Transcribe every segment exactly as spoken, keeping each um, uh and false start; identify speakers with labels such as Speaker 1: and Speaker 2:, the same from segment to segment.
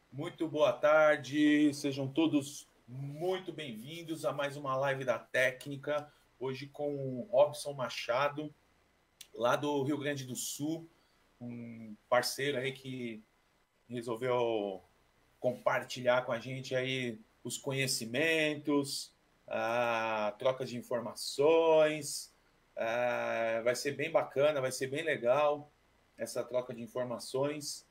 Speaker 1: Muito boa tarde, sejam todos muito bem-vindos a mais uma live da Técnica, hoje com o Robson Machado, lá do Rio Grande do Sul, um parceiro aí que resolveu compartilhar com a gente aí os conhecimentos, a troca de informações, a, vai ser bem bacana, vai ser bem legal essa troca de informações.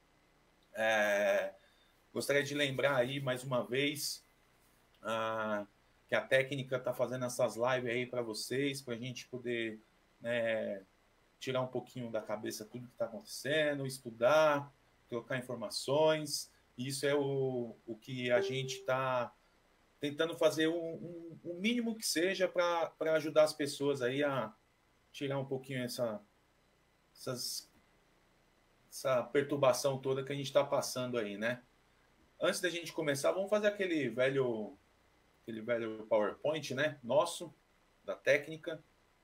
Speaker 1: É, Gostaria de lembrar aí mais uma vez ah, que a técnica está fazendo essas lives aí para vocês, para a gente poder, né, tirar um pouquinho da cabeça tudo que está acontecendo, estudar, trocar informações. Isso é o, o que a gente está tentando fazer o um, um, um mínimo que seja para ajudar as pessoas aí a tirar um pouquinho essa, essas, essa perturbação toda que a gente está passando aí, né? Antes da gente começar, vamos fazer aquele velho, aquele velho PowerPoint, né? Nosso, da técnica.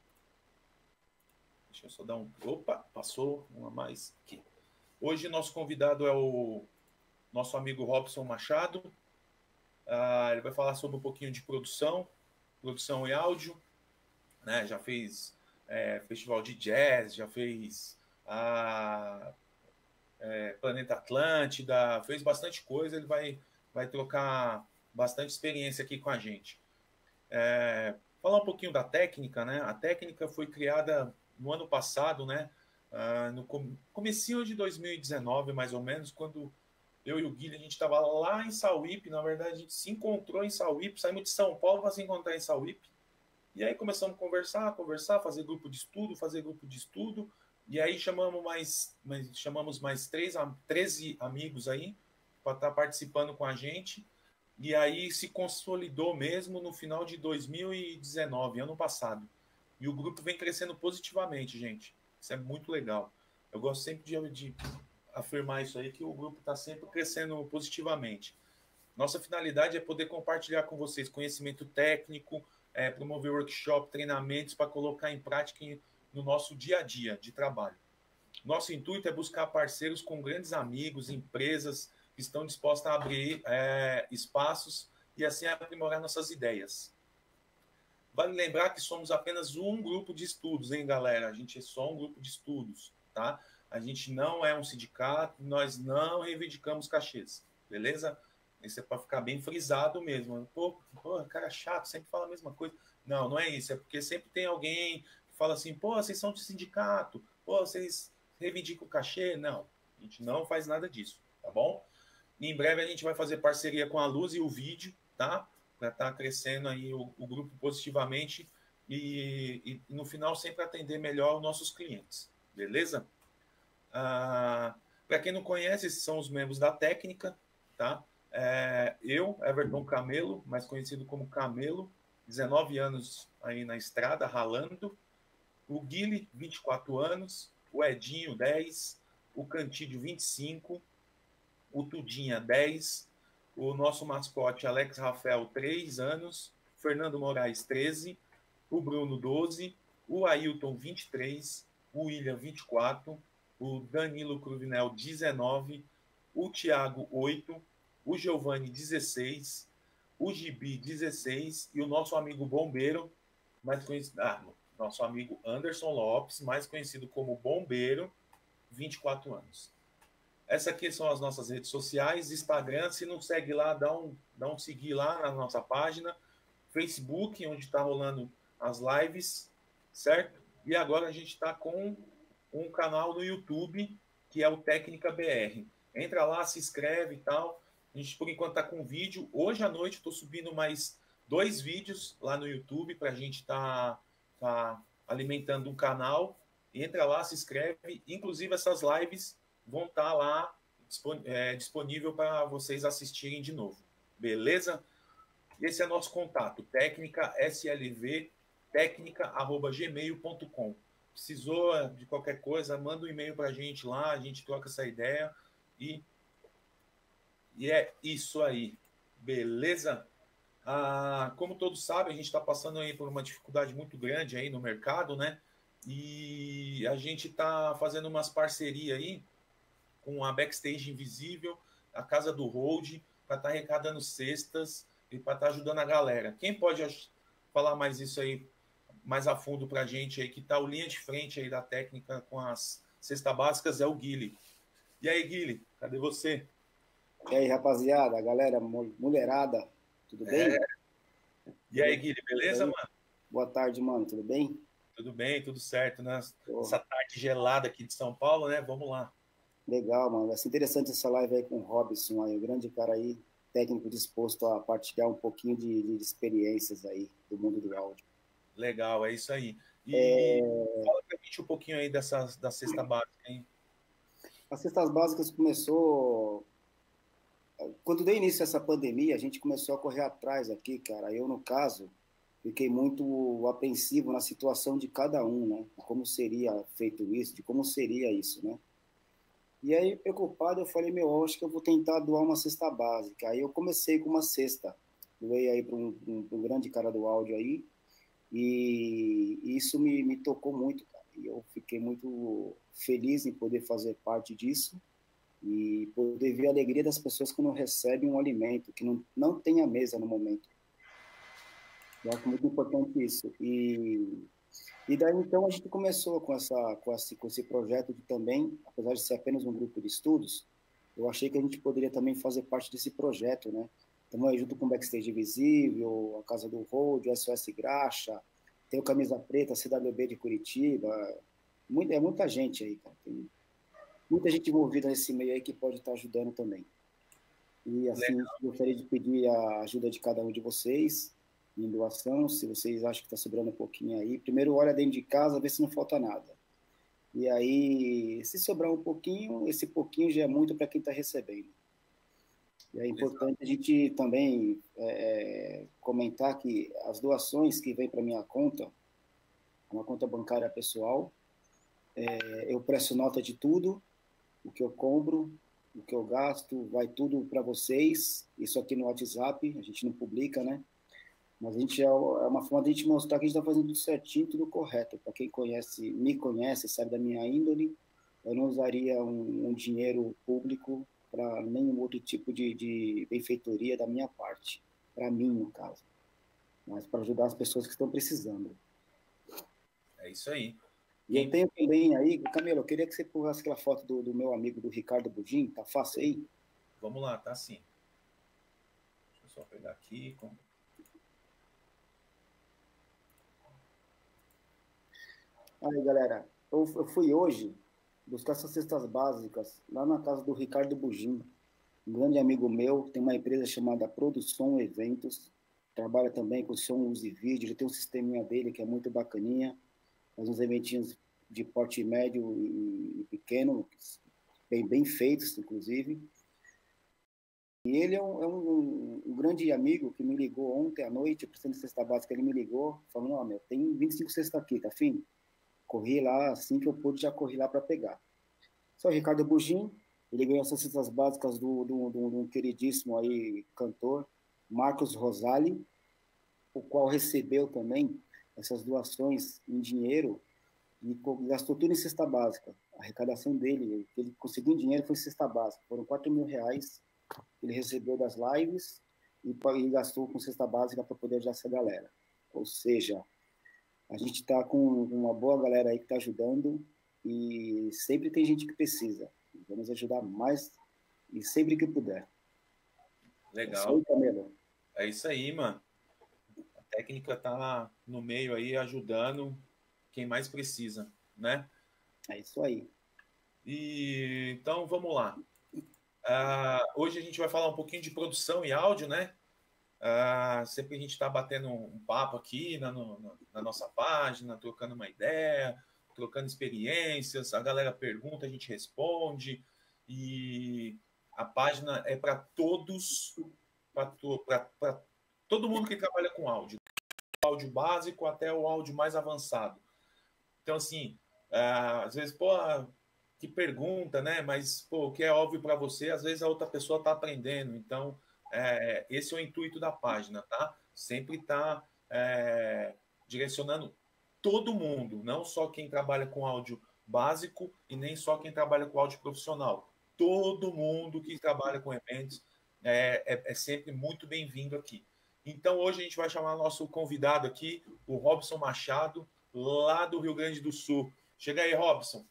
Speaker 1: Deixa eu só dar um. Opa, passou uma a mais aqui. Hoje, nosso convidado é o nosso amigo Robson Machado. Ah, ele vai falar sobre um pouquinho de produção, produção e áudio. Né? Já fez é, festival de jazz, já fez a é, Planeta Atlântida, fez bastante coisa. Ele vai, vai trocar bastante experiência aqui com a gente. É, falar um pouquinho da técnica, né? A técnica foi criada no ano passado, né? Uh, no comecinho de dois mil e dezenove, mais ou menos, quando eu e o Guilherme, a gente estava lá em Sauípe. Na verdade, a gente se encontrou em Sauípe, saímos de São Paulo para se encontrar em Sauípe. E aí começamos a conversar, conversar, fazer grupo de estudo, fazer grupo de estudo. E aí chamamos mais, mais chamamos mais três, treze amigos aí para estar tá participando com a gente. E aí se consolidou mesmo no final de dois mil e dezenove, ano passado. E o grupo vem crescendo positivamente, gente. Isso é muito legal. Eu gosto sempre de, de afirmar isso aí, que o grupo está sempre crescendo positivamente. Nossa finalidade é poder compartilhar com vocês conhecimento técnico, é, promover workshop, treinamentos para colocar em prática no nosso dia a dia de trabalho. Nosso intuito é buscar parceiros com grandes amigos, empresas que estão dispostas a abrir é, espaços e assim aprimorar nossas ideias. Vale lembrar que somos apenas um grupo de estudos, hein, galera? A gente é só um grupo de estudos, tá? A gente não é um sindicato, nós não reivindicamos cachês, beleza? Isso é para ficar bem frisado mesmo. Pô, pô, cara chato, sempre fala a mesma coisa. Não, não é isso. É porque sempre tem alguém que fala assim, pô, vocês são de sindicato, pô, vocês reivindicam o cachê. Não, a gente não faz nada disso, tá bom? E em breve a gente vai fazer parceria com a Luz e o Vídeo, tá? Para estar tá crescendo aí o, o, grupo positivamente e, e, no final sempre atender melhor os nossos clientes, beleza? Ah, para quem não conhece, esses são os membros da técnica, tá? É, eu, Everton Camelo, mais conhecido como Camelo, dezenove anos aí na estrada, ralando. O Guile, vinte e quatro anos. O Edinho, dez. O Cantídio, vinte e cinco. O Tudinha, dez. O nosso mascote, Alex Rafael, três anos. Fernando Moraes, treze. O Bruno, doze. O Ailton, vinte e três. O William, vinte e quatro. O Danilo Cruvinel, dezenove. O Thiago, oito. O Giovanni, dezesseis. O Gibi, dezesseis. E o nosso amigo Bombeiro, mais conhecido... Ah, nosso amigo Anderson Lopes, mais conhecido como Bombeiro, vinte e quatro anos. Essas aqui são as nossas redes sociais, Instagram, se não segue lá, dá um, dá um seguir lá na nossa página, Facebook, onde está rolando as lives, certo? E agora a gente está com um canal no YouTube, que é o Técnica B R. Entra lá, se inscreve e tal. A gente, por enquanto, está com vídeo. Hoje à noite estou subindo mais dois vídeos lá no YouTube para a gente estar tá, tá alimentando um canal. Entra lá, se inscreve. Inclusive, essas lives vão estar lá é, disponível para vocês assistirem de novo. Beleza? Esse é nosso contato, técnica S L V, técnica arroba gmail ponto com. Precisou de qualquer coisa, manda um e-mail para a gente lá, a gente troca essa ideia e, e é isso aí. Beleza? Ah, como todos sabem, a gente está passando aí por uma dificuldade muito grande aí no mercado, né? E a gente está fazendo umas parcerias aí com a Backstage Invisível. a casa do Hold, para estar tá arrecadando cestas e para estar tá ajudando a galera. Quem pode falar mais isso aí, mais a fundo para a gente aí, que está o linha de frente aí da técnica com as cestas básicas, é o Guile. E aí, Guile, cadê você?
Speaker 2: E aí, rapaziada, galera, mulherada, tudo bem?
Speaker 1: É. E aí, Guile, beleza, mano?
Speaker 2: Boa tarde, mano, tudo bem?
Speaker 1: Tudo bem, tudo certo, né? Essa tarde gelada aqui de São Paulo, né? Vamos lá.
Speaker 2: Legal, mano. Vai ser interessante essa live aí com o Robson, aí, o grande cara aí, técnico disposto a partilhar um pouquinho de, de experiências aí do mundo do áudio.
Speaker 1: Legal, é isso aí. E é... fala pra gente um pouquinho aí dessas, da cesta básica, hein?
Speaker 2: As cestas básicas começou... Quando deu início a essa pandemia, a gente começou a correr atrás aqui, cara. Eu, no caso, fiquei muito apreensivo na situação de cada um, né? Como seria feito isso, de como seria isso, né? E aí, preocupado, eu falei, meu, acho que eu vou tentar doar uma cesta básica. Aí eu comecei com uma cesta. Doei aí para um, um, um grande cara do áudio aí. E isso me, me tocou muito, cara. E eu fiquei muito feliz em poder fazer parte disso e poder ver a alegria das pessoas que não recebem um alimento, que não, não tem a mesa no momento. Eu acho muito importante isso. E, e daí, então, a gente começou com, essa, com, esse, com esse projeto de também, apesar de ser apenas um grupo de estudos, eu achei que a gente poderia também fazer parte desse projeto, né? Estamos aí junto com o Backstage Visível, a Casa do Road, o S O S Graxa, tem o Camisa Preta, a C W B de Curitiba, muita, é muita gente aí, cara. Tem muita gente envolvida nesse meio aí que pode estar ajudando também. E assim, Legal. Gostaria de pedir a ajuda de cada um de vocês em doação, se vocês acham que está sobrando um pouquinho aí. Primeiro, olha dentro de casa, vê se não falta nada. E aí, se sobrar um pouquinho, esse pouquinho já é muito para quem está recebendo. E é importante Exato. A gente também é, comentar que as doações que vêm para minha conta, uma conta bancária pessoal, é, eu presto nota de tudo, o que eu compro, o que eu gasto, vai tudo para vocês, isso aqui no WhatsApp, a gente não publica, né? Mas a gente é uma forma de a gente mostrar que a gente está fazendo tudo certinho, tudo correto. Para quem conhece, me conhece, sabe da minha índole, eu não usaria um, um dinheiro público para nenhum outro tipo de, de benfeitoria da minha parte, para mim, no caso, mas para ajudar as pessoas que estão precisando.
Speaker 1: É isso aí.
Speaker 2: E Quem... eu tenho também aí, Camilo, eu queria que você pusesse aquela foto do, do meu amigo, do Ricardo Bugin, tá fácil aí?
Speaker 1: Vamos lá, tá sim. Deixa eu só pegar aqui. Com...
Speaker 2: Aí, galera, eu, eu fui hoje buscar essas cestas básicas lá na casa do Ricardo Bugin, um grande amigo meu, tem uma empresa chamada Produção Eventos, trabalha também com som, luz e vídeo, ele tem um sisteminha dele que é muito bacaninha, faz uns eventinhos de porte médio e, e pequeno, bem, bem feitos, inclusive. E ele é, um, é um, um grande amigo que me ligou ontem à noite, precisando de cesta básica, ele me ligou, falando, ó, oh, meu, tem vinte e cinco cestas aqui, tá fim? Corri lá, assim que eu pude, já corri lá para pegar. Só o Ricardo Bugin, ele ganhou essas cestas básicas do, do, do, do um queridíssimo aí, cantor, Marcos Rosali, o qual recebeu também essas doações em dinheiro e gastou tudo em cesta básica. A arrecadação dele, que ele conseguiu em dinheiro foi cesta básica. Foram quatro mil reais que ele recebeu das lives e, e gastou com cesta básica para poder ajudar essa galera. Ou seja, a gente está com uma boa galera aí que está ajudando e sempre tem gente que precisa. Vamos ajudar mais e sempre que puder.
Speaker 1: Legal. É isso aí, é isso aí, mano. A técnica tá no meio aí ajudando quem mais precisa, né?
Speaker 2: É isso aí.
Speaker 1: E então vamos lá. Uh, hoje a gente vai falar um pouquinho de produção e áudio, né? Uh, sempre a gente está batendo um papo aqui na, no, na nossa página, trocando uma ideia, trocando experiências, a galera pergunta, a gente responde, e a página é para todos, para todo mundo que trabalha com áudio, do áudio básico até o áudio mais avançado. Então, assim, uh, às vezes, pô, que pergunta, né? Mas, pô, o que é óbvio para você, às vezes a outra pessoa está aprendendo, então... É, esse é o intuito da página, tá? Sempre tá é, direcionando todo mundo, não só quem trabalha com áudio básico e nem só quem trabalha com áudio profissional. todo mundo que trabalha com eventos é, é, é sempre muito bem-vindo aqui. Então, hoje a gente vai chamar nosso convidado aqui, o Robson Machado, lá do Rio Grande do Sul. Chega aí, Robson.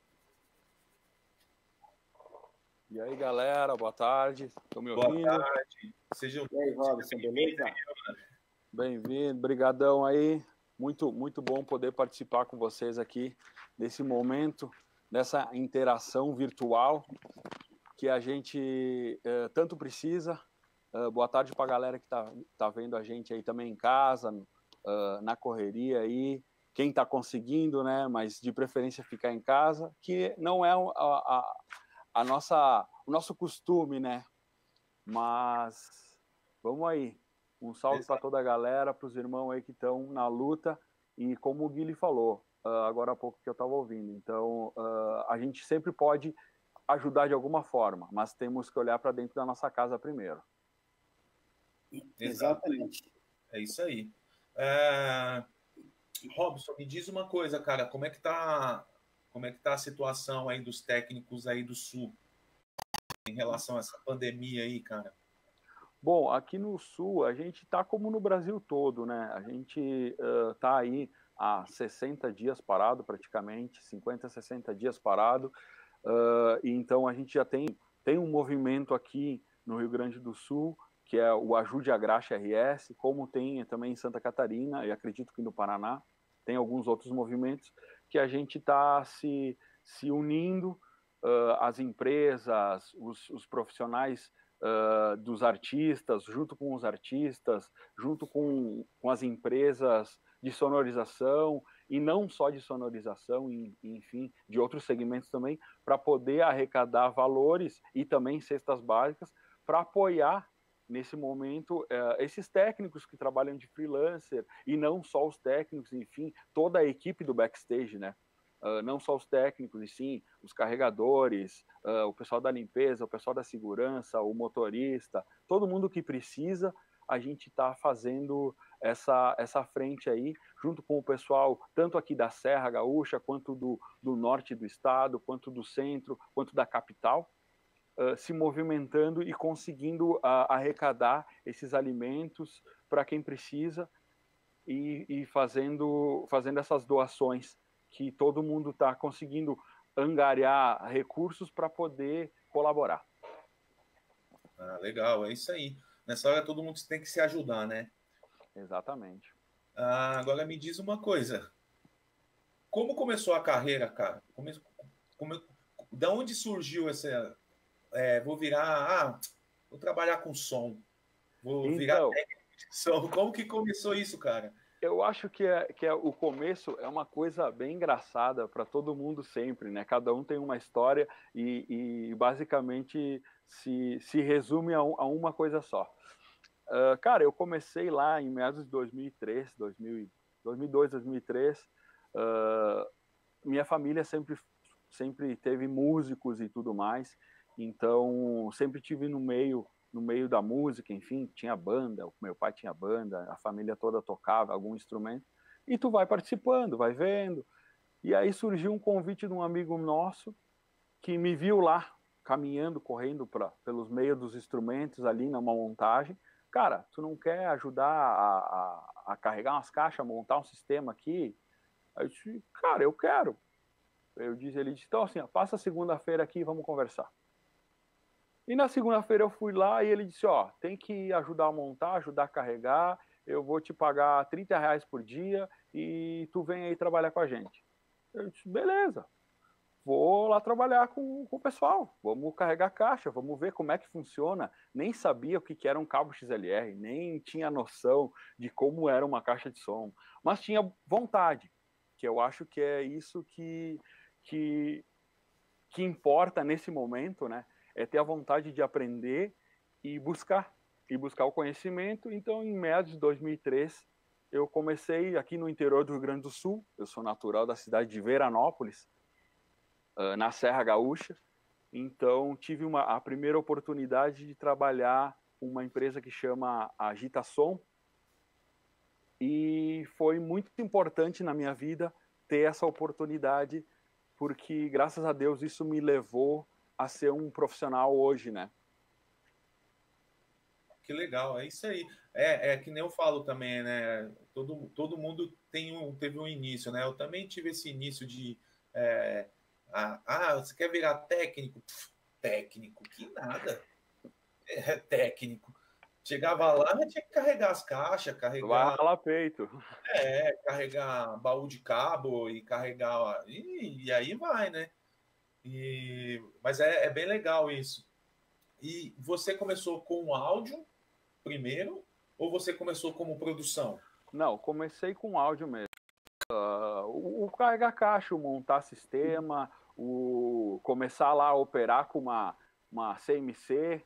Speaker 3: E aí, galera, boa tarde. Estão me ouvindo?
Speaker 1: Boa tarde. Sejam,
Speaker 2: e aí, Robson, beleza?
Speaker 3: Bem-vindo, brigadão aí. Muito, muito bom poder participar com vocês aqui nesse momento, nessa interação virtual que a gente eh, tanto precisa. Uh, boa tarde para a galera que está tá vendo a gente aí também em casa, uh, na correria aí. Quem está conseguindo, né? Mas de preferência ficar em casa, que não é a, a, a nossa, o nosso costume, né? Mas vamos aí. Um salve para toda a galera, para os irmãos aí que estão na luta. E como o Guilherme falou, uh, agora há pouco que eu estava ouvindo, então uh, a gente sempre pode ajudar de alguma forma, mas temos que olhar para dentro da nossa casa primeiro.
Speaker 2: Exatamente.
Speaker 1: É isso aí. É... Robson, me diz uma coisa, cara, como é que tá, como é que tá a situação aí dos técnicos aí do Sul em relação a essa pandemia aí, cara?
Speaker 3: Bom, aqui no Sul a gente está como no Brasil todo, né? A gente está uh, aí há sessenta dias parado praticamente, cinquenta, sessenta dias parado, uh, e então a gente já tem, tem um movimento aqui no Rio Grande do Sul, que é o Ajude a Graxa R S, como tem também em Santa Catarina, e acredito que no Paraná, tem alguns outros movimentos, que a gente está se, se unindo, uh, as empresas, os, os profissionais uh, dos artistas, junto com os artistas, junto com, com as empresas de sonorização, e não só de sonorização, e, enfim, de outros segmentos também, para poder arrecadar valores e também cestas básicas, para apoiar nesse momento, uh, esses técnicos que trabalham de freelancer, e não só os técnicos, enfim, toda a equipe do backstage, né? Uh, não só os técnicos, e sim os carregadores, uh, o pessoal da limpeza, o pessoal da segurança, o motorista, todo mundo que precisa, a gente está fazendo essa, essa frente aí, junto com o pessoal, tanto aqui da Serra Gaúcha, quanto do, do norte do estado, quanto do centro, quanto da capital, Uh, se movimentando e conseguindo uh, arrecadar esses alimentos para quem precisa e, e fazendo, fazendo essas doações, que todo mundo está conseguindo angariar recursos para poder colaborar.
Speaker 1: Ah, legal, é isso aí. Nessa hora todo mundo tem que se ajudar, né?
Speaker 3: Exatamente.
Speaker 1: Ah, agora me diz uma coisa. Como começou a carreira, cara? Como, como, da onde surgiu essa... É, vou virar, ah, vou trabalhar com som, vou
Speaker 3: então,
Speaker 1: virar técnico de som. Como que começou isso, cara?
Speaker 3: Eu acho que, é, que é, o começo é uma coisa bem engraçada para todo mundo sempre, né? Cada um tem uma história e, e basicamente se, se resume a, um, a uma coisa só. Uh, cara, eu comecei lá em meados de dois mil e três, dois mil e dois, dois mil e três. Uh, minha família sempre, sempre teve músicos e tudo mais. Então, sempre tive no meio, no meio da música, enfim, tinha banda, o meu pai tinha banda, a família toda tocava algum instrumento, e tu vai participando, vai vendo. E aí surgiu um convite de um amigo nosso, que me viu lá, caminhando, correndo pra, pelos meios dos instrumentos ali numa montagem. Cara, tu não quer ajudar a, a, a carregar umas caixas, montar um sistema aqui? Aí eu disse, cara, eu quero. Eu disse, ele disse, então assim, ó, passa segunda-feira aqui e vamos conversar. E na segunda-feira eu fui lá e ele disse, ó, tem que ajudar a montar, ajudar a carregar, eu vou te pagar trinta reais por dia e tu vem aí trabalhar com a gente. Eu disse, beleza, vou lá trabalhar com, com o pessoal, vamos carregar caixa, vamos ver como é que funciona. Nem sabia o que, que era um cabo X L R, nem tinha noção de como era uma caixa de som, mas tinha vontade, que eu acho que é isso que, que, que importa nesse momento, né? É ter a vontade de aprender e buscar, e buscar o conhecimento. Então, em meados de dois mil e três, eu comecei aqui no interior do Rio Grande do Sul, eu sou natural da cidade de Veranópolis, uh, na Serra Gaúcha, então tive uma, a primeira oportunidade de trabalhar uma empresa que chama Agitasom, e foi muito importante na minha vida ter essa oportunidade, porque, graças a Deus, isso me levou a ser um profissional hoje, né?
Speaker 1: Que legal, é isso aí. É, é que nem eu falo também, né? Todo, todo mundo tem um, teve um início, né? Eu também tive esse início de... É, ah, ah, você quer virar técnico? Pff, técnico, que nada. É técnico. Chegava lá, tinha que carregar as caixas, carregar...
Speaker 3: Vai ralar peito.
Speaker 1: É, carregar baú de cabo e carregar... E, e aí vai, né? E, mas é, é bem legal isso. E você começou com áudio primeiro ou você começou como produção?
Speaker 3: Não, comecei com áudio mesmo. Uh, o, o carregar caixa, o montar sistema, o começar lá a operar com uma, uma C M C.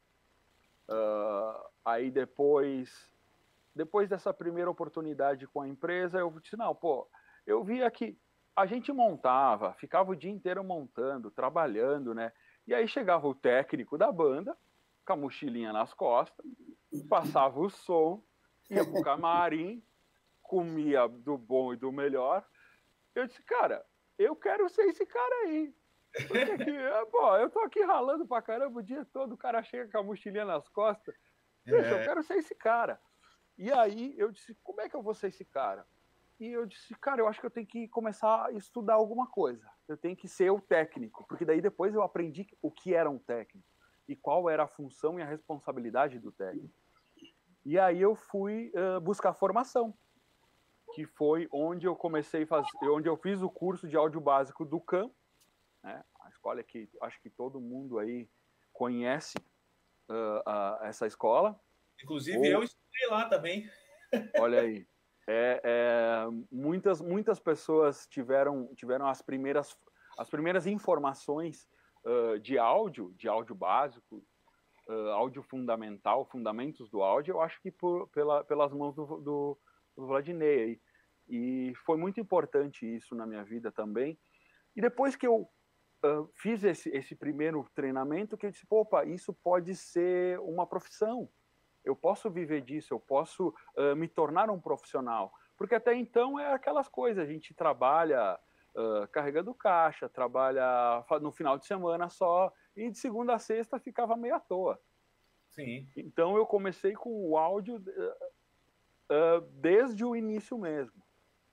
Speaker 3: Uh, aí depois, depois dessa primeira oportunidade com a empresa, eu disse, não, pô, eu via que a gente montava, ficava o dia inteiro montando, trabalhando, né? E aí chegava o técnico da banda, com a mochilinha nas costas, passava o som, ia pro camarim, comia do bom e do melhor. Eu disse, cara, eu quero ser esse cara aí. Porque que, pô, eu tô aqui ralando pra caramba o dia todo, o cara chega com a mochilinha nas costas. Deixa, é. eu quero ser esse cara. E aí eu disse, como é que eu vou ser esse cara? E eu disse, cara, eu acho que eu tenho que começar a estudar alguma coisa. Eu tenho que ser o técnico, porque daí depois eu aprendi o que era um técnico e qual era a função e a responsabilidade do técnico. E aí eu fui uh, buscar formação, que foi onde eu comecei a fazer, onde eu fiz o curso de áudio básico do C A M, né? A escola que acho que todo mundo aí conhece uh, uh, essa escola.
Speaker 1: Inclusive Ou... eu estudei lá também.
Speaker 3: Olha aí. É, é, muitas, muitas pessoas tiveram, tiveram as, primeiras, as primeiras informações uh, de áudio, de áudio básico, uh, áudio fundamental, fundamentos do áudio, eu acho que por, pela, pelas mãos do, do, do Vladinei aí. E foi muito importante isso na minha vida também. E depois que eu uh, fiz esse, esse primeiro treinamento, que eu disse, opa, isso pode ser uma profissão. Eu posso viver disso, eu posso uh, me tornar um profissional. Porque até então é aquelas coisas, a gente trabalha uh, carregando caixa, trabalha no final de semana só, e de segunda a sexta ficava meio à toa.
Speaker 1: Sim.
Speaker 3: Então eu comecei com o áudio uh, uh, desde o início mesmo.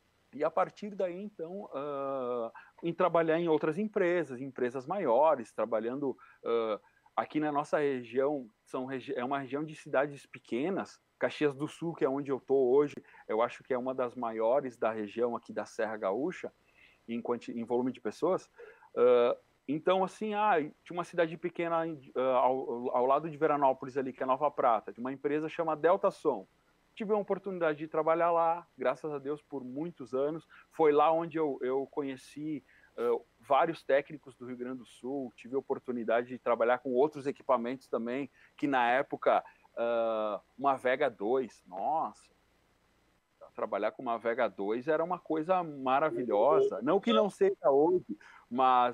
Speaker 3: E a partir daí, então, uh, em trabalhar em outras empresas, empresas maiores, trabalhando... Uh, aqui na nossa região, são regi é uma região de cidades pequenas. Caxias do Sul, que é onde eu estou hoje, eu acho que é uma das maiores da região aqui da Serra Gaúcha, em, em volume de pessoas. Uh, então, assim, ah, tinha uma cidade pequena uh, ao, ao lado de Veranópolis, ali, que é Nova Prata, de uma empresa chamada Delta Som. Tive a oportunidade de trabalhar lá, graças a Deus, por muitos anos. Foi lá onde eu, eu conheci... Uh, vários técnicos do Rio Grande do Sul, tive a oportunidade de trabalhar com outros equipamentos também, que na época, uh, uma Vega dois, nossa, trabalhar com uma Vega dois era uma coisa maravilhosa, não que não seja hoje, mas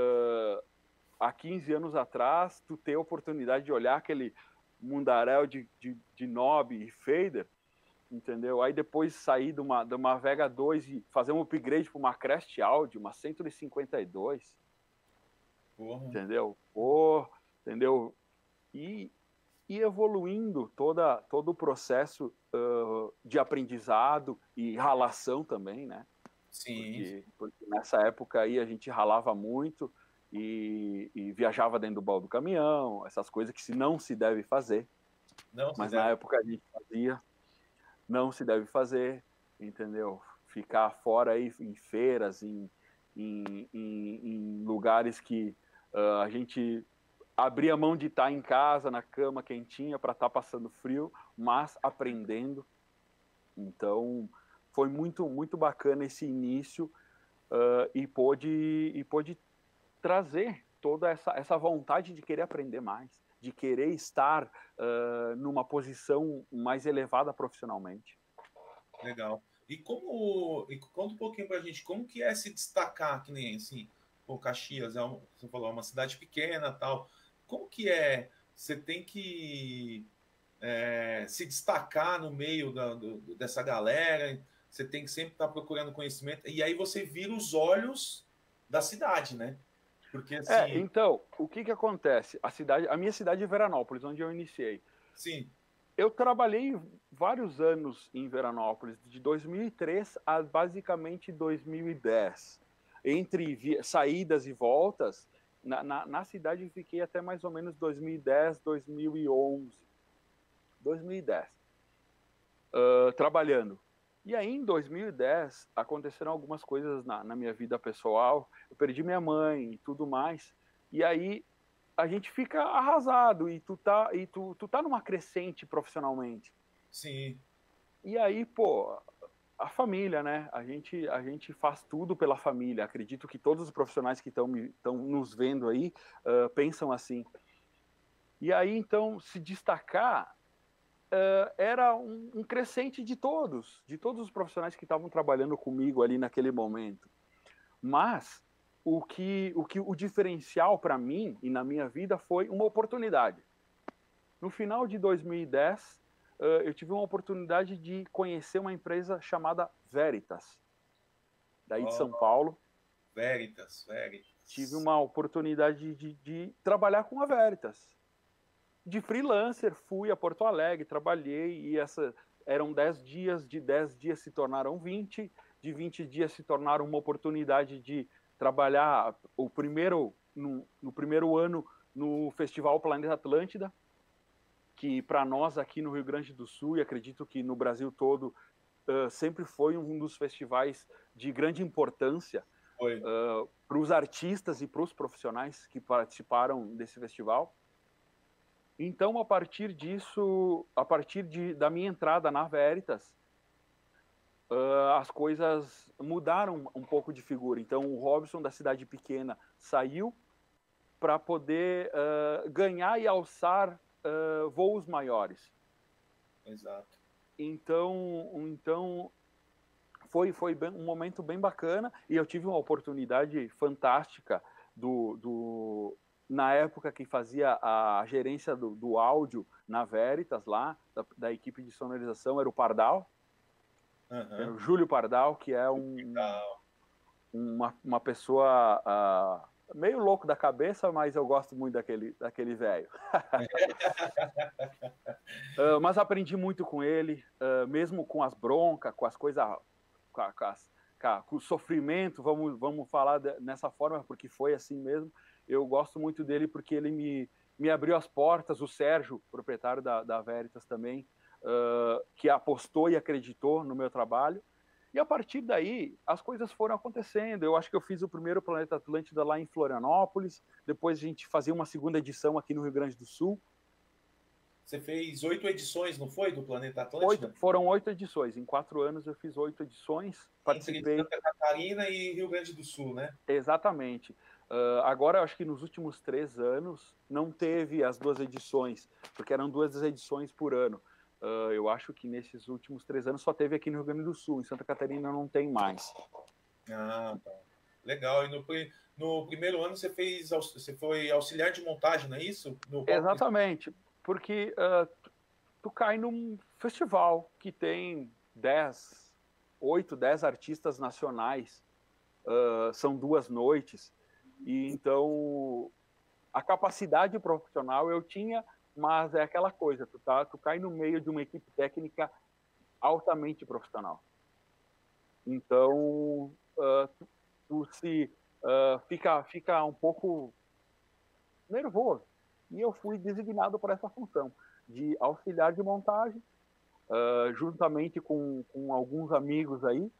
Speaker 3: uh, há quinze anos atrás, tu ter a oportunidade de olhar aquele mundaréu de, de, de knob e fader, entendeu? Aí depois sair de uma, de uma Vega dois e fazer um upgrade para uma Crest Audio, uma cento e cinquenta e dois. Porra. Entendeu? Pô, entendeu? E, e evoluindo toda, todo o processo uh, de aprendizado e ralação também, né?
Speaker 1: Sim.
Speaker 3: Porque, porque nessa época aí a gente ralava muito e, e viajava dentro do baú do caminhão, essas coisas que se não se deve fazer.
Speaker 1: Não
Speaker 3: Mas
Speaker 1: se
Speaker 3: na
Speaker 1: deve.
Speaker 3: época a gente fazia. Não se deve fazer, entendeu? Ficar fora aí em feiras, em, em, em, em lugares que uh, a gente abria mão de estar em casa, na cama quentinha, para estar passando frio, mas aprendendo. Então, foi muito, muito bacana esse início uh, e pôde, e pôde trazer toda essa, essa vontade de querer aprender mais, de querer estar uh, numa posição mais elevada profissionalmente.
Speaker 1: Legal. E como, e conta um pouquinho pra gente, como que é se destacar, que nem assim, o Caxias é uma, você falou, uma cidade pequena, tal. Como que é? Você tem que é, se destacar no meio da, do, dessa galera, você tem que sempre estar procurando conhecimento, e aí você vira os olhos da cidade, né? Porque assim...
Speaker 3: É, então, o que que acontece? A cidade, a minha cidade é Veranópolis, onde eu iniciei.
Speaker 1: Sim.
Speaker 3: Eu trabalhei vários anos em Veranópolis, de dois mil e três a basicamente dois mil e dez. Entre via, saídas e voltas, na, na, na cidade eu fiquei até mais ou menos dois mil e dez, dois mil e onze. dois mil e dez. Uh, trabalhando. E aí, em dois mil e dez, aconteceram algumas coisas na, na minha vida pessoal. Eu perdi minha mãe e tudo mais. E aí, a gente fica arrasado e tu tá, e tu, tu tá numa crescente profissionalmente.
Speaker 1: Sim.
Speaker 3: E aí, pô, a família, né? A gente, a gente faz tudo pela família. Acredito que todos os profissionais que estão nos vendo aí uh, pensam assim. E aí, então, se destacar uh, era um, um crescente de todos, de todos os profissionais que estavam trabalhando comigo ali naquele momento. Mas o que o, que, o diferencial para mim e na minha vida foi uma oportunidade. No final de dois mil e dez, uh, eu tive uma oportunidade de conhecer uma empresa chamada Veritas, daí de oh, São Paulo.
Speaker 1: Veritas, Veritas.
Speaker 3: Tive uma oportunidade de, de trabalhar com a Veritas. De freelancer, fui a Porto Alegre, trabalhei, e essa, eram dez dias, de dez dias se tornaram vinte, de vinte dias se tornaram uma oportunidade de trabalhar o primeiro, no, no primeiro ano no Festival Planeta Atlântida, que para nós aqui no Rio Grande do Sul, e acredito que no Brasil todo, uh, sempre foi um dos festivais de grande importância uh, para os artistas e para os profissionais que participaram desse festival. Então, a partir disso, a partir de, da minha entrada na Veritas, uh, as coisas mudaram um pouco de figura. Então, o Robson, da cidade pequena, saiu para poder uh, ganhar e alçar uh, voos maiores.
Speaker 1: Exato.
Speaker 3: Então, então foi, foi bem, um momento bem bacana, e eu tive uma oportunidade fantástica do... do na época que fazia a gerência do, do áudio na Veritas, lá, da, da equipe de sonorização, era o Pardal,
Speaker 1: uhum.
Speaker 3: Era o Júlio Pardal, que é um, uma, uma pessoa uh, meio louco da cabeça, mas eu gosto muito daquele daquele velho. uh, mas aprendi muito com ele, uh, mesmo com as broncas, com as coisas, com, com, as, com o sofrimento, vamos, vamos falar de, nessa forma, porque foi assim mesmo. Eu gosto muito dele porque ele me, me abriu as portas, o Sérgio, proprietário da, da Veritas também, uh, que apostou e acreditou no meu trabalho. E a partir daí, as coisas foram acontecendo. Eu acho que eu fiz o primeiro Planeta Atlântida lá em Florianópolis, depois a gente fazia uma segunda edição aqui no Rio Grande do Sul.
Speaker 1: Você fez oito edições, não foi, do Planeta Atlântida?
Speaker 3: Oito, foram oito edições. Em quatro anos eu fiz oito edições. Participei...
Speaker 1: Entre Santa Catarina e Rio Grande do Sul, né?
Speaker 3: Exatamente. Uh, agora, eu acho que nos últimos três anos não teve as duas edições, porque eram duas edições por ano. Uh, eu acho que nesses últimos três anos só teve aqui no Rio Grande do Sul. Em Santa Catarina não tem mais.
Speaker 1: Ah, tá. Legal. E no, no primeiro ano você fez, você foi auxiliar de montagem, não é isso? No...
Speaker 3: Exatamente. Porque uh, tu cai num festival que tem dez, oito, dez artistas nacionais. Uh, são duas noites. E então a capacidade profissional eu tinha, mas é aquela coisa, tu, tá, tu cai no meio de uma equipe técnica altamente profissional. Então uh, tu, tu se uh, fica, fica um pouco nervoso. E eu fui designado para essa função de auxiliar de montagem, uh, juntamente com, com alguns amigos aí,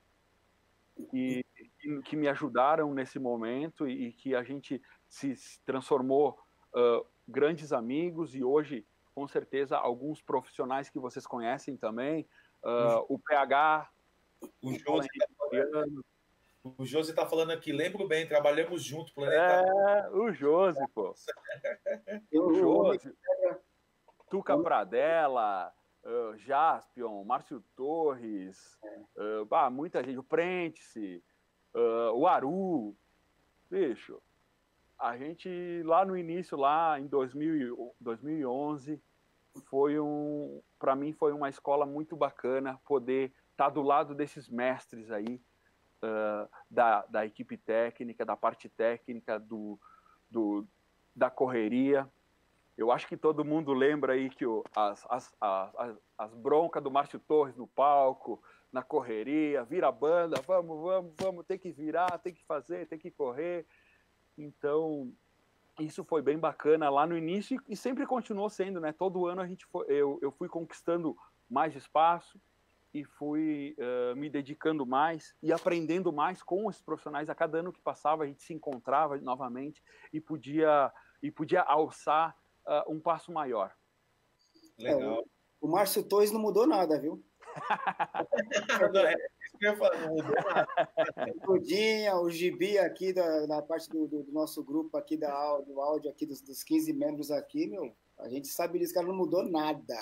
Speaker 3: e que me ajudaram nesse momento e que a gente se transformou uh, grandes amigos, e hoje, com certeza, alguns profissionais que vocês conhecem também, uh, o P H,
Speaker 1: o Josi está falando, o Josi tá falando aqui, lembro bem, trabalhamos junto, Planeta.
Speaker 3: É, o Josi, pô. O Josi, Tuca Pradella, uh, Jaspion, Márcio Torres, uh, bah, muita gente, o Prentice, Uh, o Aru, bicho, a gente lá no início, lá em dois mil, dois mil e onze, foi um, para mim foi uma escola muito bacana poder estar tá do lado desses mestres aí, uh, da, da equipe técnica, da parte técnica, do, do, da correria. Eu acho que todo mundo lembra aí que o, as, as, as, as broncas do Márcio Torres no palco, na correria, vira a banda, vamos, vamos, vamos, tem que virar, tem que fazer, tem que correr. Então, isso foi bem bacana lá no início e sempre continuou sendo, né? Todo ano a gente foi, eu, eu fui conquistando mais espaço e fui uh, me dedicando mais e aprendendo mais com os profissionais. A cada ano que passava, a gente se encontrava novamente e podia, e podia alçar uh, um passo maior.
Speaker 2: Legal. É, o, o Márcio Torres não mudou nada, viu?
Speaker 1: É isso que eu ia falar, não mudou nada.
Speaker 2: O Tudinha, o Gibi aqui da, da parte do, do, do nosso grupo aqui, da, do áudio aqui, dos, dos quinze membros aqui, meu, a gente sabe disso, cara, não mudou nada.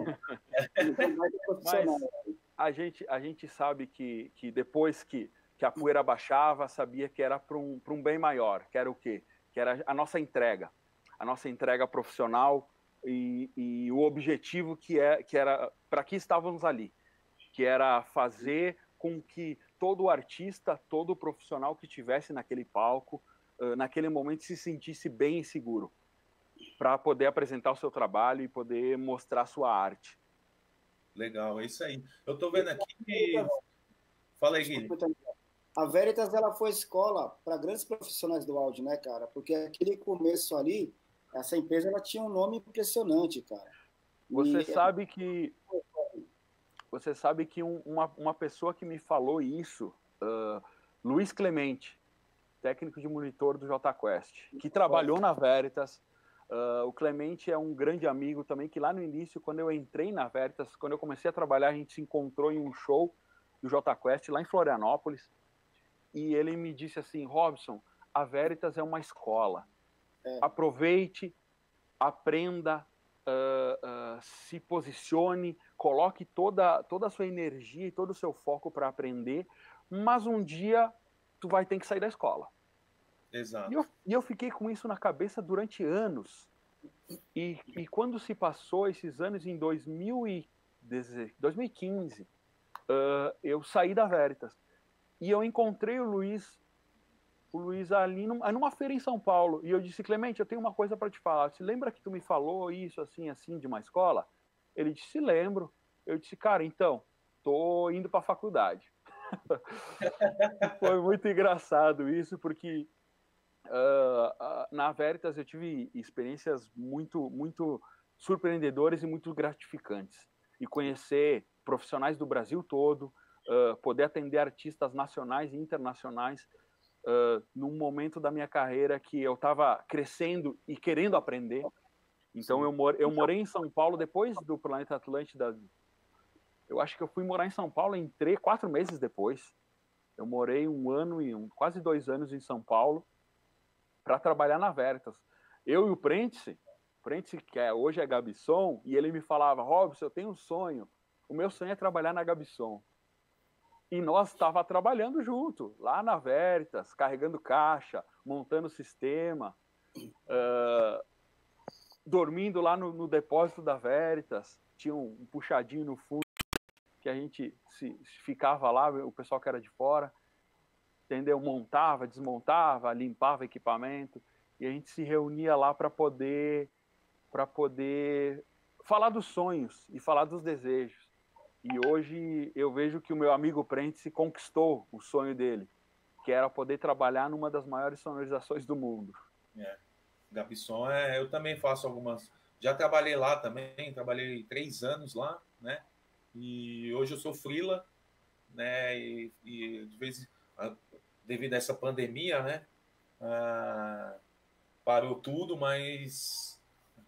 Speaker 3: Mas a gente, a gente sabe que, que depois que, que a poeira baixava, sabia que era para um, para um bem maior, que era o quê? Que era a nossa entrega, a nossa entrega profissional e, e o objetivo que, é, que era, para que estávamos ali, que era fazer com que todo artista, todo profissional que estivesse naquele palco, uh, naquele momento, se sentisse bem e seguro, para poder apresentar o seu trabalho e poder mostrar a sua arte.
Speaker 1: Legal, é isso aí. Eu estou vendo aqui que... Fala aí, Guilherme.
Speaker 2: A Veritas, ela foi escola para grandes profissionais do áudio, né, cara? Porque aquele começo ali, essa empresa, ela tinha um nome impressionante, cara.
Speaker 3: Você e... sabe que... Você sabe que um, uma, uma pessoa que me falou isso, uh, Luiz Clemente, técnico de monitor do J Quest, que trabalhou na Veritas. Uh, o Clemente é um grande amigo também, que lá no início, quando eu entrei na Veritas, quando eu comecei a trabalhar, a gente se encontrou em um show do J Quest, lá em Florianópolis, e ele me disse assim, Robson, a Veritas é uma escola. É. Aproveite, aprenda, uh, uh, se posicione, coloque toda, toda a sua energia e todo o seu foco para aprender, mas um dia tu vai ter que sair da escola.
Speaker 1: Exato.
Speaker 3: E eu, e eu fiquei com isso na cabeça durante anos. E, e quando se passou esses anos, em dois mil e quinze, uh, eu saí da Veritas. E eu encontrei o Luiz, o Luiz ali num, numa feira em São Paulo. E eu disse, Clemente, eu tenho uma coisa para te falar. Você lembra que tu me falou isso, assim, assim, de uma escola? Ele disse, lembro. Eu disse, cara, então, tô indo para a faculdade. Foi muito engraçado isso, porque uh, uh, na Veritas eu tive experiências muito, muito surpreendedoras e muito gratificantes. E conhecer profissionais do Brasil todo, uh, poder atender artistas nacionais e internacionais, uh, num momento da minha carreira que eu estava crescendo e querendo aprender. Então eu, mor eu morei em São Paulo depois do Planeta Atlântida. Eu acho que eu fui morar em São Paulo em três, quatro meses depois. Eu morei um ano e um, quase dois anos em São Paulo para trabalhar na Veritas. Eu e o Prentice, o Prentice que é, hoje é Gabisson, e ele me falava, Robson, eu tenho um sonho. O meu sonho é trabalhar na Gabisson. E nós estávamos trabalhando junto, lá na Veritas, carregando caixa, montando sistema, uh, dormindo lá no, no depósito da Veritas. Tinha um, um puxadinho no fundo, que a gente se, se ficava lá, o pessoal que era de fora, entendeu? Montava, desmontava, limpava equipamento, e a gente se reunia lá para poder, para poder falar dos sonhos e falar dos desejos. E hoje eu vejo que o meu amigo Prentice conquistou o sonho dele, que era poder trabalhar numa das maiores sonorizações do mundo.
Speaker 1: É. Gabisson, é, eu também faço algumas... Já trabalhei lá também, trabalhei três anos lá, né? E hoje eu sou freela, né? E, e de vez devido a essa pandemia, né? Ah, parou tudo, mas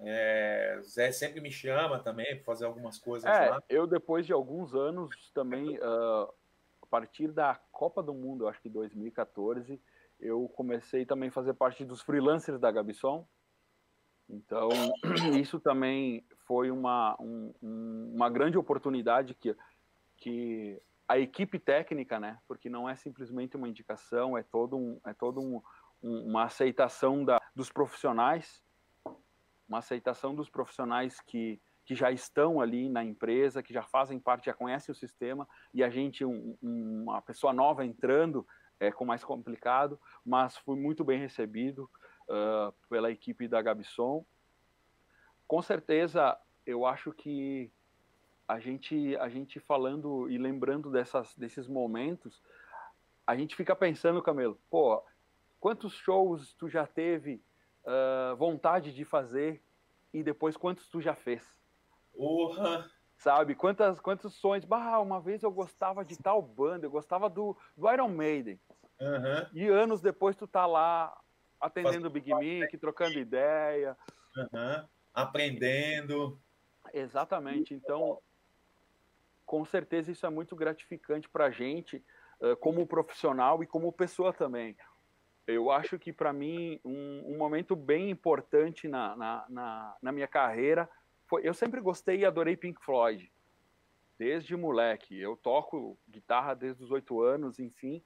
Speaker 1: é, Zé sempre me chama também para fazer algumas coisas
Speaker 3: é,
Speaker 1: lá.
Speaker 3: Eu depois de alguns anos também, uh, a partir da Copa do Mundo, acho que dois mil e quatorze, eu comecei também a fazer parte dos freelancers da Gabisson. Então, isso também foi uma, um, uma grande oportunidade que, que a equipe técnica, né, porque não é simplesmente uma indicação, é todo um, é todo um, um, uma aceitação da, dos profissionais, uma aceitação dos profissionais que, que já estão ali na empresa, que já fazem parte, já conhecem o sistema, e a gente, um, uma pessoa nova entrando, é com mais complicado, mas fui muito bem recebido uh, pela equipe da Gabisson. Com certeza, eu acho que a gente, a gente falando e lembrando dessas, desses momentos, a gente fica pensando, Camelo, pô, quantos shows tu já teve uh, vontade de fazer e depois quantos tu já fez?
Speaker 1: Porra!
Speaker 3: Sabe, quantas, quantos sonhos. Bah, uma vez eu gostava de tal banda, eu gostava do, do Iron Maiden.
Speaker 1: Uhum.
Speaker 3: E anos depois tu tá lá atendendo o Big Mic, trocando ideia.
Speaker 1: Uhum. Aprendendo.
Speaker 3: Exatamente. Então, com certeza isso é muito gratificante pra gente, uh, como profissional e como pessoa também. Eu acho que para mim um, um momento bem importante na, na, na, na minha carreira foi, eu sempre gostei e adorei Pink Floyd, desde moleque. Eu toco guitarra desde os oito anos, enfim,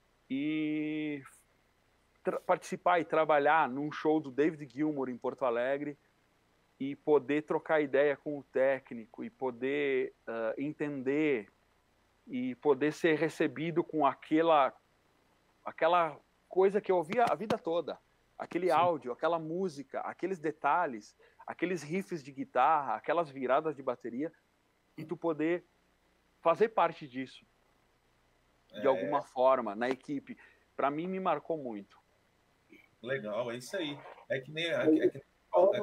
Speaker 3: e participar e trabalhar num show do David Gilmour em Porto Alegre e poder trocar ideia com o técnico e poder uh, entender e poder ser recebido com aquela aquela coisa que eu ouvia a vida toda, aquele Sim. áudio, aquela música, aqueles detalhes, aqueles riffs de guitarra, aquelas viradas de bateria, e tu poder fazer parte disso, de é... alguma forma, na equipe, para mim me marcou muito.
Speaker 1: Legal, é isso aí. É que nem... É que, é que, é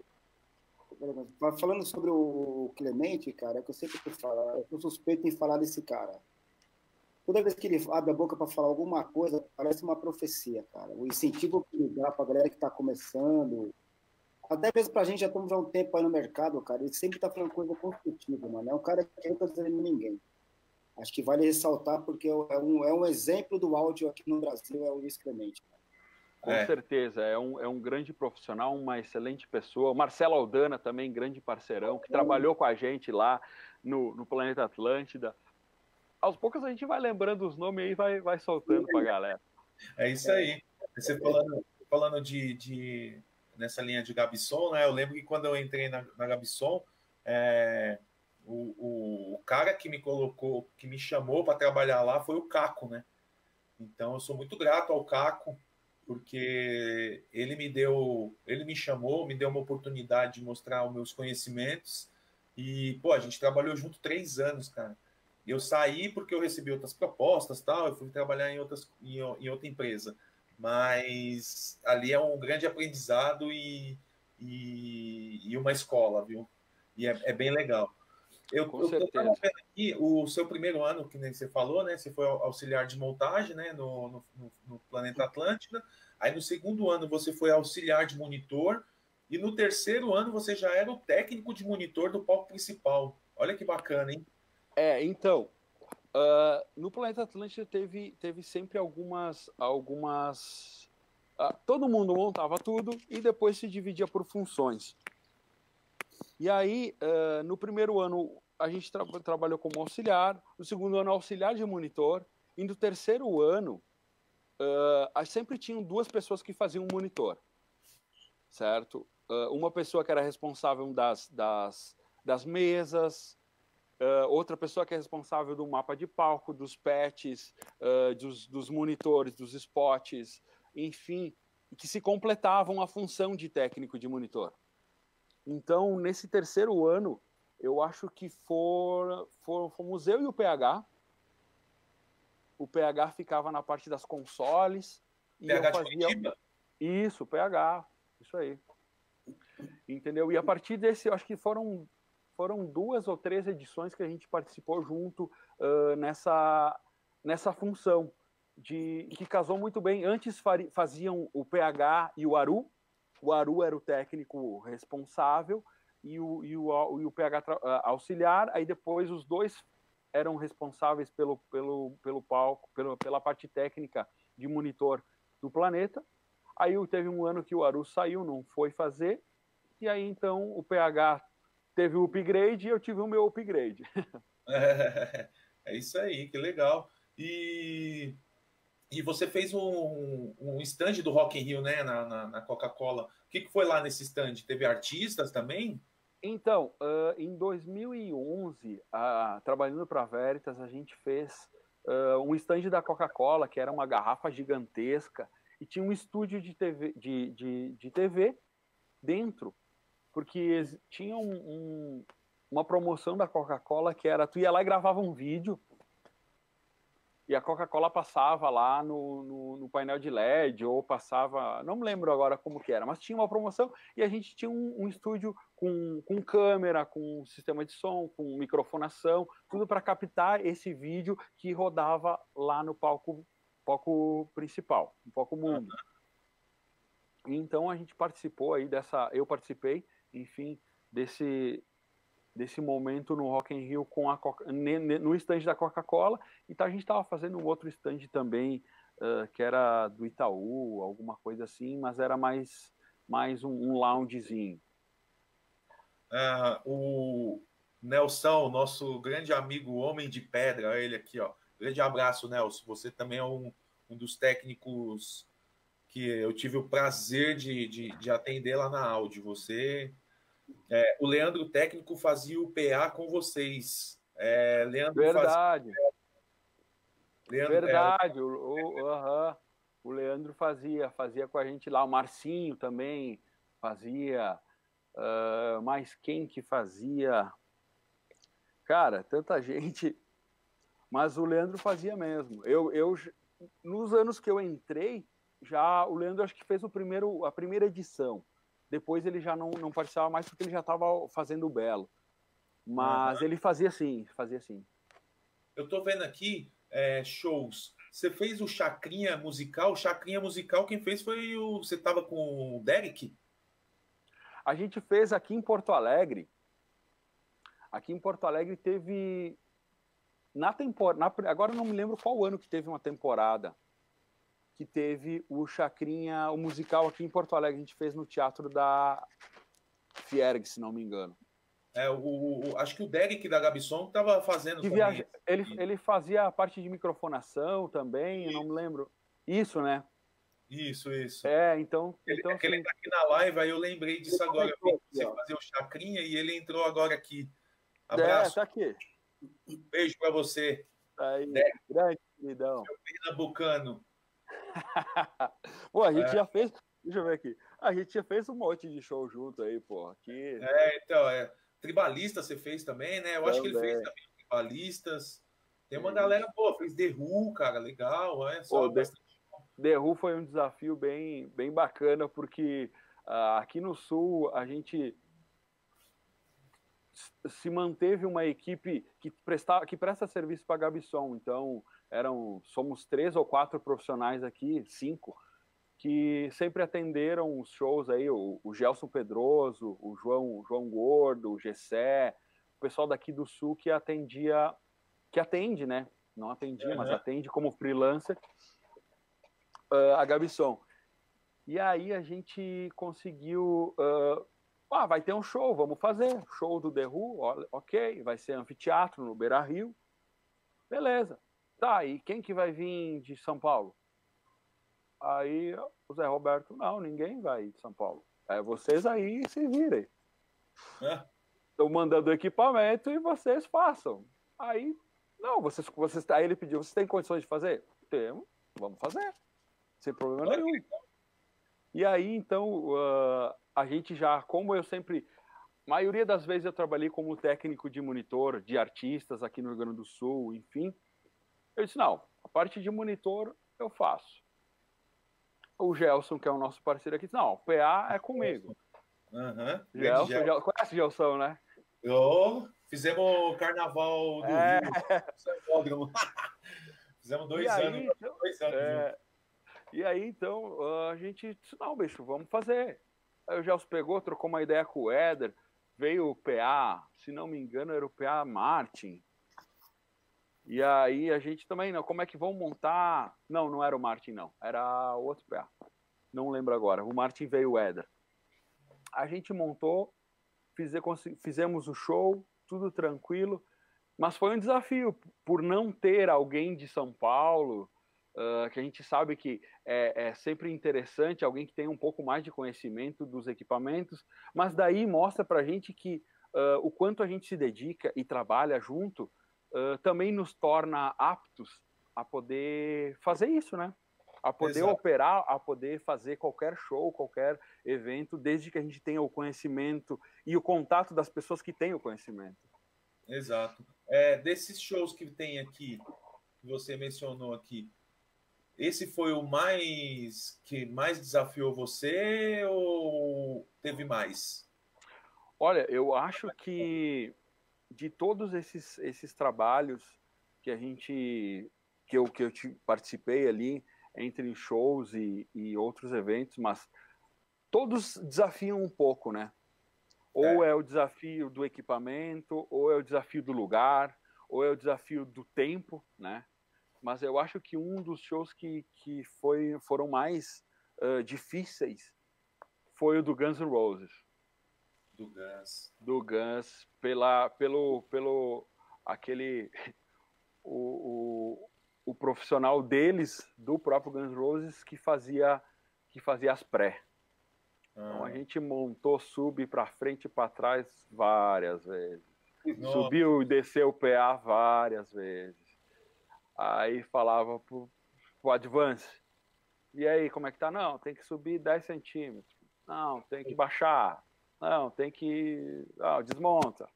Speaker 2: que... Falando sobre o Clemente, cara, é que eu sempre falo, eu sou suspeito em falar desse cara. Toda vez que ele abre a boca para falar alguma coisa, parece uma profecia, cara. O incentivo que ele dá para a galera que está começando, até mesmo para a gente, já estamos há um tempo aí no mercado, cara, ele sempre está falando coisa construtiva, mano. É um cara que nunca desanima ninguém. Acho que vale ressaltar, porque é um, é um exemplo do áudio aqui no Brasil, é o Luiz Clemente.
Speaker 3: Com é. certeza, é um, é um grande profissional, uma excelente pessoa. O Marcelo Aldana também, grande parceirão, que é. trabalhou com a gente lá no, no Planeta Atlântida. Aos poucos a gente vai lembrando os nomes aí e vai, vai soltando pra galera.
Speaker 1: É isso aí. Você falando, falando de, de nessa linha de Gabisson, né? Eu lembro que quando eu entrei na, na Gabisson, é, o, o, o cara que me colocou, que me chamou para trabalhar lá foi o Caco, né? Então eu sou muito grato ao Caco, porque ele me deu, ele me chamou, me deu uma oportunidade de mostrar os meus conhecimentos e, pô, a gente trabalhou junto três anos, cara. Eu saí porque eu recebi outras propostas, tal, eu fui trabalhar em, outras, em, em outra empresa. Mas ali é um grande aprendizado e, e, e uma escola, viu? E é, é bem legal. Eu,
Speaker 3: Com
Speaker 1: eu
Speaker 3: certeza.
Speaker 1: tô vendo aqui o seu primeiro ano, que nem você falou, né? Você foi auxiliar de montagem, né? No, no, no Planeta Atlântida. Aí no segundo ano você foi auxiliar de monitor. E no terceiro ano você já era o técnico de monitor do palco principal. Olha que bacana, hein?
Speaker 3: É, então, uh, no Planeta Atlântida teve, teve sempre algumas... algumas uh, todo mundo montava tudo e depois se dividia por funções. E aí, uh, no primeiro ano, a gente tra trabalhou como auxiliar, no segundo ano, auxiliar de monitor, e no terceiro ano, uh, sempre tinham duas pessoas que faziam monitor, certo? Uh, uma pessoa que era responsável das, das, das mesas, Uh, outra pessoa que é responsável do mapa de palco, dos patches, uh, dos, dos monitores, dos spots, enfim, que se completavam a função de técnico de monitor. Então, nesse terceiro ano, eu acho que for, for, fomos eu e o P H. O P H ficava na parte das consoles. E
Speaker 1: P H
Speaker 3: eu fazia...
Speaker 1: de Curitiba?
Speaker 3: Isso, P H, isso aí. Entendeu? E a partir desse, eu acho que foram... Foram duas ou três edições que a gente participou junto uh, nessa, nessa função, de, que casou muito bem. Antes faziam o P H e o Aru. O Aru era o técnico responsável e o, e o, e o P H auxiliar. Aí depois os dois eram responsáveis pelo, pelo, pelo palco, pelo, pela parte técnica de monitor do Planeta. Aí teve um ano que o Aru saiu, não foi fazer. E aí então o P H... teve o upgrade e eu tive o meu upgrade.
Speaker 1: É, é isso aí, que legal. E, e você fez um, um stand do Rock in Rio, né, na, na, na Coca-Cola. O que, que foi lá nesse stand? Teve artistas também?
Speaker 3: Então, uh, em dois mil e onze, uh, trabalhando para a Veritas, a gente fez uh, um stand da Coca-Cola, que era uma garrafa gigantesca, e tinha um estúdio de T V, de, de, de T V dentro, porque tinha um, um, uma promoção da Coca-Cola que era, tu ia lá e gravava um vídeo, e a Coca-Cola passava lá no, no, no painel de L E D, ou passava, não me lembro agora como que era, mas tinha uma promoção, e a gente tinha um, um estúdio com, com câmera, com sistema de som, com microfonação, tudo para captar esse vídeo que rodava lá no palco, palco principal, no palco mundo. Uhum. Então a gente participou aí dessa, eu participei, enfim, desse... desse momento no Rock in Rio com a Coca, no stand da Coca-Cola, e tá, a gente estava fazendo um outro stand também, uh, que era do Itaú, alguma coisa assim, mas era mais, mais um, um loungezinho.
Speaker 1: Uh, o Nelson, nosso grande amigo Homem de Pedra, olha ele aqui, ó. Grande abraço, Nelson. Você também é um, um dos técnicos que eu tive o prazer de, de, de atender lá na Audi. Você... É, o Leandro técnico fazia o P A com vocês. É, Leandro
Speaker 3: Verdade.
Speaker 1: Fazia...
Speaker 3: Leandro, Verdade. É, o, o, uh-huh. o Leandro fazia, fazia com a gente lá. O Marcinho também fazia. Uh, mas quem que fazia? Cara, tanta gente. Mas o Leandro fazia mesmo. Eu, eu, nos anos que eu entrei, já o Leandro acho que fez o primeiro, a primeira edição. Depois ele já não, não participava mais porque ele já estava fazendo o Belo. Mas uhum. ele fazia sim, fazia sim.
Speaker 1: Eu tô vendo aqui é, shows. Você fez o Chacrinha Musical? O Chacrinha Musical quem fez foi o... Você tava com o Derek?
Speaker 3: A gente fez aqui em Porto Alegre. Aqui em Porto Alegre teve... Na temporada... Agora eu não me lembro qual ano que teve uma temporada. Que teve o Chacrinha, o musical aqui em Porto Alegre, a gente fez no teatro da Fierg, se não me engano.
Speaker 1: É, o, o, acho que o Derek da Gabson estava fazendo
Speaker 3: que viaja... ele, ele fazia a parte de microfonação também, isso. Eu não me lembro. Isso, né?
Speaker 1: Isso, isso.
Speaker 3: É, então...
Speaker 1: Ele,
Speaker 3: então
Speaker 1: é que ele tá aqui na live, aí eu lembrei disso ele agora. Eu vi você fazer o Chacrinha e ele entrou agora aqui. Abraço.
Speaker 3: É, tá aqui.
Speaker 1: Beijo para você.
Speaker 3: Aí, Derek. Grande queridão.
Speaker 1: Meu pernambucano.
Speaker 3: Pô, a gente é. já fez... Deixa eu ver aqui. A gente já fez um monte de show junto aí, pô. Aqui...
Speaker 1: É, então, é... Tribalista você fez também, né? Eu também. acho que ele fez também Tribalistas. Tem uma Sim. galera boa, fez The Who, cara, legal. É só
Speaker 3: Pô, bastante... The Who foi um desafio bem, bem bacana, porque uh, aqui no Sul a gente se manteve uma equipe que, presta, que presta serviço para a Gabson. Então, eram, somos três ou quatro profissionais aqui, cinco, que sempre atenderam os shows aí, o, o Gelson Pedroso, o João, o João Gordo, o Gessé, o pessoal daqui do Sul que atendia, que atende, né? Não atendia, uhum. mas atende como freelancer uh, a Gabson. E aí a gente conseguiu, uh, ah, vai ter um show, vamos fazer, show do The Who, ok, vai ser anfiteatro no Beira-Rio, beleza. Tá, e quem que vai vir de São Paulo? Aí o Zé Roberto, não, ninguém vai de São Paulo. É vocês aí se virem. Estou é. mandando equipamento e vocês façam. Aí, não, vocês, vocês, aí ele pediu, vocês têm condições de fazer? Temos, vamos fazer. Sem problema Oi, nenhum. E aí, então, uh, a gente já, como eu sempre... A maioria das vezes eu trabalhei como técnico de monitor de artistas aqui no Rio Grande do Sul, enfim. Eu disse, não, a parte de monitor eu faço. O Gelson, que é o nosso parceiro aqui, disse, não, o P A é comigo.
Speaker 1: Uhum.
Speaker 3: Gelson, Gelson. Conhece o Gelson, né?
Speaker 1: Eu, fizemos o carnaval do é... Rio. Fizemos dois
Speaker 3: aí,
Speaker 1: anos.
Speaker 3: Então,
Speaker 1: dois anos
Speaker 3: é... E aí, então, a gente disse, não, bicho, vamos fazer. Aí o Gelson pegou, trocou uma ideia com o Éder, veio o P A, se não me engano, era o P A Martin. E aí a gente também, não, como é que vão montar? Não, não era o Martin, não. Era o outro P A. Não lembro agora. O Martin veio o Éder. A gente montou, fize, fizemos o show, tudo tranquilo, mas foi um desafio, por não ter alguém de São Paulo, uh, que a gente sabe que é, é sempre interessante, alguém que tem um pouco mais de conhecimento dos equipamentos, mas daí mostra pra gente que uh, o quanto a gente se dedica e trabalha junto uh, também nos torna aptos a poder fazer isso, né? A poder Exato. operar, a poder fazer qualquer show, qualquer evento, desde que a gente tenha o conhecimento e o contato das pessoas que têm o conhecimento.
Speaker 1: Exato. É, desses shows que tem aqui, que você mencionou aqui, esse foi o mais que mais desafiou você ou teve mais?
Speaker 3: Olha, eu acho que de todos esses, esses trabalhos que a gente que eu, que eu participei ali, entre shows e, e outros eventos, mas todos desafiam um pouco, né? Ou é. é o desafio do equipamento, ou é o desafio do lugar, ou é o desafio do tempo, né? Mas eu acho que um dos shows que, que foi, foram mais uh, difíceis foi o do Guns N' Roses.
Speaker 1: Do Guns.
Speaker 3: Do Guns, pela, pelo, pelo aquele o, o, o profissional deles, do próprio Guns N' Roses, que fazia, que fazia as pré. Ah. Então a gente montou sub para frente e para trás várias vezes. Nossa. Subiu e desceu o P A várias vezes. Aí falava pro, pro Advance, e aí, como é que tá? Não, tem que subir dez centímetros. Não, tem que baixar. Não, tem que... Não, desmonta.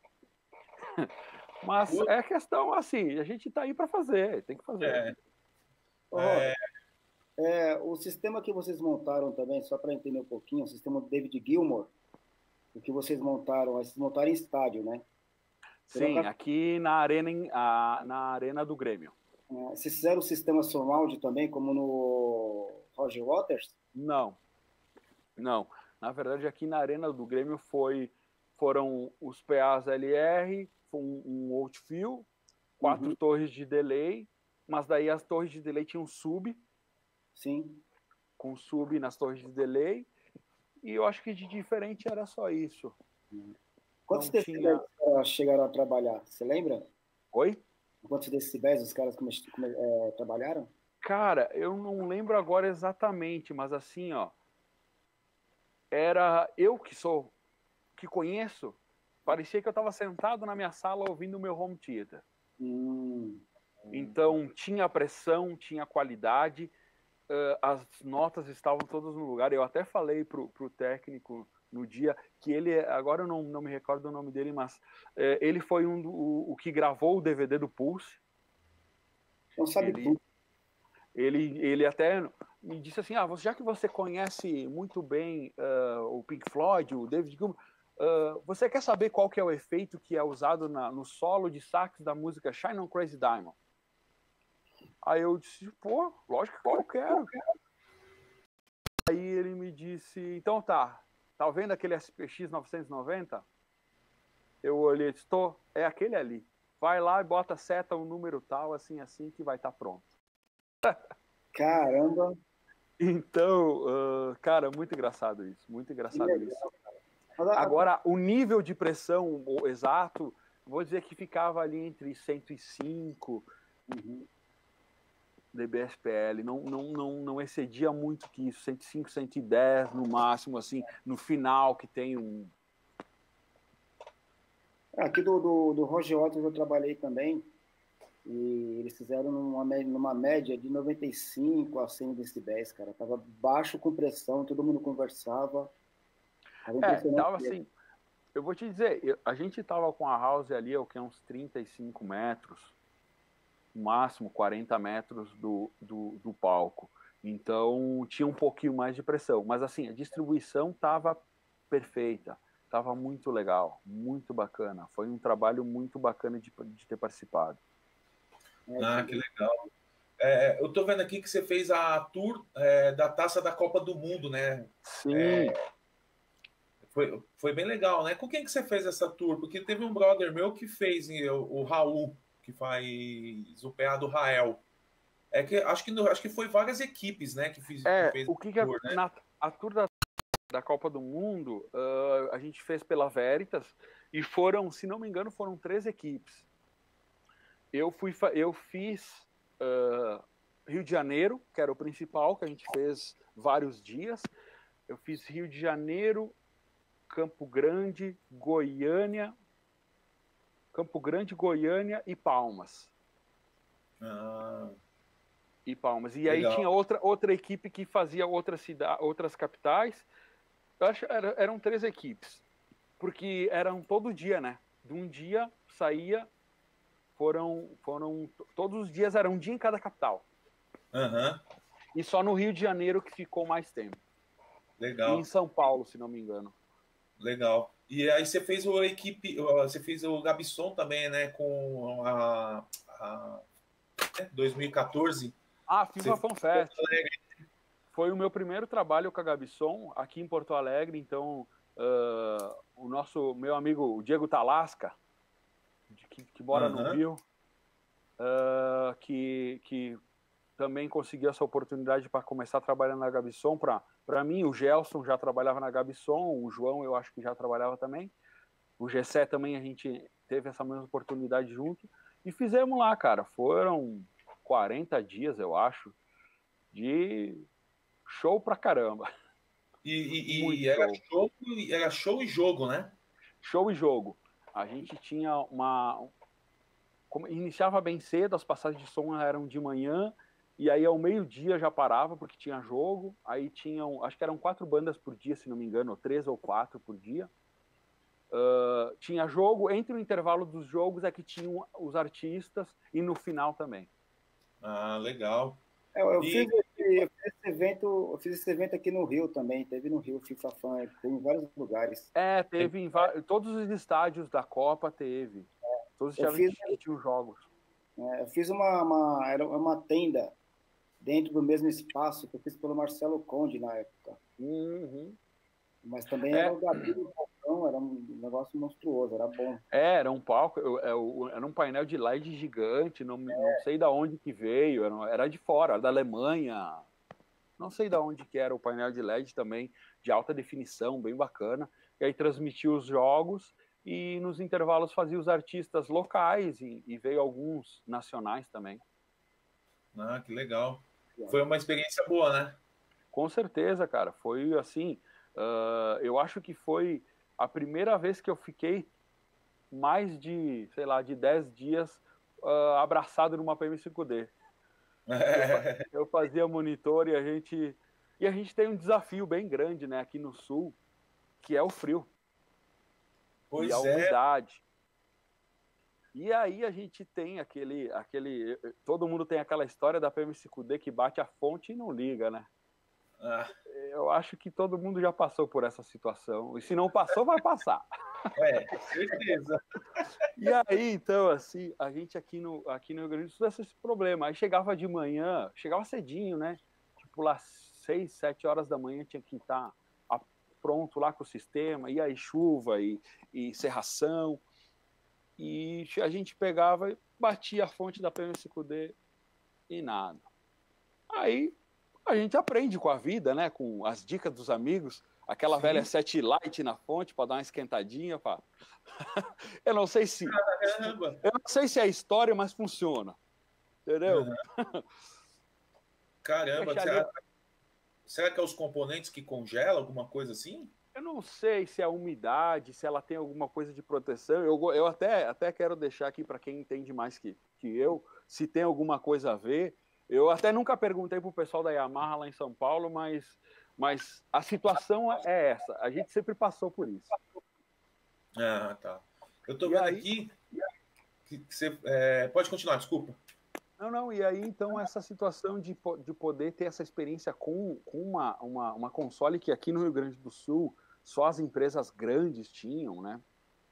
Speaker 3: Mas é questão assim, a gente tá aí para fazer, tem que fazer.
Speaker 2: É. Ô, é... É, o sistema que vocês montaram também, só para entender um pouquinho, o sistema do David Gilmour, o que vocês montaram, vocês montaram em estádio, né?
Speaker 3: Sim, nunca... aqui na arena, a, na arena do Grêmio.
Speaker 2: É, vocês fizeram o sistema surround também, como no Roger Waters?
Speaker 3: Não, não. Na verdade, aqui na arena do Grêmio foi, foram os P As L R, um, um outfield, quatro uhum. torres de delay, mas daí as torres de delay tinham sub.
Speaker 2: Sim.
Speaker 3: Com sub nas torres de delay, e eu acho que de diferente era só isso.
Speaker 2: Uhum. Quantos decibéis tinha... chegaram a trabalhar? Você lembra?
Speaker 3: Oi?
Speaker 2: Quantos decibéis os caras come... Come... É, trabalharam?
Speaker 3: Cara, eu não lembro agora exatamente, mas assim, ó, era eu que sou, que conheço, parecia que eu estava sentado na minha sala ouvindo o meu home theater.
Speaker 2: Hum.
Speaker 3: Então, tinha pressão, tinha qualidade, uh, as notas estavam todas no lugar. Eu até falei pro, pro técnico no dia que ele, agora eu não, não me recordo o nome dele, mas uh, ele foi um do, o, o que gravou o D V D do Pulse.
Speaker 2: Não sabe
Speaker 3: ele,
Speaker 2: tudo.
Speaker 3: Ele, ele até me disse assim, ah, já que você conhece muito bem uh, o Pink Floyd, o David Gilmour, uh, você quer saber qual que é o efeito que é usado na, no solo de sax da música Shine on Crazy Diamond? Aí eu disse, pô, lógico que eu quero. Aí ele me disse, então tá, tá vendo aquele S P X novecentos e noventa? Eu olhei e disse, tô, é aquele ali. Vai lá e bota seta um número tal, assim, assim, que vai estar tá pronto.
Speaker 2: Caramba!
Speaker 3: Então, uh, cara, muito engraçado isso, muito engraçado isso. Agora, o nível de pressão o exato, vou dizer que ficava ali entre cento e cinco
Speaker 2: uhum.
Speaker 3: dB S P L, não, não, não, não excedia muito que isso, cento e cinco, cento e dez no máximo, assim, no final que tem um...
Speaker 2: Aqui do, do, do Roger Waters eu trabalhei também, e eles fizeram numa, numa média de noventa e cinco a cem decibéis, cara. Tava baixo com pressão, todo mundo conversava.
Speaker 3: Tava é, tava assim, eu vou te dizer, eu, a gente tava com a house ali, o que é uns trinta e cinco metros, no máximo quarenta metros do, do, do palco. Então, tinha um pouquinho mais de pressão. Mas assim, a distribuição tava perfeita. Tava muito legal, muito bacana. Foi um trabalho muito bacana de, de ter participado.
Speaker 1: Ah, que legal. É, eu tô vendo aqui que você fez a tour é, da Taça da Copa do Mundo, né?
Speaker 3: Sim.
Speaker 1: É, foi, foi bem legal, né? Com quem que você fez essa tour? Porque teve um brother meu que fez, o, o Raul, que faz o P A do Rael. É que, acho, que, acho que foi várias equipes, né? Que, fiz,
Speaker 3: é,
Speaker 1: que fez
Speaker 3: o que, que
Speaker 1: tour,
Speaker 3: a,
Speaker 1: né?
Speaker 3: na, a tour da, da Copa do Mundo, uh, a gente fez pela Veritas, e foram, se não me engano, foram três equipes. Eu, fui, eu fiz uh, Rio de Janeiro, que era o principal, que a gente fez vários dias. Eu fiz Rio de Janeiro, Campo Grande, Goiânia, Campo Grande, Goiânia e Palmas.
Speaker 1: Ah,
Speaker 3: e Palmas. E aí
Speaker 1: legal.
Speaker 3: tinha outra, outra equipe que fazia outras, cidades, outras capitais. Eu acho que era, eram três equipes, porque eram todo dia, né? De um dia saía, foram, foram todos os dias, era um dia em cada capital.
Speaker 1: Uhum.
Speaker 3: E só no Rio de Janeiro que ficou mais tempo.
Speaker 1: Legal.
Speaker 3: E em São Paulo, se não me engano.
Speaker 1: Legal. E aí você fez o equipe, você fez o Gabisson também, né? Com a, a dois mil e quatorze.
Speaker 3: Ah, FIFA
Speaker 1: você
Speaker 3: Fan Fest. Foi o meu primeiro trabalho com a Gabisson aqui em Porto Alegre. Então, uh, o nosso meu amigo o Diego Talasca, que, que mora
Speaker 1: uhum.
Speaker 3: no Rio, uh, que, que também conseguiu essa oportunidade para começar trabalhando na Gabisson. Para mim, o Gelson já trabalhava na Gabisson, o João eu acho que já trabalhava também. O Gessé também a gente teve essa mesma oportunidade junto. E fizemos lá, cara. Foram quarenta dias, eu acho, de show pra caramba.
Speaker 1: E, e, e era, show. Show, era show e jogo, né?
Speaker 3: Show e jogo. A gente tinha uma... Como, iniciava bem cedo, as passagens de som eram de manhã, e aí ao meio-dia já parava, porque tinha jogo. Aí tinham, acho que eram quatro bandas por dia, se não me engano, ou três ou quatro por dia. Uh, tinha jogo, entre o intervalo dos jogos é que tinham os artistas, e no final também.
Speaker 1: Ah, legal.
Speaker 2: É, eu,
Speaker 1: e...
Speaker 2: fiz esse, eu, fiz esse evento, eu fiz esse evento aqui no Rio também, teve no Rio FIFA Fan, teve em vários lugares.
Speaker 3: É, teve em va- todos os estádios da Copa, teve. É, todos os estádios que tinham jogos.
Speaker 2: É, eu fiz uma, uma, era uma tenda dentro do mesmo espaço que eu fiz pelo Marcelo Conde na época.
Speaker 3: Uhum.
Speaker 2: Mas também
Speaker 3: é.
Speaker 2: era o Gabi do Falcão, era um negócio monstruoso, era bom.
Speaker 3: É, era um palco, era um painel de L E D gigante, não, é. não sei de onde que veio, era, era de fora, era da Alemanha, não sei de onde que era o painel de L E D também, de alta definição, bem bacana, e aí transmitia os jogos, e nos intervalos fazia os artistas locais, e, e veio alguns nacionais também.
Speaker 1: Ah, que legal. Foi uma experiência boa, né?
Speaker 3: Com certeza, cara, foi assim, uh, eu acho que foi a primeira vez que eu fiquei mais de, sei lá, de dez dias uh, abraçado numa P M cinco D. É. Eu, eu fazia monitor e a gente e a gente tem um desafio bem grande, né, aqui no sul, que é o frio.
Speaker 1: Pois
Speaker 3: e a
Speaker 1: é.
Speaker 3: umidade. E aí a gente tem aquele, aquele, todo mundo tem aquela história da P M cinco D que bate a fonte e não liga, né?
Speaker 1: Ah.
Speaker 3: Eu acho que todo mundo já passou por essa situação. E se não passou, vai passar.
Speaker 1: É, certeza.
Speaker 3: E aí, então, assim, a gente aqui no, aqui no Rio Grande do Sul tinha esse problema. Aí chegava de manhã, chegava cedinho, né? Tipo lá, seis, sete horas da manhã tinha que estar pronto lá com o sistema. E aí chuva e, e serração. E a gente pegava e batia a fonte da P M cinco D e nada. Aí a gente aprende com a vida, né? Com as dicas dos amigos. Aquela Sim. velha set light na fonte para dar uma esquentadinha. Pra... eu não sei se.
Speaker 1: Caramba.
Speaker 3: Eu não sei se é história, mas funciona. Entendeu?
Speaker 1: Uhum. Caramba, será, será que é os componentes que congelam, alguma coisa assim?
Speaker 3: Eu não sei se é a umidade, se ela tem alguma coisa de proteção. Eu, eu até, até quero deixar aqui para quem entende mais que, que eu, se tem alguma coisa a ver. Eu até nunca perguntei para o pessoal da Yamaha lá em São Paulo, mas, mas a situação é essa. A gente sempre passou por isso.
Speaker 1: Ah, tá. Eu estou vendo aí, aqui que você... É, pode continuar, desculpa.
Speaker 3: Não, não, e aí, então, essa situação de, de poder ter essa experiência com, com uma, uma, uma console que aqui no Rio Grande do Sul só as empresas grandes tinham, né?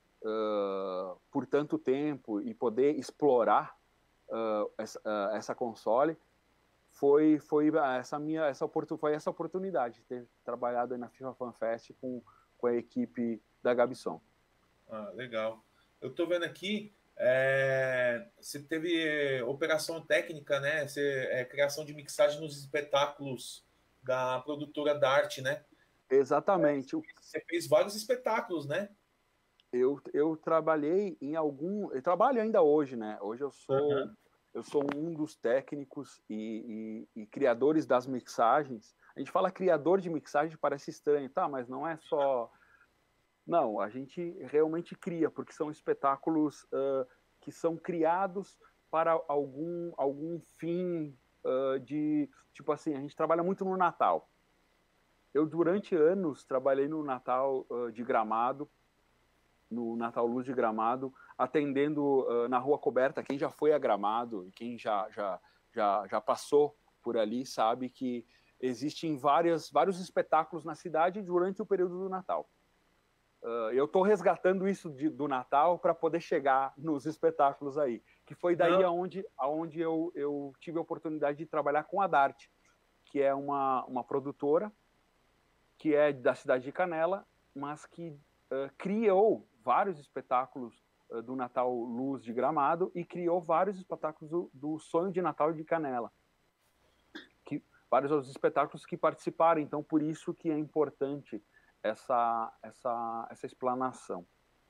Speaker 3: Uh, por tanto tempo e poder explorar uh, essa, uh, essa console foi, foi, essa, minha, essa, oportun, foi essa oportunidade de ter trabalhado aí na FIFA Fan Fest com, com a equipe da Gabisson.
Speaker 1: Ah, legal. Eu estou vendo aqui, é, você teve operação técnica, né? Você, é, criação de mixagem nos espetáculos da produtora Dart, né?
Speaker 3: Exatamente.
Speaker 1: Você fez vários espetáculos, né?
Speaker 3: Eu, eu trabalhei em algum... Eu trabalho ainda hoje, né? Hoje eu sou, uhum. eu sou um dos técnicos e, e, e criadores das mixagens. A gente fala criador de mixagem, parece estranho, tá? Mas não é só... Não, a gente realmente cria, porque são espetáculos uh, que são criados para algum, algum fim uh, de... Tipo assim, a gente trabalha muito no Natal. Eu, durante anos, trabalhei no Natal uh, de Gramado, no Natal Luz de Gramado, atendendo uh, na Rua Coberta. Quem já foi a Gramado e quem já, já, já, já passou por ali sabe que existem várias, vários espetáculos na cidade durante o período do Natal. Uh, eu estou resgatando isso de, do Natal para poder chegar nos espetáculos aí, que foi daí aonde, aonde eu, eu tive a oportunidade de trabalhar com a Dart, que é uma, uma produtora que é da cidade de Canela, mas que uh, criou vários espetáculos uh, do Natal Luz de Gramado e criou vários espetáculos do, do Sonho de Natal de Canela. Que, vários outros espetáculos que participaram, então por isso que é importante essa, essa, essa explanação.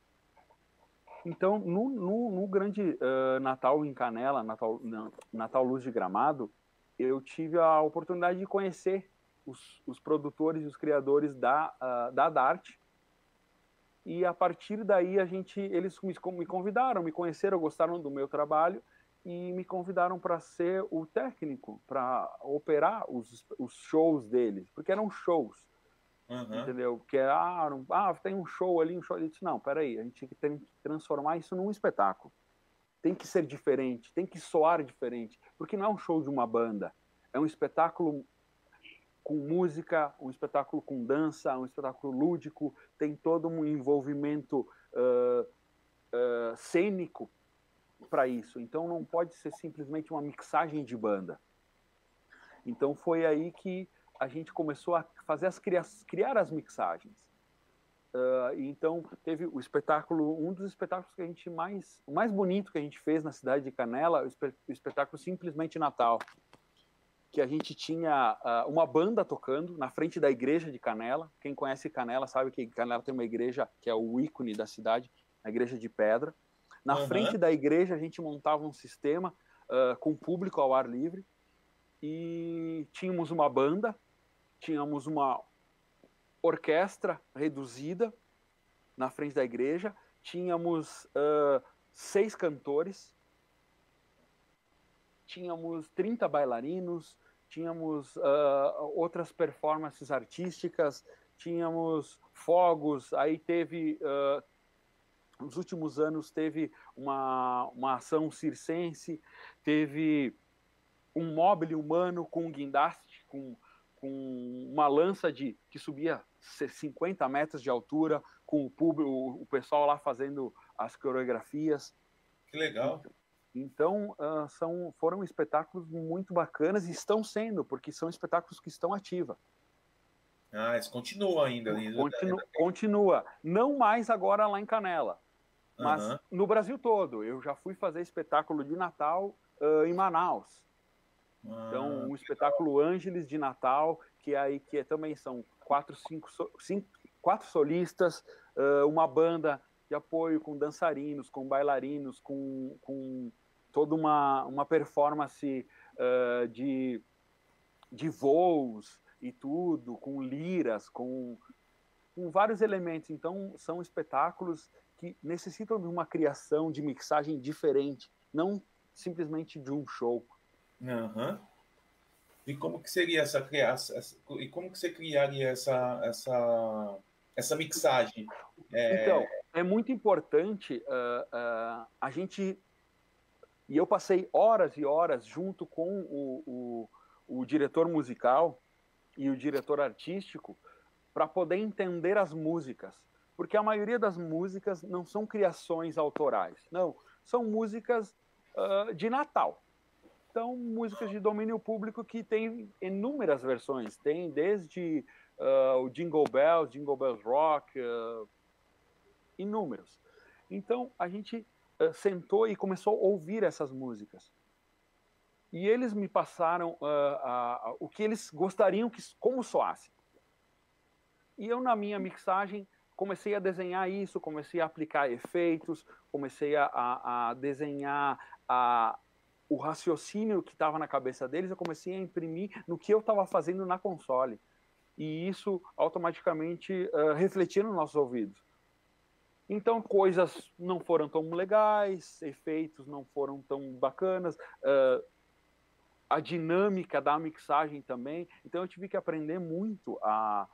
Speaker 3: Então, no, no, no grande uh, Natal em Canela, Natal, Natal Luz de Gramado, eu tive a oportunidade de conhecer os, os produtores e os criadores da, uh, da Dart, e a partir daí a gente, eles me, me convidaram, me conheceram, gostaram do meu trabalho, e me convidaram para ser o técnico, para operar os, os shows deles, porque eram shows. Uhum. Entendeu? Que é, ah, um, ah, tem um show ali, um show ali. Eu disse, não, peraí, a gente tem que transformar isso num espetáculo. Tem que ser diferente, tem que soar diferente, porque não é um show de uma banda, é um espetáculo com música, um espetáculo com dança, um espetáculo lúdico, tem todo um envolvimento uh, uh, cênico para isso. Então não pode ser simplesmente uma mixagem de banda. Então foi aí que a gente começou a fazer as criar, criar as mixagens. Uh, então teve o espetáculo, um dos espetáculos que a gente mais, o mais bonito que a gente fez na cidade de Canela, o, espe, o espetáculo Simplesmente Natal, que a gente tinha uh, uma banda tocando na frente da igreja de Canela. Quem conhece Canela sabe que Canela tem uma igreja que é o ícone da cidade, a igreja de pedra. Na uhum. frente da igreja a gente montava um sistema uh, com público ao ar livre e tínhamos uma banda, tínhamos uma orquestra reduzida na frente da igreja, tínhamos uh, seis cantores, tínhamos trinta bailarinos, tínhamos uh, outras performances artísticas, tínhamos fogos, aí teve, uh, nos últimos anos teve uma, uma ação circense, teve um móvel humano com um guindaste, com com uma lança de, que subia cinquenta metros de altura, com o público, o, o pessoal lá fazendo as coreografias.
Speaker 1: Que legal.
Speaker 3: Então, uh, são, foram espetáculos muito bacanas e estão sendo, porque são espetáculos que estão ativos.
Speaker 1: Ah, isso continua ainda.
Speaker 3: Continu, continua. Não mais agora lá em Canela, mas uh-huh. no Brasil todo. Eu já fui fazer espetáculo de Natal uh, em Manaus. Então, o espetáculo Ângeles de Natal, que aí que é, também são quatro, cinco, cinco, quatro solistas, uh, uma banda de apoio com dançarinos, com bailarinos, com, com toda uma, uma performance uh, de, de voos e tudo, com liras, com, com vários elementos. Então, são espetáculos que necessitam de uma criação de mixagem diferente, não simplesmente de um show.
Speaker 1: Uhum. E como que seria essa criação? E como que você criaria essa essa essa mixagem?
Speaker 3: É... Então é muito importante uh, uh, a gente, e eu passei horas e horas junto com o, o, o diretor musical e o diretor artístico para poder entender as músicas, porque a maioria das músicas não são criações autorais, não, são músicas uh, de Natal. São músicas de domínio público que tem inúmeras versões. Tem desde uh, o Jingle Bells, Jingle Bells Rock, uh, inúmeros. Então, a gente uh, sentou e começou a ouvir essas músicas. E eles me passaram uh, uh, uh, o que eles gostariam que como soasse. E eu, na minha mixagem, comecei a desenhar isso, comecei a aplicar efeitos, comecei a, a, a desenhar a o raciocínio que estava na cabeça deles, eu comecei a imprimir no que eu estava fazendo na console. E isso automaticamente uh, refletia nos nossos ouvidos. Então, coisas não foram tão legais, efeitos não foram tão bacanas, uh, a dinâmica da mixagem também. Então, eu tive que aprender muito a,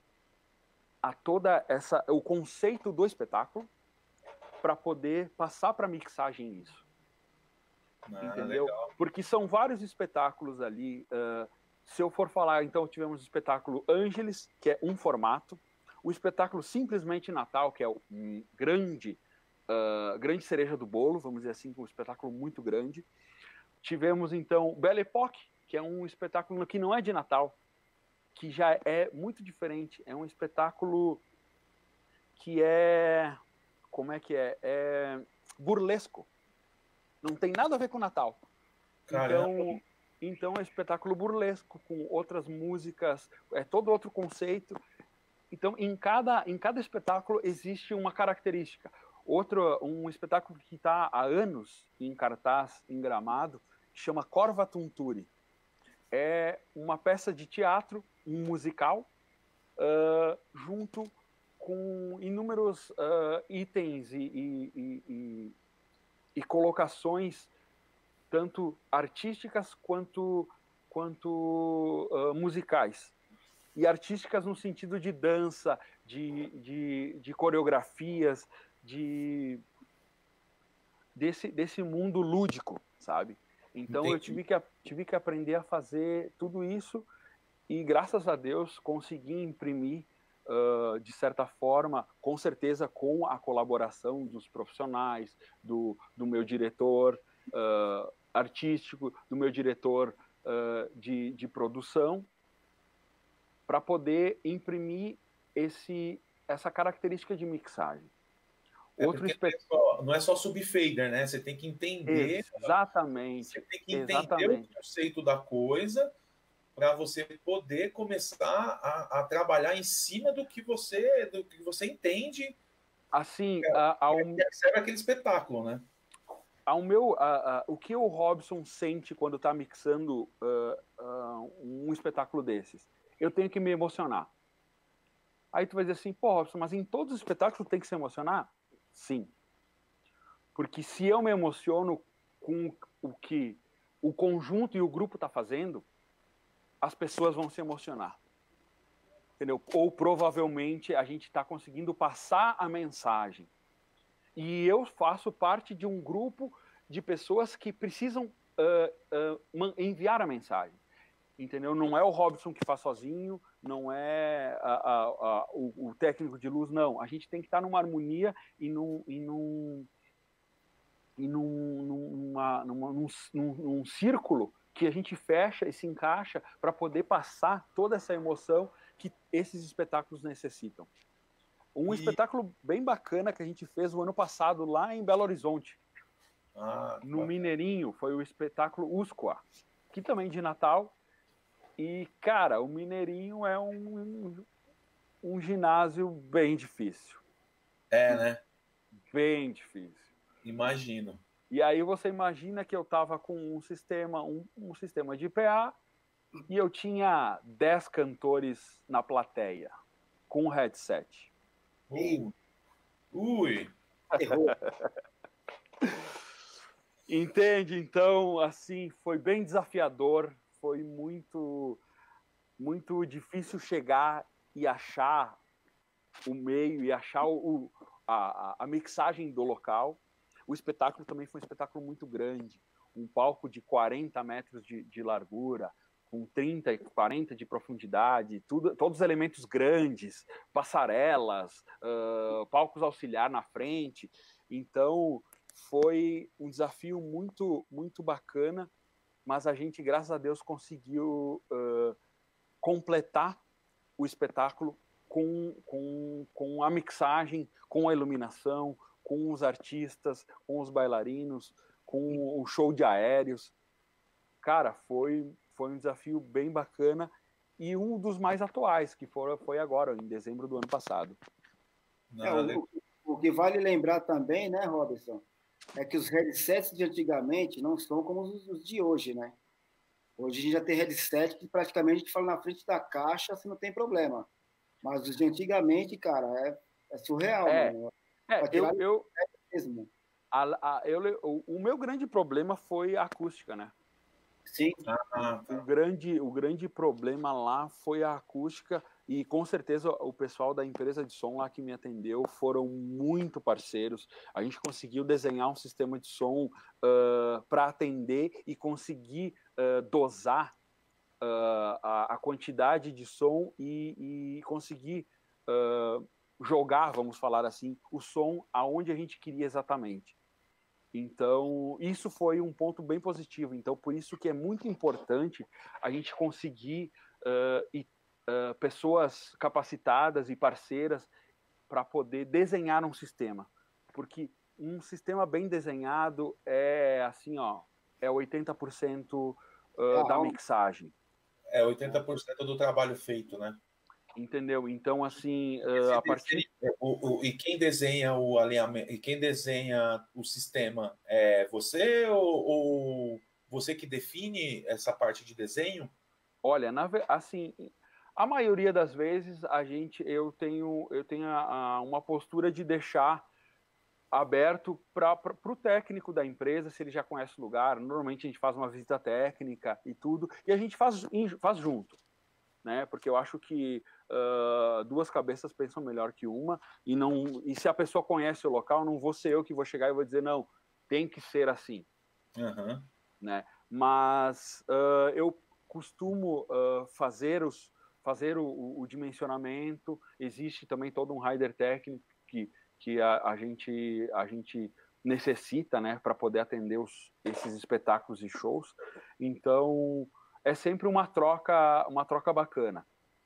Speaker 3: a toda essa, o conceito do espetáculo para poder passar para a mixagem isso. Ah, entendeu? Legal. Porque são vários espetáculos ali. Uh, se eu for falar, então, tivemos o espetáculo Ângeles, que é um formato. O espetáculo Simplesmente Natal, que é um grande, uh, grande cereja do bolo, vamos dizer assim, um espetáculo muito grande. Tivemos, então, Belle Époque, que é um espetáculo que não é de Natal, que já é muito diferente. É um espetáculo que é... Como é que é? É burlesco. Não tem nada a ver com Natal.
Speaker 1: Caramba.
Speaker 3: Então, então é um espetáculo burlesco, com outras músicas, é todo outro conceito. Então, em cada, em cada espetáculo existe uma característica. Outro, um espetáculo que está há anos em cartaz, em Gramado, chama Corva Tunturi. É uma peça de teatro, um musical, uh, junto com inúmeros uh, itens e, e, e, e, e colocações, tanto artísticas quanto, quanto uh, musicais. E artísticas no sentido de dança, de, de, de coreografias, de, desse, desse mundo lúdico, sabe? Então Entendi. eu tive que, tive que aprender a fazer tudo isso e, graças a Deus, consegui imprimir, uh, de certa forma, com certeza com a colaboração dos profissionais, do, do meu diretor uh, artístico, do meu diretor uh, de, de produção, para poder imprimir esse, essa característica de mixagem.
Speaker 1: É Outro espe... não, é só, não é só subfader, né? Você tem que entender.
Speaker 3: Exatamente.
Speaker 1: Você tem que entender
Speaker 3: exatamente.
Speaker 1: o conceito da coisa para você poder começar a, a trabalhar em cima do que você, do que você entende.
Speaker 3: Assim,
Speaker 1: é,
Speaker 3: a, a
Speaker 1: um... recebe aquele espetáculo, né?
Speaker 3: Ao meu, a, a, o que o Robson sente quando está mixando uh, uh, um espetáculo desses? Eu tenho que me emocionar. Aí tu vai dizer assim, pô, Robson, mas em todos os espetáculos tem que se emocionar? Sim. Porque se eu me emociono com o que o conjunto e o grupo está fazendo, as pessoas vão se emocionar. Entendeu? Ou provavelmente a gente está conseguindo passar a mensagem. E eu faço parte de um grupo de pessoas que precisam uh, uh, enviar a mensagem. Entendeu? Não é o Robson que faz sozinho, não é a, a, a, o, o técnico de luz, não. A gente tem que estar numa harmonia e num, e num, e num, numa, numa, num, num, num círculo que a gente fecha e se encaixa para poder passar toda essa emoção que esses espetáculos necessitam. Um e... espetáculo bem bacana que a gente fez o ano passado lá em Belo Horizonte,
Speaker 1: ah,
Speaker 3: no bacana. Mineirinho, foi o espetáculo Usqua, que também de Natal. E, cara, o Mineirinho é um, um, um ginásio bem difícil.
Speaker 1: É, né?
Speaker 3: Bem difícil.
Speaker 1: Imagino.
Speaker 3: E aí você imagina que eu tava com um sistema, um, um sistema de P A e eu tinha dez cantores na plateia, com um headset.
Speaker 1: Uh. Ui!
Speaker 3: Entende? Então, assim, foi bem desafiador. Foi muito, muito difícil chegar e achar o meio e achar o, a, a mixagem do local. O espetáculo também foi um espetáculo muito grande. Um palco de quarenta metros de, de largura, com trinta, quarenta de profundidade, tudo, todos os elementos grandes, passarelas, uh, palcos auxiliar na frente. Então, foi um desafio muito, muito bacana, mas a gente, graças a Deus, conseguiu uh, completar o espetáculo com, com, com a mixagem, com a iluminação, com os artistas, com os bailarinos, com o show de aéreos. Cara, foi, foi um desafio bem bacana e um dos mais atuais, que foi, foi agora, em dezembro do ano passado.
Speaker 2: É, o, o que vale lembrar também, né, Robson, é que os headsets de antigamente não são como os de hoje, né? Hoje a gente já tem headset que praticamente a gente fala na frente da caixa, se não tem problema. Mas os de antigamente, cara, é, é surreal,
Speaker 3: é,
Speaker 2: mano.
Speaker 3: É, eu, eu,
Speaker 2: mesmo.
Speaker 3: A, a, eu, o, o meu grande problema foi a acústica, né?
Speaker 2: Sim.
Speaker 1: Ah,
Speaker 3: o, grande, o grande problema lá foi a acústica e com certeza o pessoal da empresa de som lá que me atendeu foram muito parceiros. A gente conseguiu desenhar um sistema de som uh, para atender e conseguir uh, dosar uh, a, a quantidade de som e, e conseguir uh, jogar, vamos falar assim, o som aonde a gente queria exatamente. Então, isso foi um ponto bem positivo. Então, por isso que é muito importante a gente conseguir uh, e, uh, pessoas capacitadas e parceiras para poder desenhar um sistema. Porque um sistema bem desenhado é assim, ó, é oitenta por cento uh, da mixagem.
Speaker 1: É oitenta por cento do trabalho feito, né?
Speaker 3: Entendeu? Então, assim, uh, a partir...
Speaker 1: O, o, e quem desenha o alinhamento, e quem desenha o sistema é você ou, ou você que define essa parte de desenho?
Speaker 3: Olha, na, assim, a maioria das vezes a gente, eu tenho, eu tenho a, a, uma postura de deixar aberto para o técnico da empresa, se ele já conhece o lugar. Normalmente a gente faz uma visita técnica e tudo, e a gente faz, faz junto. Né? Porque eu acho que uh, duas cabeças pensam melhor que uma, e não e se a pessoa conhece o local, não vou ser eu que vou chegar e vou dizer, não, tem que ser assim.
Speaker 1: Uhum.
Speaker 3: Né? Mas uh, eu costumo uh, fazer, os, fazer o, o dimensionamento, existe também todo um rider técnico que, que a, a, gente, a gente necessita, né, para poder atender os, esses espetáculos e shows. Então, é sempre uma troca, uma troca bacana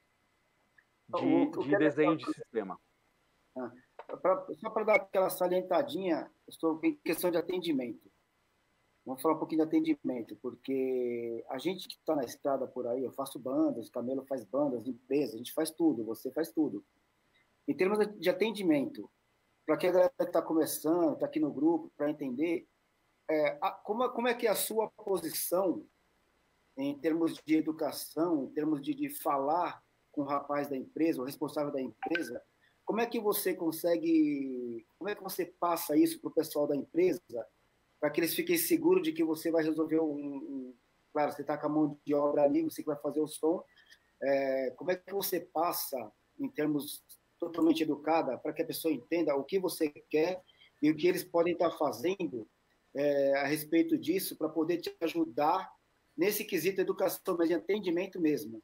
Speaker 3: de, o, o de desenho é de sistema.
Speaker 2: Ah, pra, só para dar aquela salientadinha, estou em questão de atendimento. Vamos falar um pouquinho de atendimento, porque a gente que está na estrada por aí, eu faço bandas, o Camelo faz bandas, empresas, a gente faz tudo, você faz tudo. Em termos de atendimento, para quem a galera está começando, está aqui no grupo, para entender, é, a, como, como é que é a sua posição em termos de educação, em termos de, de falar com o rapaz da empresa, o responsável da empresa, como é que você consegue, como é que você passa isso para o pessoal da empresa, para que eles fiquem seguros de que você vai resolver um... um claro, você está com a mão de obra ali, você que vai fazer o som, é, como é que você passa, em termos totalmente educada, para que a pessoa entenda o que você quer e o que eles podem estar fazendo é, a respeito disso, para poder te ajudar nesse quesito de educação, mas de atendimento mesmo.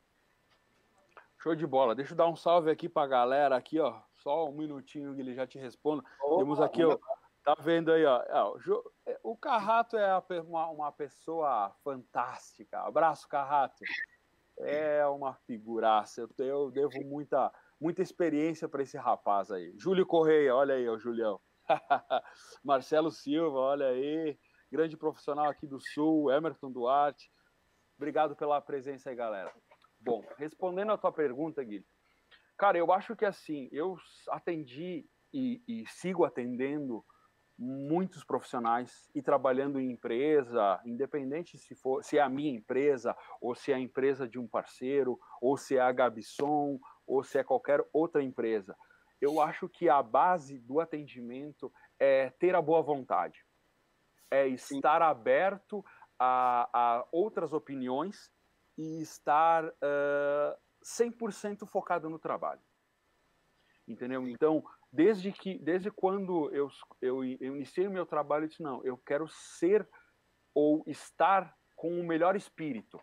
Speaker 3: Show de bola. Deixa eu dar um salve aqui para a galera, aqui, ó, só um minutinho que ele já te responde. Oh, Temos aqui, ó, tá vendo aí, ó, o Carrato é uma, uma pessoa fantástica. Abraço, Carrato. É uma figuraça. Eu, eu devo muita, muita experiência para esse rapaz aí. Júlio Correia, olha aí, ó, Julião. Marcelo Silva, olha aí. Grande profissional aqui do Sul, Emerson Duarte. Obrigado pela presença aí, galera. Bom, respondendo a tua pergunta, Gui, cara, eu acho que assim, eu atendi e, e sigo atendendo muitos profissionais e trabalhando em empresa, independente se for se é a minha empresa ou se é a empresa de um parceiro ou se é a Gabson ou se é qualquer outra empresa. Eu acho que a base do atendimento é ter a boa vontade, é estar Sim. aberto a, a outras opiniões e estar uh, cem por cento focado no trabalho. Entendeu? Sim. Então, desde que desde quando eu, eu, eu iniciei o meu trabalho, eu disse, não, eu quero ser ou estar com o melhor espírito.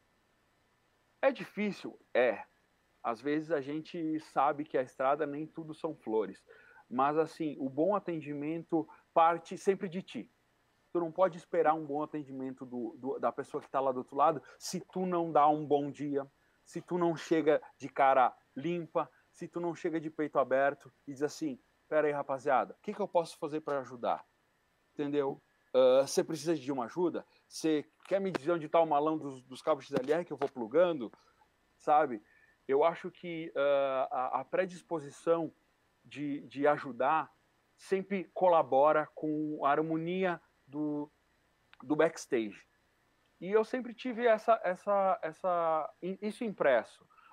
Speaker 3: É difícil? É. Às vezes a gente sabe que a estrada nem tudo são flores. Mas, assim, o bom atendimento parte sempre de ti. Tu não pode esperar um bom atendimento do, do, da pessoa que está lá do outro lado se tu não dá um bom dia, se tu não chega de cara limpa, se tu não chega de peito aberto e diz assim, pera aí, rapaziada, o que, que eu posso fazer para ajudar? Entendeu? Você uh, precisa de uma ajuda? Você quer me dizer onde está o malão dos, dos cabos X L R que eu vou plugando? Sabe? Eu acho que uh, a, a predisposição de, de ajudar sempre colabora com a harmonia do, do backstage. E eu sempre tive essa, essa, essa, isso impresso.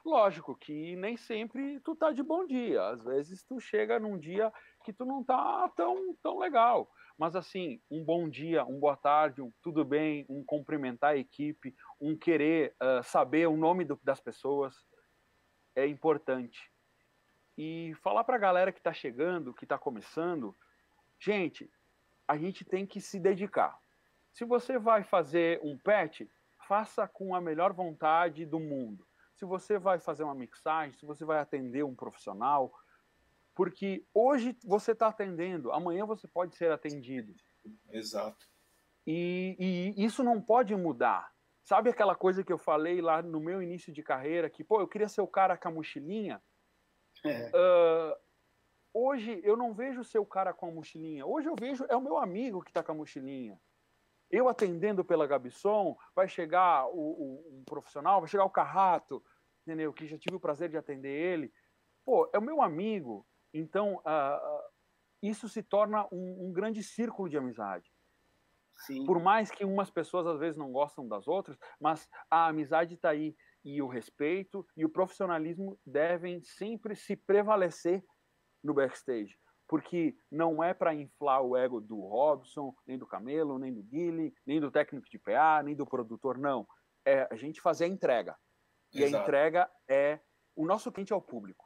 Speaker 3: Lógico que nem sempre tu tá de bom dia. Às vezes tu chega num dia que tu não tá tão, tão legal. Mas assim, um bom dia, um boa tarde, um tudo bem, um cumprimentar a equipe, um querer uh, saber o nome do, das pessoas é importante. E falar para a galera que está chegando, que está começando, gente, a gente tem que se dedicar. Se você vai fazer um patch, faça com a melhor vontade do mundo. Se você vai fazer uma mixagem, se você vai atender um profissional, porque hoje você está atendendo, amanhã você pode ser atendido.
Speaker 1: Exato.
Speaker 3: E, e isso não pode mudar. Sabe aquela coisa que eu falei lá no meu início de carreira, que, pô, eu queria ser o cara com a mochilinha? É. Uh, hoje eu não vejo ser o cara com a mochilinha. Hoje eu vejo, é o meu amigo que está com a mochilinha. Eu atendendo pela Gabisson, vai chegar o, o, um profissional, vai chegar o Carrato, entendeu? Que já tive o prazer de atender ele. Pô, é o meu amigo. Então, uh, isso se torna um, um grande círculo de amizade. Sim. Por mais que umas pessoas às vezes não gostam das outras, mas a amizade está aí. E o respeito e o profissionalismo devem sempre se prevalecer no backstage. Porque não é para inflar o ego do Robson, nem do Camelo, nem do Guile, nem do técnico de P A, nem do produtor, não. É a gente fazer a entrega. E Exato. A entrega é... O nosso cliente é o público.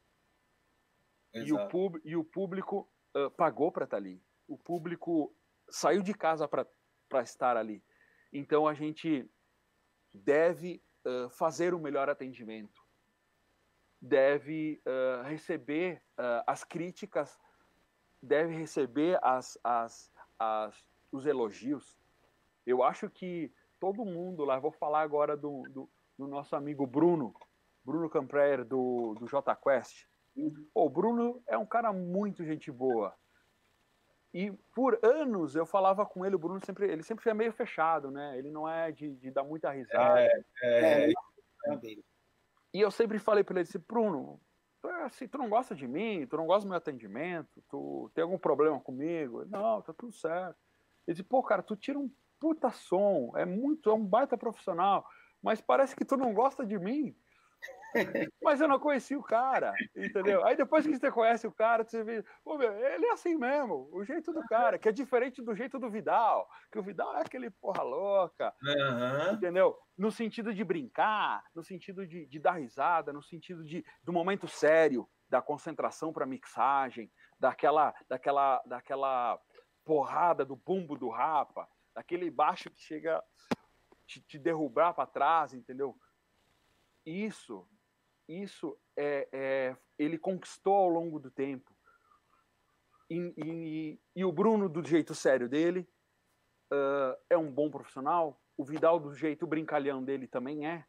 Speaker 3: E o, pub, e o público uh, pagou para estar ali. O público saiu de casa para estar ali. Então a gente deve uh, fazer o melhor atendimento. Deve uh, receber uh, as críticas, deve receber as, as, as, os elogios. Eu acho que todo mundo lá, vou falar agora do, do, do nosso amigo Bruno, Bruno Campreyer do, do J Quest. Pô, o Bruno é um cara muito gente boa. E por anos eu falava com ele, o Bruno sempre, ele sempre foi meio fechado, né? Ele não é de, de dar muita risada.
Speaker 1: É, é, é,
Speaker 3: é. E eu sempre falei para ele assim, Bruno, assim, tu não gosta de mim, tu não gosta do meu atendimento, tu tem algum problema comigo? Não, tá tudo certo. Ele disse, pô, cara, tu tira um puta som, é muito, é um baita profissional, mas parece que tu não gosta de mim. Mas eu não conheci o cara, entendeu? Aí depois que você conhece o cara, você vê, pô, meu, ele é assim mesmo, o jeito do cara, que é diferente do jeito do Vidal, que o Vidal é aquele porra louca, uhum. entendeu? No sentido de brincar, no sentido de, de dar risada, no sentido de, do momento sério, da concentração para mixagem, daquela, daquela, daquela porrada do bumbo do rapa, daquele baixo que chega a te, te derrubar para trás, entendeu? Isso Isso é, é, ele conquistou ao longo do tempo. E, e, e o Bruno, do jeito sério dele, uh, é um bom profissional. O Vidal, do jeito brincalhão dele, também é.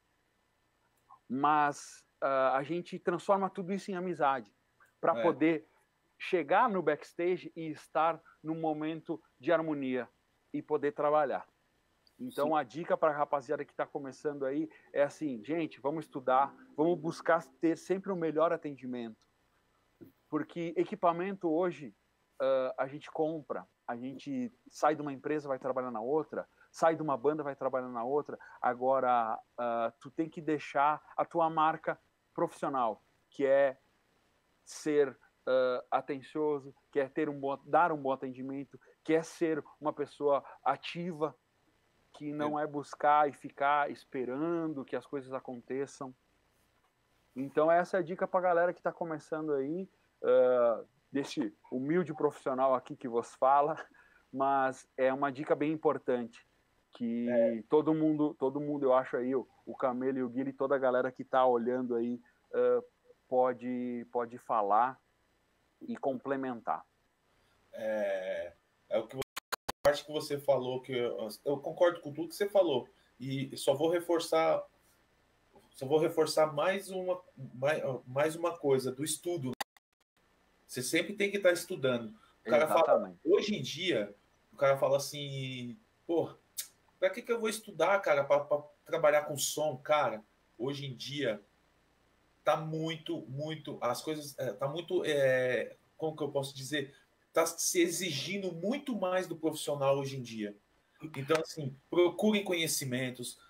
Speaker 3: Mas uh, a gente transforma tudo isso em amizade para é. poder chegar no backstage e estar num momento de harmonia e poder trabalhar. Então, Sim. a dica para a rapaziada que está começando aí é assim, gente, vamos estudar, vamos buscar ter sempre o melhor atendimento. Porque equipamento hoje, uh, a gente compra, a gente sai de uma empresa, vai trabalhar na outra, sai de uma banda, vai trabalhar na outra. Agora, uh, tu tem que deixar a tua marca profissional, que é ser uh, atencioso, que é ter um bom, dar um bom atendimento, que é ser uma pessoa ativa, que não é buscar e ficar esperando que as coisas aconteçam. Então essa é a dica para a galera que está começando aí, uh, desse humilde profissional aqui que vos fala, mas é uma dica bem importante, que é. todo mundo, todo mundo, eu acho aí, o, o Camelo e o Guilherme, toda a galera que está olhando aí, uh, pode, pode falar e complementar.
Speaker 1: É, é o que parte que você falou, que eu, eu concordo com tudo que você falou, e só vou reforçar só vou reforçar mais uma, mais, mais uma coisa do estudo. Você sempre tem que estar estudando. O cara fala, hoje em dia, o cara fala assim, pô, pra que que eu vou estudar, cara, para trabalhar com som, cara? Hoje em dia tá muito, muito, as coisas, é, tá muito, é, como que eu posso dizer? Está se exigindo muito mais do profissional hoje em dia. Então, assim, procurem conhecimentos,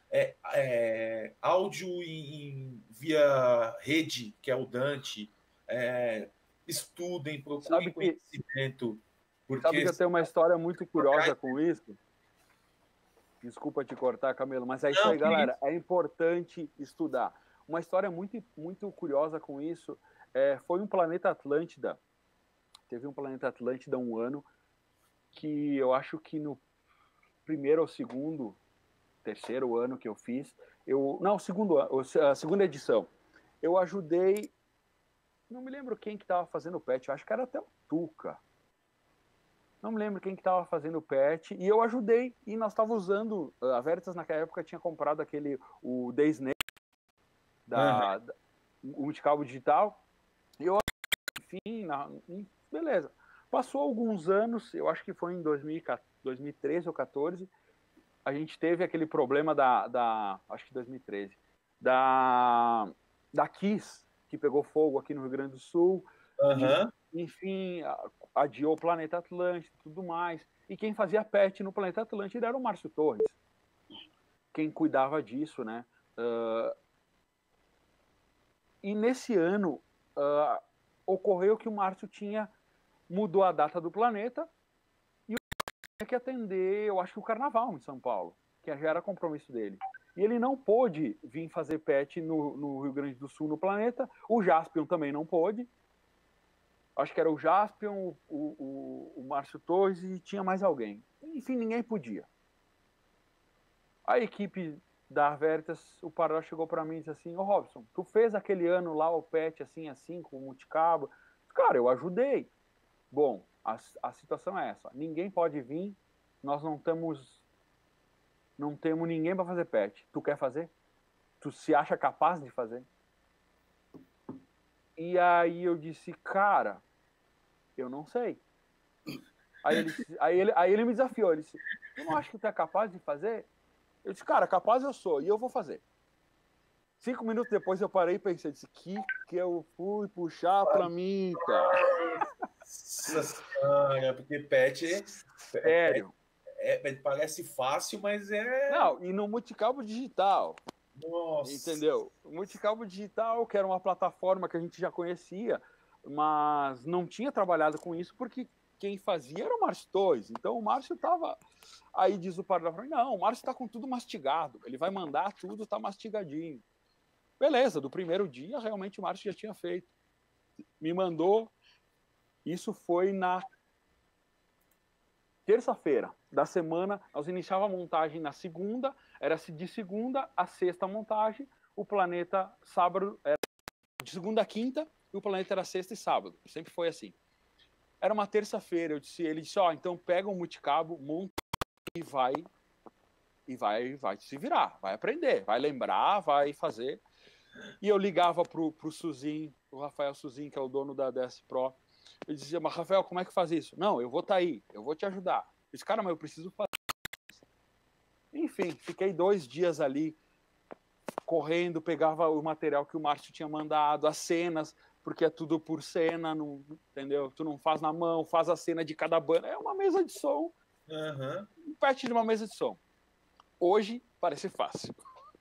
Speaker 1: é, é, áudio em, em, via rede, que é o Dante, é, estudem, procurem
Speaker 3: Sabe que,
Speaker 1: conhecimento. Porque
Speaker 3: sabe que eu tenho uma história muito curiosa com isso? Desculpa te cortar, Camilo, mas é isso
Speaker 1: Não,
Speaker 3: aí, galera. É importante estudar. Uma história muito, muito curiosa com isso é, foi um planeta Atlântida. Teve um planeta Atlântida há um ano que eu acho que no primeiro ou segundo, terceiro ano que eu fiz, eu não, segundo ano, a segunda edição, eu ajudei. Não me lembro quem que estava fazendo o patch. Eu acho que era até o Tuca. Não me lembro quem que estava fazendo o patch, e eu ajudei, e nós estávamos usando, a Veritas naquela época tinha comprado aquele, o Daysnake, da, uhum. da, o multicabo digital, e eu, enfim, na, beleza. Passou alguns anos, eu acho que foi em dois mil e treze ou quatorze, a gente teve aquele problema da, da acho que dois mil e treze, da, da Kiss, que pegou fogo aqui no Rio Grande do Sul,
Speaker 1: uhum.
Speaker 3: e, enfim, adiou o Planeta Atlântida e tudo mais. E quem fazia patch no Planeta Atlântida era o Márcio Torres. Quem cuidava disso, né? Uh, e nesse ano, uh, ocorreu que o Márcio tinha mudou a data do planeta e tinha que atender, eu acho que o Carnaval em São Paulo, que já era compromisso dele. E ele não pôde vir fazer patch no, no Rio Grande do Sul, no planeta. O Jaspion também não pôde. Acho que era o Jaspion, o, o, o Márcio Torres e tinha mais alguém. Enfim, ninguém podia. A equipe da Veritas, o Paró chegou para mim e disse assim, ô Robson, tu fez aquele ano lá o patch assim, assim, com o multicabo? Cara, eu ajudei. Bom, a, a situação é essa. Ninguém pode vir, nós não temos não temos ninguém para fazer patch. Tu quer fazer? Tu se acha capaz de fazer? E aí eu disse, cara, eu não sei. Aí ele, aí ele, aí ele me desafiou, ele disse, tu não acha que tu é capaz de fazer? Eu disse, cara, capaz eu sou, e eu vou fazer. Cinco minutos depois eu parei e pensei, disse, que que eu fui puxar pra mim, cara?
Speaker 1: Nossa senhora, porque patch é...
Speaker 3: Sério.
Speaker 1: É, é, parece fácil, mas é...
Speaker 3: Não, e no multicabo digital.
Speaker 1: Nossa.
Speaker 3: Entendeu? O multicabo digital, que era uma plataforma que a gente já conhecia, mas não tinha trabalhado com isso porque quem fazia era o Márcio Torres. Então o Márcio estava... Aí diz o Pardo, não, o Márcio está com tudo mastigado. Ele vai mandar tudo, tá mastigadinho. Beleza, do primeiro dia, realmente o Márcio já tinha feito. Me mandou. Isso foi na terça-feira da semana. Nós iniciávamos a montagem na segunda. Era de segunda a sexta a montagem. O planeta sábado era de segunda a quinta e o planeta era sexta e sábado. Sempre foi assim. Era uma terça-feira. Eu disse, ele disse, ó, oh, então pega um multicabo, monta e vai e vai, vai se virar, vai aprender, vai lembrar, vai fazer. E eu ligava pro, pro Suzin, o Rafael Suzin, que é o dono da D S Pro. Eu dizia, mas Rafael, como é que faz isso? Não, eu vou estar tá aí, eu vou te ajudar. Eu disse, cara, mas eu preciso fazer isso. Enfim, fiquei dois dias ali correndo, pegava o material que o Márcio tinha mandado, as cenas, porque é tudo por cena, não, entendeu? Tu não faz na mão, faz a cena de cada banda. É uma mesa de som,
Speaker 1: uhum.
Speaker 3: um patch de uma mesa de som. Hoje parece fácil.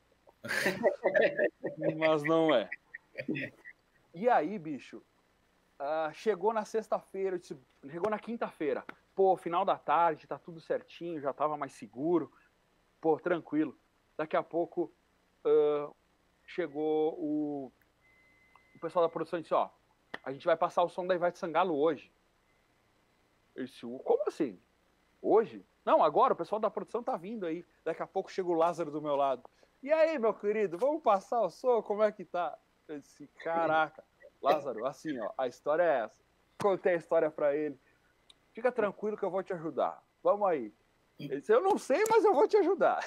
Speaker 3: Mas não é. E aí, bicho, uh, chegou na sexta-feira, chegou na quinta-feira. Pô, final da tarde, tá tudo certinho, já tava mais seguro. Pô, tranquilo. Daqui a pouco uh, chegou o, o pessoal da produção e disse, ó, a gente vai passar o som da Ivete Sangalo hoje. Eu disse, como assim? Hoje? Não, agora o pessoal da produção tá vindo aí. Daqui a pouco chega o Lázaro do meu lado. E aí, meu querido, vamos passar o som? Como é que tá? Eu disse, caraca, Lázaro, assim, ó, a história é essa. Contei a história pra ele. Fica tranquilo que eu vou te ajudar. Vamos aí. Ele disse, eu não sei, mas eu vou te ajudar.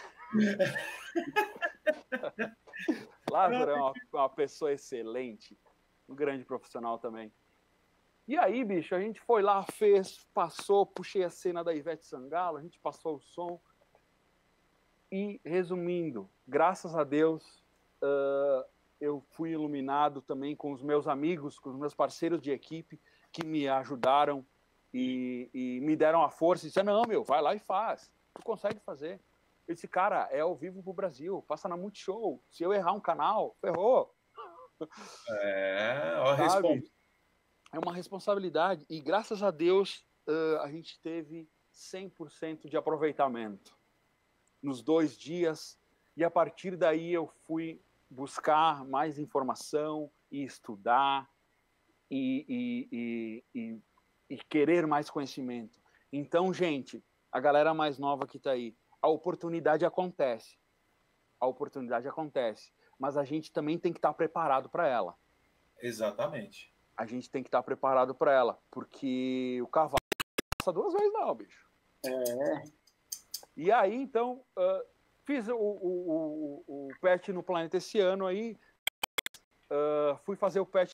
Speaker 3: Lázaro é uma, uma pessoa excelente, um grande profissional também. E aí, bicho, a gente foi lá, fez, passou, puxei a cena da Ivete Sangalo, a gente passou o som. E, resumindo, graças a Deus, uh, eu fui iluminado também com os meus amigos, com os meus parceiros de equipe, que me ajudaram e, e me deram a força. E disseram, não, meu, vai lá e faz. Tu consegue fazer. Eu disse, cara, é ao vivo pro Brasil, passa na Multishow. Se eu errar um canal, ferrou.
Speaker 1: É, ó,
Speaker 3: sabe? É uma responsabilidade. E graças a Deus, uh, a gente teve cem por cento de aproveitamento nos dois dias. E a partir daí eu fui buscar mais informação e estudar e, e, e, e, e querer mais conhecimento. Então, gente, a galera mais nova que está aí, a oportunidade acontece. A oportunidade acontece. Mas a gente também tem que estar preparado para ela.
Speaker 1: Exatamente.
Speaker 3: A gente tem que estar preparado para ela, porque o cavalo não passa duas vezes não, bicho.
Speaker 2: É.
Speaker 3: E aí, então, uh, fiz o, o, o, o pet no Planeta esse ano aí, uh, fui fazer o pet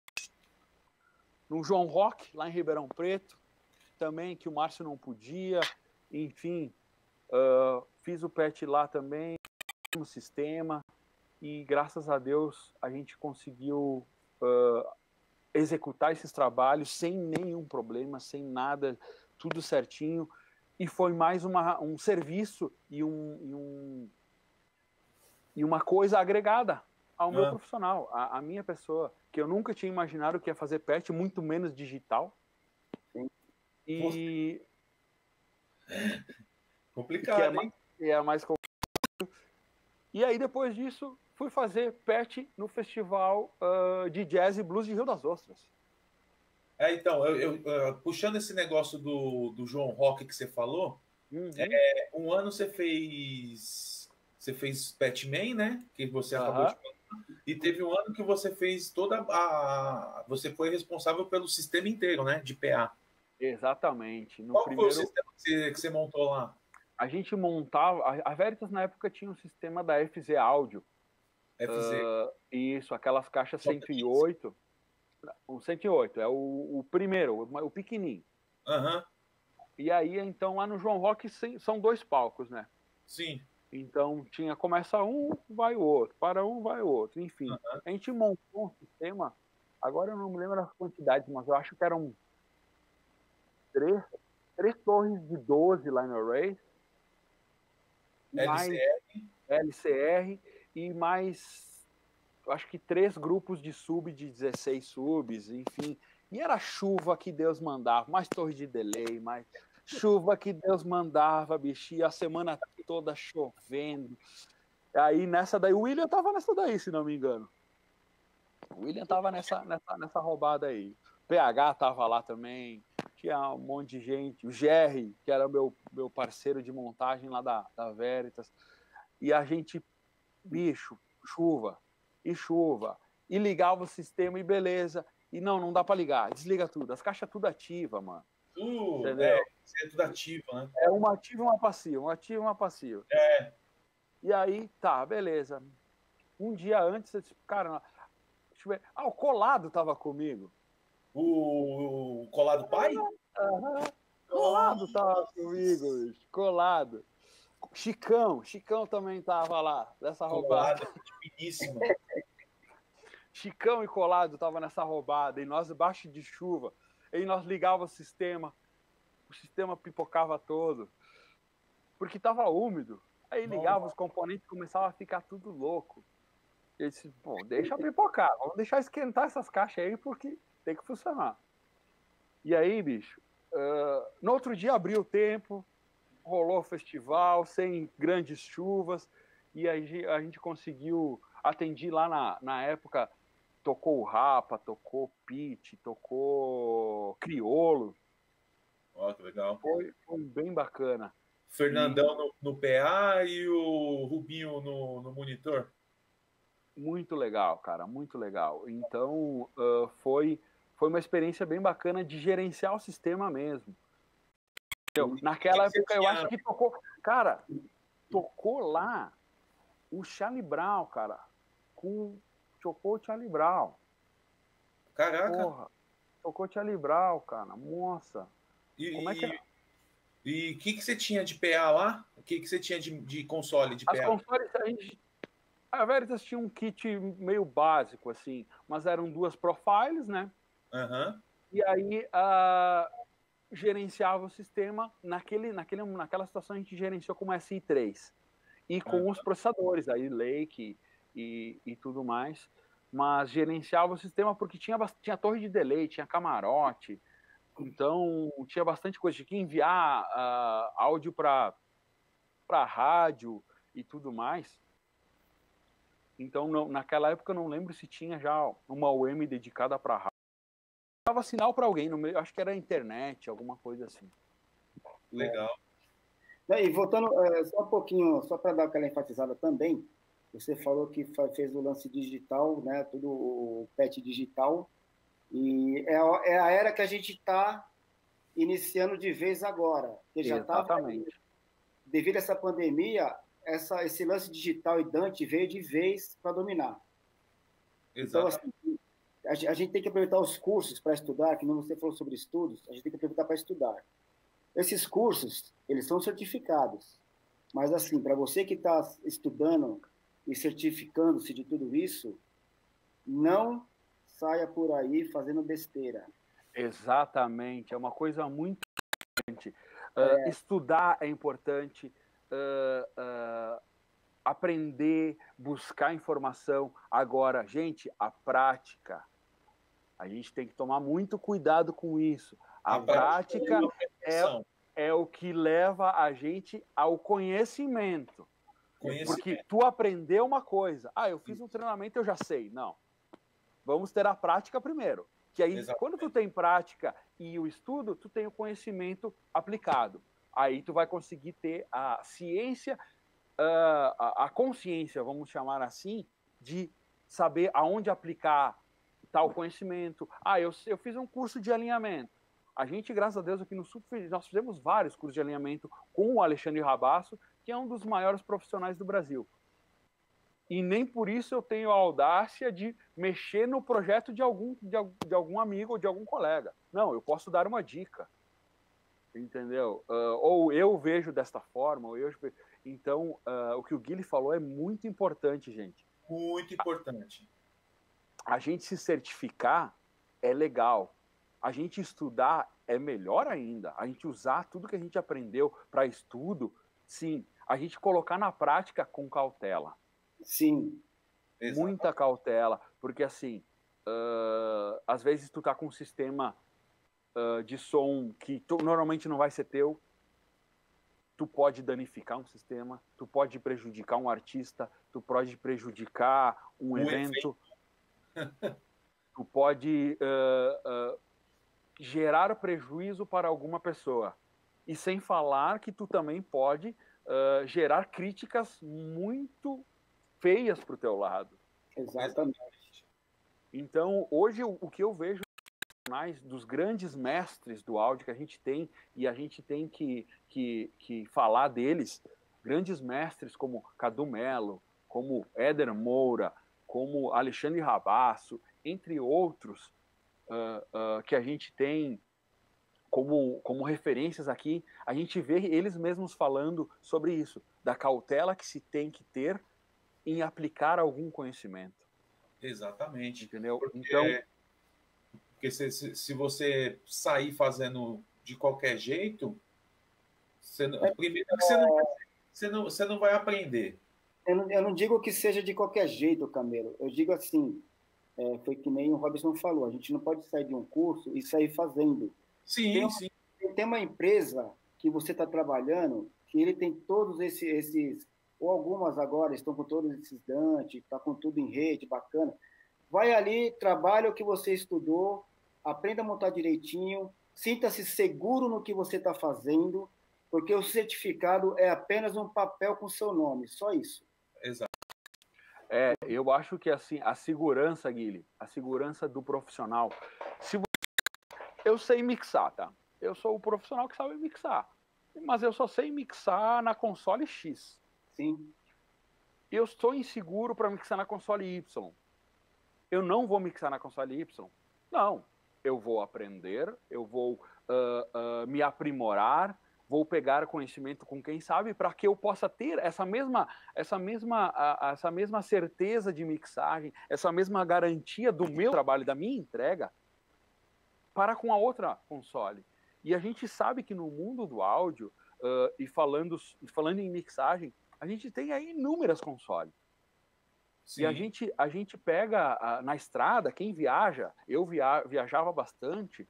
Speaker 3: no João Rock, lá em Ribeirão Preto, também, que o Márcio não podia, enfim, uh, fiz o pet lá também, no sistema, e graças a Deus a gente conseguiu uh, executar esses trabalhos sem nenhum problema, sem nada, tudo certinho, e foi mais uma, um serviço e, um, e, um, e uma coisa agregada ao meu ah. profissional, a, a minha pessoa, que eu nunca tinha imaginado que ia fazer pet, muito menos digital. Sim. E...
Speaker 1: Complicado,
Speaker 3: que é
Speaker 1: hein?
Speaker 3: Mais, é mais complicado. E aí, depois disso, fui fazer pet no Festival uh, de Jazz e Blues de Rio das Ostras.
Speaker 1: É, então, eu, eu, uh, puxando esse negócio do, do João Rock que você falou, uhum. é, um ano você fez você fez Petman, né? Que você uhum. acabou de falar. E teve um ano que você fez toda a... Você foi responsável pelo sistema inteiro, né? De P A.
Speaker 3: Exatamente. No
Speaker 1: Qual
Speaker 3: primeiro...
Speaker 1: foi o sistema que você, que você montou lá?
Speaker 3: A gente montava... A Veritas, na época, tinha um sistema da F Z Áudio.
Speaker 1: F Z.
Speaker 3: Uh, isso, aquelas caixas cento e oito. O cento e oito, é o, o primeiro, o, o pequenininho.
Speaker 1: Uhum.
Speaker 3: E aí, então, lá no João Rock são dois palcos, né?
Speaker 1: Sim.
Speaker 3: Então, tinha, começa um, vai o outro, para um, vai o outro, enfim. Uhum. A gente montou um sistema, agora eu não me lembro as quantidades, mas eu acho que eram três, três torres de doze line arrays,
Speaker 1: L C R.
Speaker 3: L C R e mais, eu acho que três grupos de sub de dezesseis subs, enfim. E era chuva que Deus mandava, mais torre de delay, mais chuva que Deus mandava, bicho, e a semana toda chovendo. Aí nessa daí, o William tava nessa daí, se não me engano. O William tava nessa, nessa, nessa roubada aí. O P H tava lá também, tinha um monte de gente. O Jerry, que era meu, meu parceiro de montagem lá da, da Veritas. E a gente, bicho, chuva, e chuva, e ligava o sistema e beleza. E não, não dá para ligar, desliga tudo. As caixas tudo ativa, mano.
Speaker 1: Uh, é, é tudo ativo, né?
Speaker 3: É uma ativa e uma passiva, uma ativa e uma passiva.
Speaker 1: É.
Speaker 3: E aí, tá, beleza. Um dia antes, eu disse, cara, deixa eu ver. Ah, o Colado tava comigo.
Speaker 1: O, o Colado pai?
Speaker 3: Aham. Colado oh, tava comigo, bicho. Colado. Chicão, Chicão também tava lá, dessa roubada.
Speaker 1: Colado, finíssimo.
Speaker 3: Chicão e Colado tava nessa roubada, e nós debaixo de chuva. Aí nós ligava o sistema, o sistema pipocava todo, porque tava úmido. Aí ligava os componentes, começava a ficar tudo louco. Eu disse, pô, deixa pipocar, vamos deixar esquentar essas caixas aí, porque tem que funcionar. E aí, bicho, uh, no outro dia abriu o tempo, rolou o festival, sem grandes chuvas, e aí a gente conseguiu, atendi lá na, na época, tocou o Rapa, tocou Pete, tocou Criolo.
Speaker 1: Ó, oh, que legal.
Speaker 3: Foi, foi bem bacana.
Speaker 1: Fernandão e... no, no P A e o Rubinho no, no monitor.
Speaker 3: Muito legal, cara, muito legal. Então, uh, foi, foi uma experiência bem bacana de gerenciar o sistema mesmo. Eu, naquela época, tinha... eu acho que tocou... Cara, tocou lá o Charlie Brown, cara, com... Tocou o Charlie Brown.
Speaker 1: Caraca.
Speaker 3: Porra, tocou o Charlie Brown, cara. Nossa.
Speaker 1: E,
Speaker 3: como é que é?
Speaker 1: E o que, que você tinha de P A lá? O que, que você tinha de, de console de
Speaker 3: As
Speaker 1: P A?
Speaker 3: consoles, a gente... A Veritas tinha um kit meio básico, assim, mas eram duas profiles, né?
Speaker 1: Uhum.
Speaker 3: E aí, uh, gerenciava o sistema, naquele, naquele, naquela situação a gente gerenciou como S I três, e com os processadores, aí Lake e, e tudo mais, mas gerenciava o sistema porque tinha, tinha torre de delay, tinha camarote, então tinha bastante coisa, tinha que enviar uh, áudio para para rádio e tudo mais. Então, não, naquela época eu não lembro se tinha já uma U M dedicada para rádio. Dava sinal para alguém no meio, acho que era a internet, alguma coisa assim.
Speaker 1: Legal.
Speaker 2: É. E voltando é, só um pouquinho, só para dar aquela enfatizada também, você falou que fez o lance digital, né? Tudo o P E T digital, e é, é a era que a gente está iniciando de vez agora. Que já
Speaker 3: Exatamente.
Speaker 2: Tava, devido a essa pandemia, essa, esse lance digital e Dante veio de vez para dominar. Exato. Então, assim, a, a gente tem que aproveitar os cursos para estudar, que não você falou sobre estudos, a gente tem que aproveitar para estudar. Esses cursos, eles são certificados, mas, assim, para você que está estudando e certificando-se de tudo isso, não saia por aí fazendo besteira.
Speaker 3: Exatamente, é uma coisa muito importante. Uh, é. Estudar é importante, uh, uh, aprender, buscar informação. Agora, gente, a prática, a gente tem que tomar muito cuidado com isso. A, a prática é, é o que leva a gente ao conhecimento. conhecimento. Porque tu aprendeu uma coisa, ah, eu fiz um treinamento, eu já sei. Não. Vamos ter a prática primeiro. Que aí, exatamente, quando tu tem prática e o estudo, tu tem o conhecimento aplicado. Aí tu vai conseguir ter a ciência, uh, a, a consciência, vamos chamar assim, de saber aonde aplicar tal conhecimento. Ah, eu, eu fiz um curso de alinhamento. A gente, graças a Deus, aqui no Sul, nós fizemos vários cursos de alinhamento com o Alexandre Rabasso, que é um dos maiores profissionais do Brasil. E nem por isso eu tenho a audácia de mexer no projeto de algum, de, de algum amigo ou de algum colega. Não, eu posso dar uma dica, entendeu? Uh, ou eu vejo desta forma, ou eu... Então, uh, o que o Guilherme falou é muito importante, gente.
Speaker 1: Muito importante.
Speaker 3: A, a gente se certificar é legal. A gente estudar é melhor ainda. A gente usar tudo que a gente aprendeu para estudo, sim. A gente colocar na prática com cautela.
Speaker 2: Sim.
Speaker 3: Muita Exato. Cautela, porque assim, uh, às vezes tu tá com um sistema uh, de som que tu, normalmente não vai ser teu, tu pode danificar um sistema, tu pode prejudicar um artista, tu pode prejudicar um, um evento, evento. Tu pode uh, uh, gerar prejuízo para alguma pessoa. E sem falar que tu também pode uh, gerar críticas muito feias para o teu lado.
Speaker 2: Exatamente.
Speaker 3: Então, hoje, o, o que eu vejo mais dos grandes mestres do áudio que a gente tem, e a gente tem que, que, que falar deles, grandes mestres como Cadu Mello, como Éder Moura, como Alexandre Rabasso, entre outros, uh, uh, que a gente tem como, como referências aqui, a gente vê eles mesmos falando sobre isso, da cautela que se tem que ter em aplicar algum conhecimento.
Speaker 1: Exatamente.
Speaker 3: Entendeu?
Speaker 1: Porque,
Speaker 3: então,
Speaker 1: porque se, se, se você sair fazendo de qualquer jeito, você, é, primeiro que você não, você, não, você não vai aprender.
Speaker 2: Eu não, eu não digo que seja de qualquer jeito, Camelo. Eu digo assim, é, foi que nem o Robson falou, a gente não pode sair de um curso e sair fazendo.
Speaker 1: Sim,
Speaker 2: tem uma,
Speaker 1: sim.
Speaker 2: Tem uma empresa que você está trabalhando, que ele tem todos esses... esses ou algumas agora estão com todos esses Dante, está com tudo em rede, bacana. Vai ali, trabalha o que você estudou, aprenda a montar direitinho, sinta-se seguro no que você está fazendo, porque o certificado é apenas um papel com seu nome, só isso.
Speaker 1: Exato.
Speaker 3: É, eu acho que assim, a segurança, Guilherme, a segurança do profissional. Se você... Eu sei mixar, tá? Eu sou o profissional que sabe mixar, mas eu só sei mixar na console X.
Speaker 2: Sim.
Speaker 3: Eu estou inseguro para mixar na console Y. Eu não vou mixar na console Y. Não. Eu vou aprender, eu vou uh, uh, me aprimorar, vou pegar conhecimento com quem sabe para que eu possa ter essa mesma, essa, mesma, uh, essa mesma certeza de mixagem, essa mesma garantia do meu trabalho, da minha entrega, para com a outra console. E a gente sabe que no mundo do áudio, uh, e falando, falando em mixagem, a gente tem aí inúmeras consoles. Sim. E a gente, a gente pega a, na estrada, quem viaja, eu via, viajava bastante,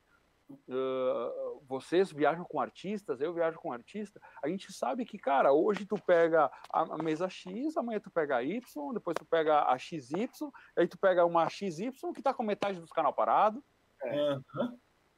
Speaker 3: uh, vocês viajam com artistas, eu viajo com artista, a gente sabe que, cara, hoje tu pega a, a mesa X, amanhã tu pega a Y, depois tu pega a X Y, aí tu pega uma X Y que tá com metade dos canal parado. É. Uhum.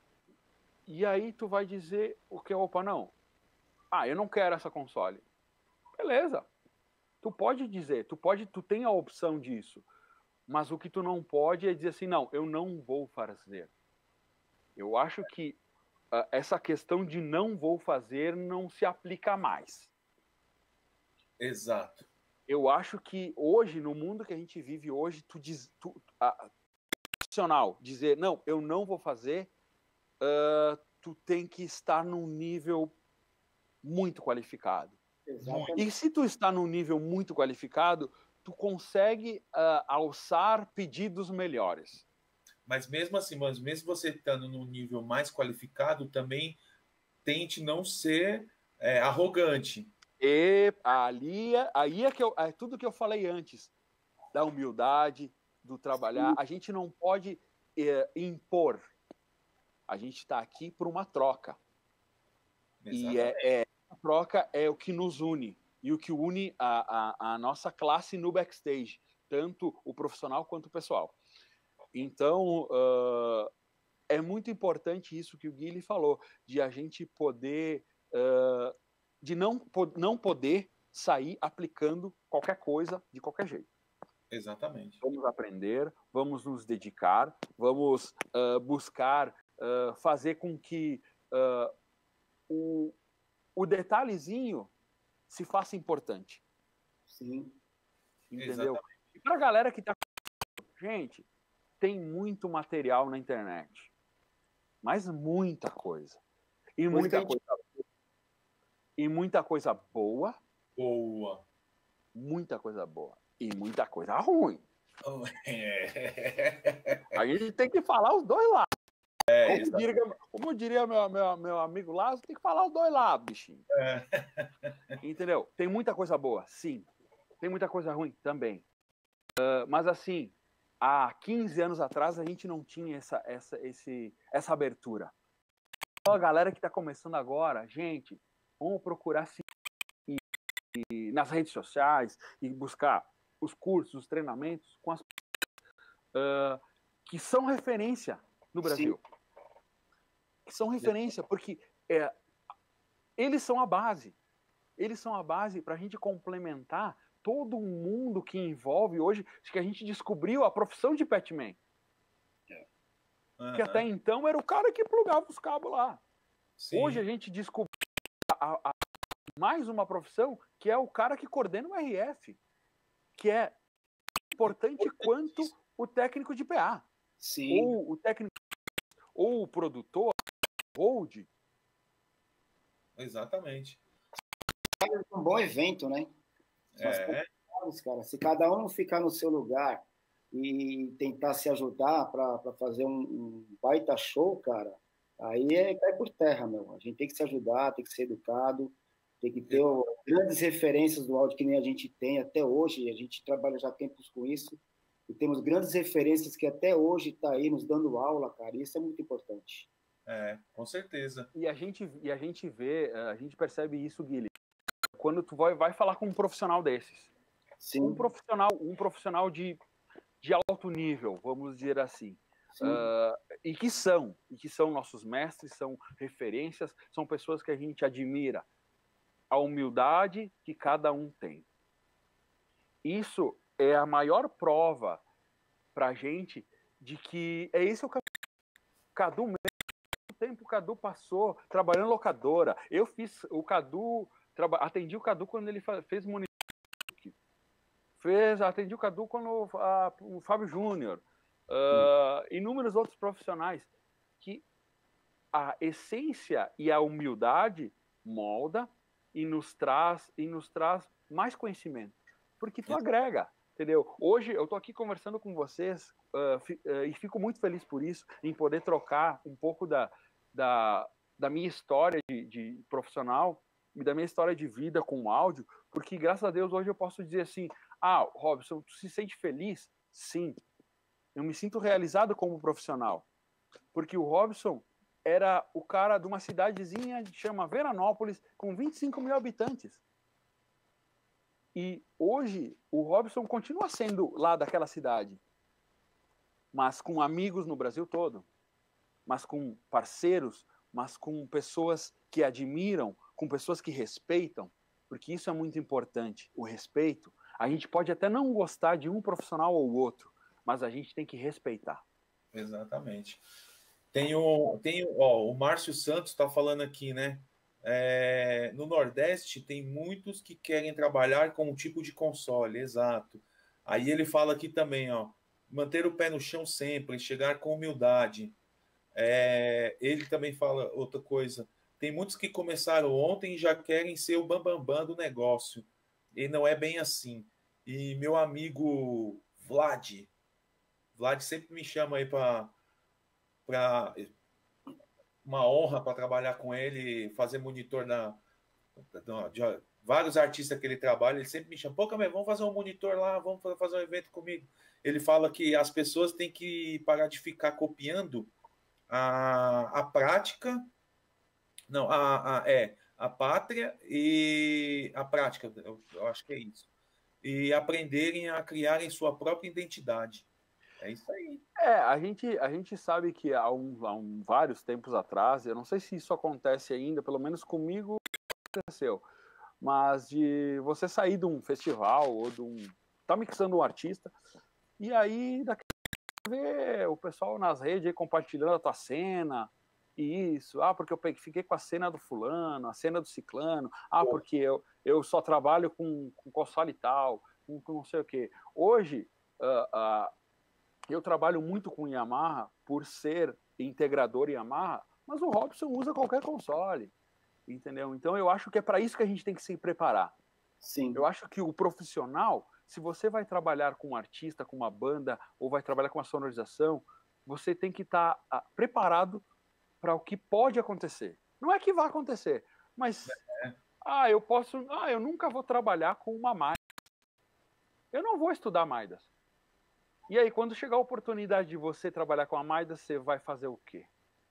Speaker 3: E aí tu vai dizer o que? Opa, não. Ah, eu não quero essa console. Beleza. Tu pode dizer, tu pode, tu tem a opção disso, mas o que tu não pode é dizer assim, não, eu não vou fazer. Eu acho que uh, essa questão de não vou fazer não se aplica mais.
Speaker 1: Exato.
Speaker 3: Eu acho que hoje, no mundo que a gente vive hoje, tu diz, tu, uh, profissional, dizer, não, eu não vou fazer, uh, tu tem que estar num nível muito qualificado. Exatamente. E se tu está num nível muito qualificado, tu consegue uh, alçar pedidos melhores.
Speaker 1: Mas mesmo assim, mas mesmo você estando num nível mais qualificado, também tente não ser é, arrogante.
Speaker 3: E ali, aí é, que eu, é tudo que eu falei antes, da humildade, do trabalhar. Sim. A gente não pode é, impor. A gente está aqui por uma troca. Exatamente. E é, é a troca é o que nos une e o que une a, a, a nossa classe no backstage, tanto o profissional quanto o pessoal. Então, uh, é muito importante isso que o Guilherme falou, de a gente poder, uh, de não, não poder sair aplicando qualquer coisa de qualquer jeito.
Speaker 1: Exatamente.
Speaker 3: Vamos aprender, vamos nos dedicar, vamos uh, buscar uh, fazer com que uh, o o detalhezinho se faça importante.
Speaker 2: Sim.
Speaker 3: Entendeu? Exatamente. E pra galera que tá... Gente, tem muito material na internet. Mas muita coisa. E muita gente... coisa... E muita coisa boa.
Speaker 1: Boa.
Speaker 3: Muita coisa boa. E muita coisa ruim.
Speaker 1: Oh, é.
Speaker 3: A gente tem que falar os dois lados. É, como, diria, como diria meu, meu, meu amigo lá, você tem que falar os dois lados, bichinho. É. Entendeu? Tem muita coisa boa, sim. Tem muita coisa ruim também. Uh, mas assim, há quinze anos atrás a gente não tinha essa, essa, esse, essa abertura. Então, a galera que está começando agora, gente, vamos procurar sim, e, e, nas redes sociais e buscar os cursos, os treinamentos com as uh, que são referência no Brasil. Sim. Que são referência, porque é, eles são a base. Eles são a base para a gente complementar todo o mundo que envolve hoje, que a gente descobriu a profissão de Patman. É. Uhum. Que até então era o cara que plugava os cabos lá. Sim. Hoje a gente descobriu a, a, mais uma profissão que é o cara que coordena o R F, que é importante quanto o técnico de P A.
Speaker 2: Sim.
Speaker 3: Ou o técnico, ou o produtor, hold.
Speaker 1: Exatamente.
Speaker 2: É um bom evento, né?
Speaker 1: É.
Speaker 2: Cara, se cada um ficar no seu lugar e tentar se ajudar para fazer um, um baita show, cara, aí é cai por terra, meu. A gente tem que se ajudar, tem que ser educado, tem que ter ó, grandes referências do áudio que nem a gente tem até hoje. A gente trabalha já há tempos com isso e temos grandes referências que até hoje tá aí nos dando aula, cara. E isso é muito importante.
Speaker 1: É, com certeza.
Speaker 3: E a gente, e a gente vê, a gente percebe isso, Guilherme, quando tu vai, vai falar com um profissional desses.
Speaker 2: Sim.
Speaker 3: Um profissional, um profissional de, de alto nível, vamos dizer assim. Uh, e que são, e que são nossos mestres, são referências, são pessoas que a gente admira. A humildade que cada um tem. Isso é a maior prova pra gente de que é esse o caminho. Cadu mesmo. Tempo o Cadu passou trabalhando locadora. Eu fiz o Cadu, traba, atendi o Cadu quando ele fez monitor. Fez, atendi o Cadu quando a, o Fábio Júnior. Uh, inúmeros outros profissionais que a essência e a humildade molda e nos traz e nos traz mais conhecimento, porque tu agrega, entendeu? Hoje eu tô aqui conversando com vocês uh, fi, uh, e fico muito feliz por isso, em poder trocar um pouco da, da, da minha história de, de profissional e da minha história de vida com o áudio, porque, graças a Deus, hoje eu posso dizer assim, ah, Robson, tu se sente feliz? Sim. Eu me sinto realizado como profissional, porque o Robson era o cara de uma cidadezinha que chama Veranópolis, com vinte e cinco mil habitantes. E hoje o Robson continua sendo lá daquela cidade, mas com amigos no Brasil todo, mas com parceiros, mas com pessoas que admiram, com pessoas que respeitam, porque isso é muito importante, o respeito. A gente pode até não gostar de um profissional ou outro, mas a gente tem que respeitar.
Speaker 1: Exatamente. Tem o, tem, ó, o Márcio Santos está falando aqui, né? É, no Nordeste tem muitos que querem trabalhar com um tipo de console, exato. Aí ele fala aqui também, ó, manter o pé no chão sempre, chegar com humildade. É, ele também fala outra coisa. Tem muitos que começaram ontem e já querem ser o bambambam bam, bam do negócio. E não é bem assim. E meu amigo Vlad, Vlad sempre me chama aí para para uma honra para trabalhar com ele, fazer monitor na, na de, vários artistas que ele trabalha, ele sempre me chama, pô, Camê, vamos fazer um monitor lá, vamos fazer um evento comigo. Ele fala que as pessoas têm que parar de ficar copiando a, a prática, não, a, a, é, a pátria e a prática, eu, eu acho que é isso. E aprenderem a criarem sua própria identidade. É isso aí.
Speaker 3: É, a gente, a gente sabe que há, um, há um, vários tempos atrás, eu não sei se isso acontece ainda, pelo menos comigo aconteceu, mas de você sair de um festival ou de um... tá mixando um artista, e aí daqui a ver o pessoal nas redes aí compartilhando a tua cena, e isso, ah, porque eu peguei, fiquei com a cena do fulano, a cena do ciclano, ah, porque eu, eu só trabalho com, com console e tal, com, com não sei o quê. Hoje, uh, uh, eu trabalho muito com Yamaha por ser integrador Yamaha, mas o Robson usa qualquer console, entendeu? Então eu acho que é para isso que a gente tem que se preparar.
Speaker 2: Sim.
Speaker 3: Eu acho que o profissional, se você vai trabalhar com um artista, com uma banda, ou vai trabalhar com uma sonorização, você tem que estar tá, preparado para o que pode acontecer. Não é que vai acontecer, mas é. ah, eu posso, ah, eu nunca vou trabalhar com uma Midas. Eu não vou estudar Midas. E aí, quando chegar a oportunidade de você trabalhar com a Midas, você vai fazer o quê?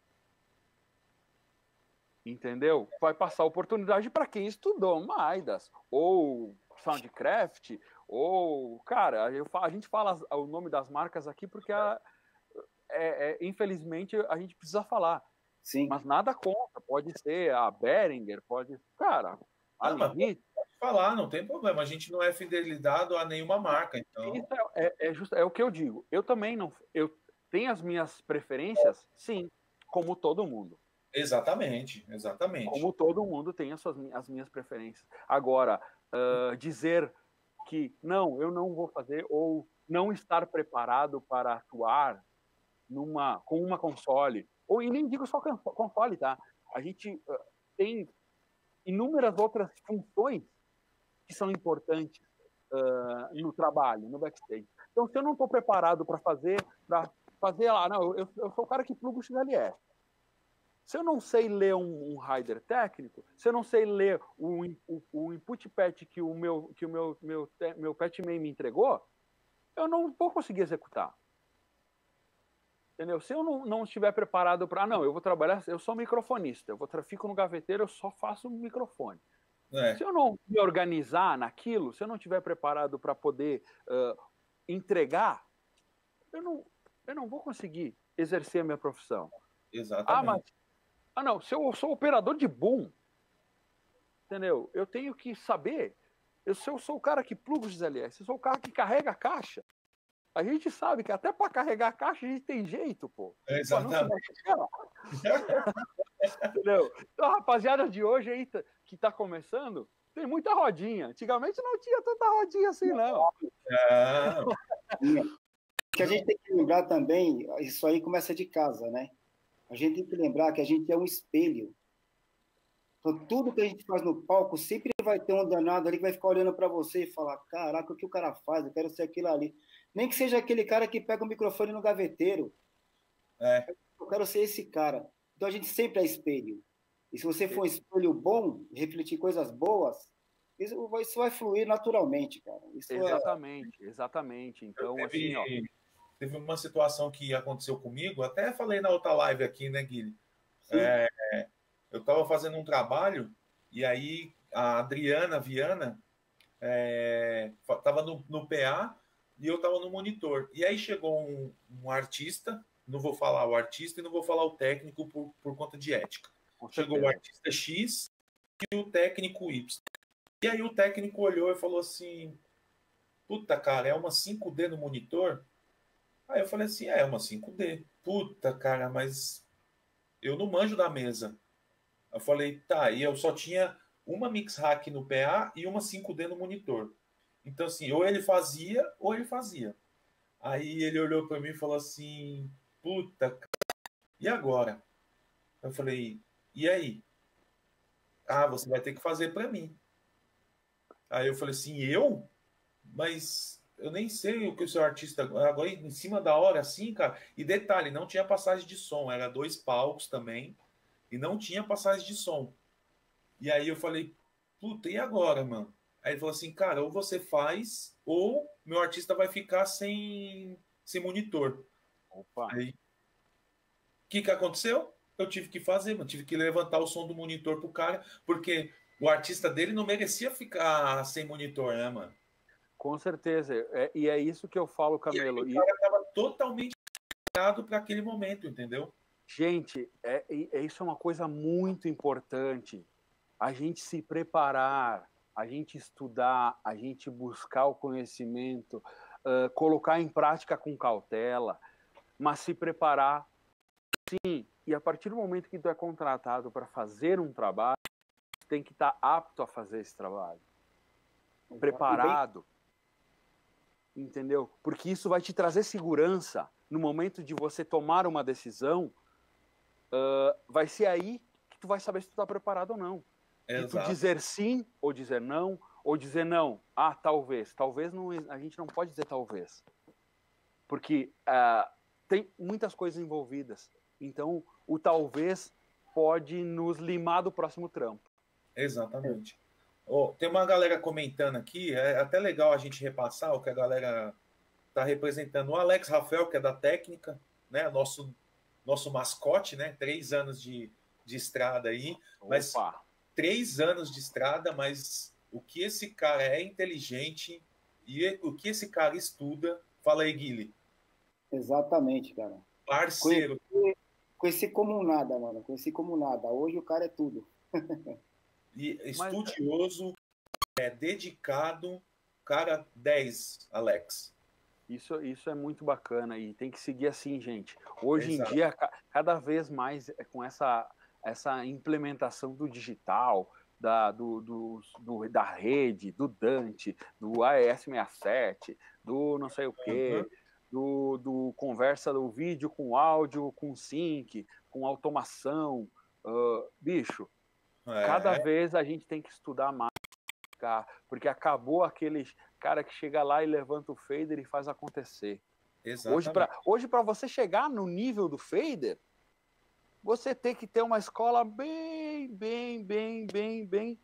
Speaker 3: Entendeu? Vai passar a oportunidade para quem estudou Midas, ou Soundcraft, ou... Cara, eu, a gente fala o nome das marcas aqui porque, a, é, é, infelizmente, a gente precisa falar.
Speaker 2: Sim.
Speaker 3: Mas nada contra. Pode ser a Behringer, pode... Cara, a
Speaker 1: não, pode falar, não tem problema. A gente não é fidelizado a nenhuma marca, então...
Speaker 3: Isso é, é, é, just, é o que eu digo. Eu também não... Eu tenho as minhas preferências, sim, como todo mundo.
Speaker 1: Exatamente, exatamente.
Speaker 3: Como todo mundo tem as, suas, as minhas preferências. Agora, uh, dizer que não, eu não vou fazer, ou não estar preparado para atuar numa, com uma console, ou e nem digo só console, tá? A gente uh, tem inúmeras outras funções que são importantes uh, no trabalho, no backstage. Então, se eu não estou preparado para fazer, para fazer lá, não, eu, eu sou o cara que pluga o X L S. Se eu não sei ler um, um rider técnico, se eu não sei ler o, o, o input patch que o meu que o meu meu meu patchman me entregou, eu não vou conseguir executar. Entendeu? Se eu não, não estiver preparado para, ah, não, eu vou trabalhar, eu sou microfonista, eu vou fico no gaveteiro, eu só faço microfone. É. Se eu não me organizar naquilo, se eu não estiver preparado para poder uh, entregar, eu não eu não vou conseguir exercer a minha profissão.
Speaker 1: Exatamente.
Speaker 3: Ah, mas Ah, não, se eu sou operador de boom, entendeu? Eu tenho que saber, eu, se eu sou o cara que pluga o X L S, eu sou o cara que carrega a caixa, a gente sabe que até para carregar a caixa a gente tem jeito, pô.
Speaker 1: Exatamente.
Speaker 3: Pô, entendeu? Então, a rapaziada de hoje aí que tá começando, tem muita rodinha. Antigamente não tinha tanta rodinha assim, não.
Speaker 1: Não.
Speaker 2: O que a gente tem que lembrar também, isso aí começa de casa, né? A gente tem que lembrar que a gente é um espelho. Então, tudo que a gente faz no palco, sempre vai ter um danado ali que vai ficar olhando para você e falar, caraca, o que o cara faz? Eu quero ser aquilo ali. Nem que seja aquele cara que pega o microfone no gaveteiro.
Speaker 1: É.
Speaker 2: Eu quero ser esse cara. Então, a gente sempre é espelho. E se você for espelho bom, refletir coisas boas, isso vai, isso vai fluir naturalmente, cara. Isso
Speaker 3: exatamente, é... exatamente. Então, teve, assim, ó...
Speaker 1: Teve uma situação que aconteceu comigo, até falei na outra live aqui, né, Guilherme? É, eu estava fazendo um trabalho e aí a Adriana Viana estava é, no, no P A e eu estava no monitor. E aí chegou um, um artista, não vou falar o artista e não vou falar o técnico por, por conta de ética. Chegou o artista X e o técnico Y. E aí o técnico olhou e falou assim, puta, cara, é uma cinco D no monitor? Aí eu falei assim, é uma cinco D. Puta, cara, mas eu não manjo da mesa. Eu falei, tá, e eu só tinha uma mix hack no P A e uma cinco D no monitor. Então, assim, ou ele fazia, ou ele fazia. Aí ele olhou para mim e falou assim, puta, cara, e agora? Eu falei, e aí? Ah, você vai ter que fazer para mim. Aí eu falei assim, eu? Mas eu nem sei o que o seu artista... Agora, em cima da hora, assim, cara. E detalhe, não tinha passagem de som. Era dois palcos também. E não tinha passagem de som. E aí eu falei, puta, e agora, mano? Aí ele falou assim, cara, ou você faz, ou meu artista vai ficar sem, sem monitor.
Speaker 3: Opa.
Speaker 1: Aí, o que que aconteceu? Eu tive que fazer, mano. Tive que levantar o som do monitor pro cara, porque o artista dele não merecia ficar sem monitor, né, mano?
Speaker 3: Com certeza. É, e é isso que eu falo, Camelo.
Speaker 1: E aí, o cara tava totalmente preparado para aquele momento, entendeu?
Speaker 3: Gente, é, é, isso é uma coisa muito importante. A gente se preparar, a gente estudar, a gente buscar o conhecimento, uh, colocar em prática com cautela, mas se preparar, sim. E a partir do momento que tu é contratado para fazer um trabalho, tem que estar apto a fazer esse trabalho. Preparado. Entendeu? Porque isso vai te trazer segurança no momento de você tomar uma decisão. Uh, vai ser aí que tu vai saber se tu está preparado ou não. De tu dizer sim ou dizer não, ou dizer não. Ah, talvez. Talvez não, a gente não pode dizer talvez. Porque uh, tem muitas coisas envolvidas. Então, o talvez pode nos limar do próximo trampo.
Speaker 1: Exatamente. Oh, tem uma galera comentando aqui, é até legal a gente repassar o que a galera está representando. O Alex Rafael, que é da técnica, né? Nosso, nosso mascote, né? Três anos de, de estrada aí. Mas
Speaker 3: Opa.
Speaker 1: Três anos de estrada, mas o que esse cara é inteligente e o que esse cara estuda. Fala aí, Guilherme.
Speaker 2: Exatamente, cara.
Speaker 1: Parceiro.
Speaker 2: Conheci, conheci como nada, mano. Conheci como nada. Hoje o cara é tudo.
Speaker 1: E estudioso, Mas... é dedicado, cara dez, Alex.
Speaker 3: Isso, isso é muito bacana e tem que seguir assim, gente. Hoje
Speaker 1: Exato.
Speaker 3: em dia, cada vez mais com essa, essa implementação do digital, da, do, do, do, da rede, do Dante, do A E S sessenta e sete, do não sei o quê, uhum. do, do conversa do vídeo com áudio, com sync, com automação. Uh, bicho, é. Cada vez a gente tem que estudar mais, porque acabou aquele cara que chega lá e levanta o fader e faz acontecer.
Speaker 1: Exatamente.
Speaker 3: Hoje, para você chegar no nível do fader, você tem que ter uma escola bem, bem, bem, bem, bem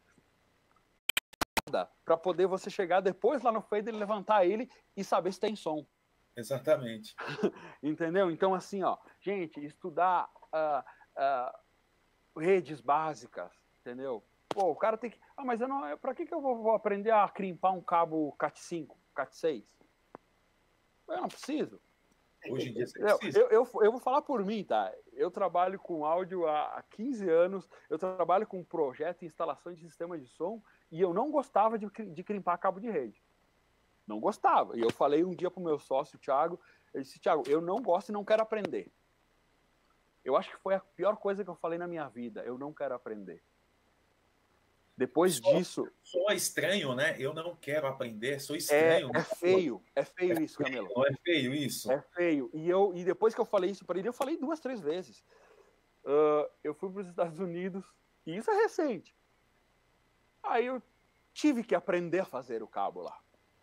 Speaker 3: para poder você chegar depois lá no fader, levantar ele e saber se tem som.
Speaker 1: Exatamente.
Speaker 3: Entendeu? Então, assim, ó, gente, estudar uh, uh, redes básicas, entendeu? Pô, o cara tem que... Ah, mas eu não... Pra que, que eu vou, vou aprender a crimpar um cabo cat cinco, cat seis? Eu não preciso.
Speaker 1: Hoje em dia você
Speaker 3: precisa. Eu, eu, eu vou falar por mim, tá? Eu trabalho com áudio há quinze anos, eu trabalho com projeto e instalação de sistema de som e eu não gostava de, de crimpar cabo de rede. Não gostava. E eu falei um dia pro meu sócio, Thiago, eu disse, Thiago, eu não gosto e não quero aprender. Eu acho que foi a pior coisa que eu falei na minha vida. Eu não quero aprender. Depois
Speaker 1: só,
Speaker 3: disso...
Speaker 1: Só estranho, né? Eu não quero aprender, sou estranho.
Speaker 3: É, é feio, é feio
Speaker 1: é
Speaker 3: isso, Camelo.
Speaker 1: Feio, é feio isso.
Speaker 3: É feio. E, eu, e depois que eu falei isso para ele, eu falei duas, três vezes. Uh, eu fui para os Estados Unidos, e isso é recente. Aí eu tive que aprender a fazer o cabo lá.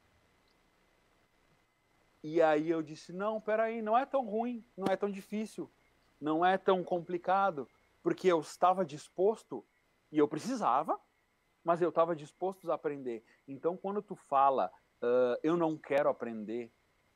Speaker 3: E aí eu disse, não, peraí, não é tão ruim, não é tão difícil, não é tão complicado. porque eu estava disposto, e eu precisava, mas eu estava disposto a aprender. Então, quando tu fala, uh, eu não quero aprender,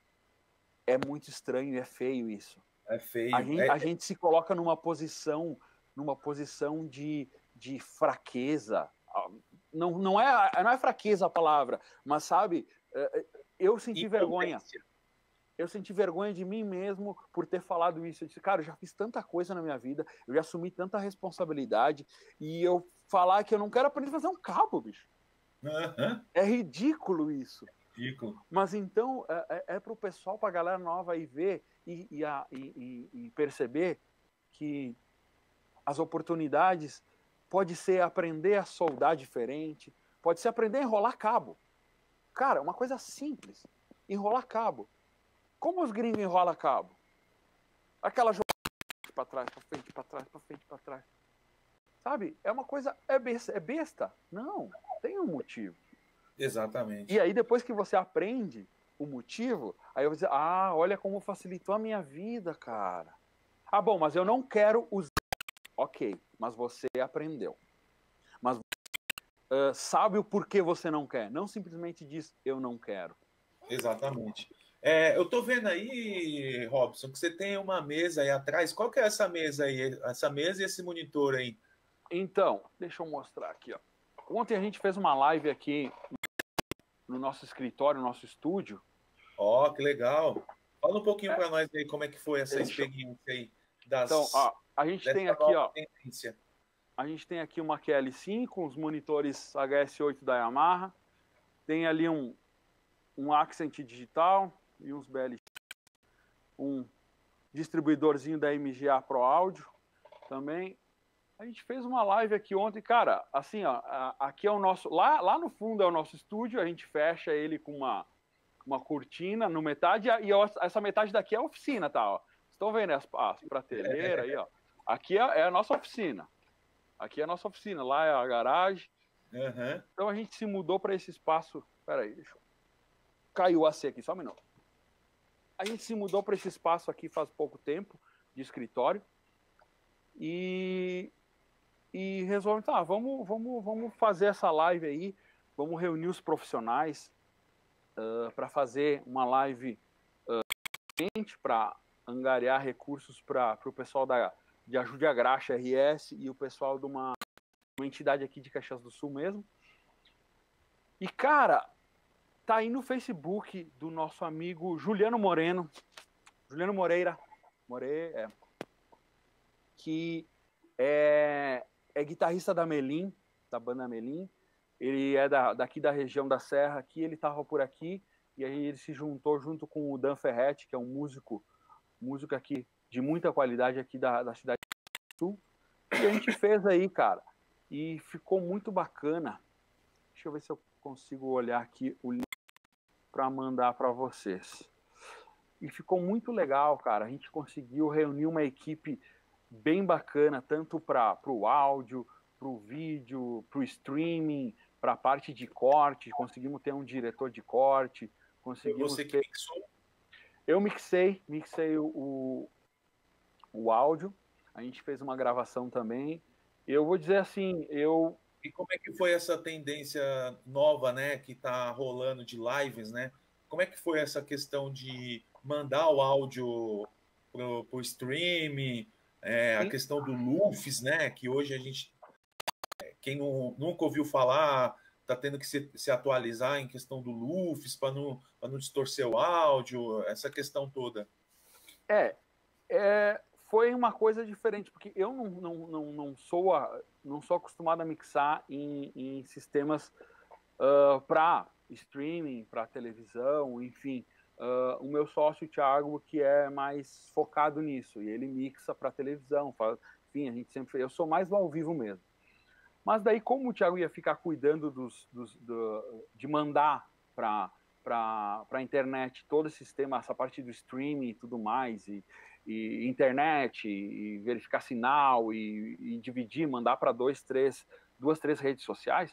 Speaker 3: é muito estranho e é feio isso.
Speaker 1: É feio.
Speaker 3: A gente,
Speaker 1: é...
Speaker 3: a gente se coloca numa posição, numa posição de, de fraqueza. Não, não, é, não é fraqueza a palavra, mas sabe, eu senti vergonha. Eu senti vergonha de mim mesmo por ter falado isso. Eu disse, cara, eu já fiz tanta coisa na minha vida, eu já assumi tanta responsabilidade, e eu falar que eu não quero aprender a fazer um cabo, bicho.
Speaker 1: Uhum.
Speaker 3: É ridículo isso.
Speaker 1: Ridículo.
Speaker 3: Mas então, é, é para o pessoal, para a galera nova aí ver e, e, a, e, e perceber que as oportunidades pode ser aprender a soldar diferente, pode ser aprender a enrolar cabo. Cara, uma coisa simples, enrolar cabo. Como os gringos enrolam cabo? Aquela jogada para trás, para frente, para trás, para frente, para trás. Sabe? É uma coisa, é besta, é besta. Não, tem um motivo.
Speaker 1: Exatamente.
Speaker 3: E aí, depois que você aprende o motivo, aí eu vou dizer, ah, olha como facilitou a minha vida, cara. Ah, bom, mas eu não quero usar. Ok, mas você aprendeu. Mas uh, sabe o porquê você não quer. Não simplesmente diz, eu não quero.
Speaker 1: Exatamente. É, eu tô vendo aí, Robson, que você tem uma mesa aí atrás. Qual que é essa mesa aí? Essa mesa e esse monitor aí?
Speaker 3: Então, deixa eu mostrar aqui, ó. Ontem a gente fez uma live aqui no nosso escritório, no nosso estúdio.
Speaker 1: Ó, oh, que legal. Fala um pouquinho é. para nós aí como é que foi essa
Speaker 3: Deixa.
Speaker 1: experiência aí. Das,
Speaker 3: então, ó, a gente tem aqui, ó.
Speaker 1: Tendência.
Speaker 3: A gente tem aqui uma Q L cinco, os monitores H S oito da Yamaha. Tem ali um, um Accent digital e uns B L X. Um distribuidorzinho da M G A Pro Audio também. A gente fez uma live aqui ontem, cara, assim, ó, aqui é o nosso, lá, lá no fundo é o nosso estúdio, a gente fecha ele com uma, uma cortina no metade, e essa metade daqui é a oficina, tá, ó. Estão vendo as, as prateleiras aí, ó. Aqui é, é a nossa oficina. Aqui é a nossa oficina, lá é a garagem.
Speaker 1: Uhum.
Speaker 3: Então a gente se mudou para esse espaço, peraí, deixa eu... Caiu o A C aqui, só um minuto. A gente se mudou para esse espaço aqui faz pouco tempo, de escritório, e... E resolve, tá, vamos, vamos, vamos fazer essa live aí, vamos reunir os profissionais uh, para fazer uma live uh, para angariar recursos para o pessoal da, de Ajude a Graxa R S e o pessoal de uma, uma entidade aqui de Caxias do Sul mesmo. E, cara, tá aí no Facebook do nosso amigo Juliano Moreno, Juliano Moreira, Moreira, é, que é... é guitarrista da Melim, da banda Melim. Ele é da, daqui da região da Serra, aqui, ele estava por aqui, e aí ele se juntou junto com o Dan Ferretti, que é um músico, músico aqui de muita qualidade aqui da, da cidade do Sul. E a gente fez aí, cara, e ficou muito bacana. Deixa eu ver se eu consigo olhar aqui o link para mandar para vocês. E ficou muito legal, cara. A gente conseguiu reunir uma equipe bem bacana, tanto para o áudio, para o vídeo, para o streaming, para a parte de corte. Conseguimos ter um diretor de corte. Conseguimos
Speaker 1: Você que
Speaker 3: ter...
Speaker 1: mixou?
Speaker 3: Eu mixei, mixei o, o, o áudio. A gente fez uma gravação também. Eu vou dizer assim, eu...
Speaker 1: E como é que foi essa tendência nova, né, que está rolando de lives, né? Como é que foi essa questão de mandar o áudio pro, pro streaming? É, a questão do Lufs, né? Que hoje a gente, quem não, nunca ouviu falar, está tendo que se, se atualizar em questão do Lufs para não, para não distorcer o áudio, essa questão toda.
Speaker 3: É, é, foi uma coisa diferente, porque eu não, não, não, não, sou, a, não sou acostumado a mixar em, em sistemas uh, para streaming, para televisão, enfim. Uh, o meu sócio, o Thiago, que é mais focado nisso, e ele mixa para televisão, faz, enfim, a gente sempre, eu sou mais do ao vivo mesmo. Mas daí, como o Thiago ia ficar cuidando dos, dos, do, de mandar para a internet todo esse sistema, essa parte do streaming e tudo mais, e, e internet, e, e verificar sinal, e, e dividir, mandar para dois, três, duas, três redes sociais,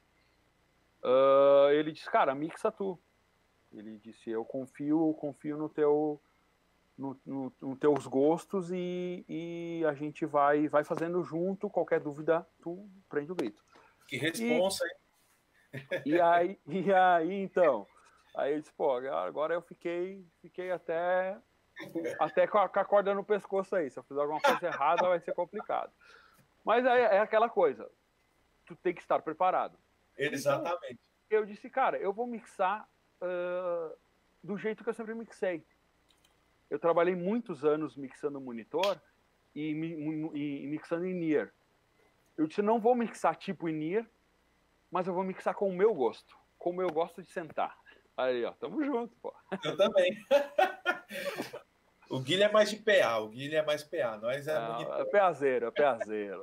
Speaker 3: uh, ele disse, cara, mixa tu. Ele disse, eu confio, confio no teu, no, no, no teus gostos e, e a gente vai, vai fazendo junto. Qualquer dúvida, tu prende o grito.
Speaker 1: Que responsa, hein?
Speaker 3: E aí, e aí, então, aí eu disse, pô, agora eu fiquei, fiquei até, até com a, com a corda no pescoço aí. Se eu fizer alguma coisa errada, vai ser complicado. Mas aí é aquela coisa, tu tem que estar preparado.
Speaker 1: Exatamente.
Speaker 3: Então, eu disse, cara, eu vou mixar uh, do jeito que eu sempre mixei. Eu trabalhei muitos anos mixando monitor e, e, e mixando em Near. Eu disse, não vou mixar tipo em Near, mas eu vou mixar com o meu gosto, como eu gosto de sentar. Aí, ó, tamo junto, pô.
Speaker 1: Eu também. O Guilherme é mais de P A, o Guilherme é mais P A, nós é
Speaker 3: monitor. É peazeiro, é peazeiro.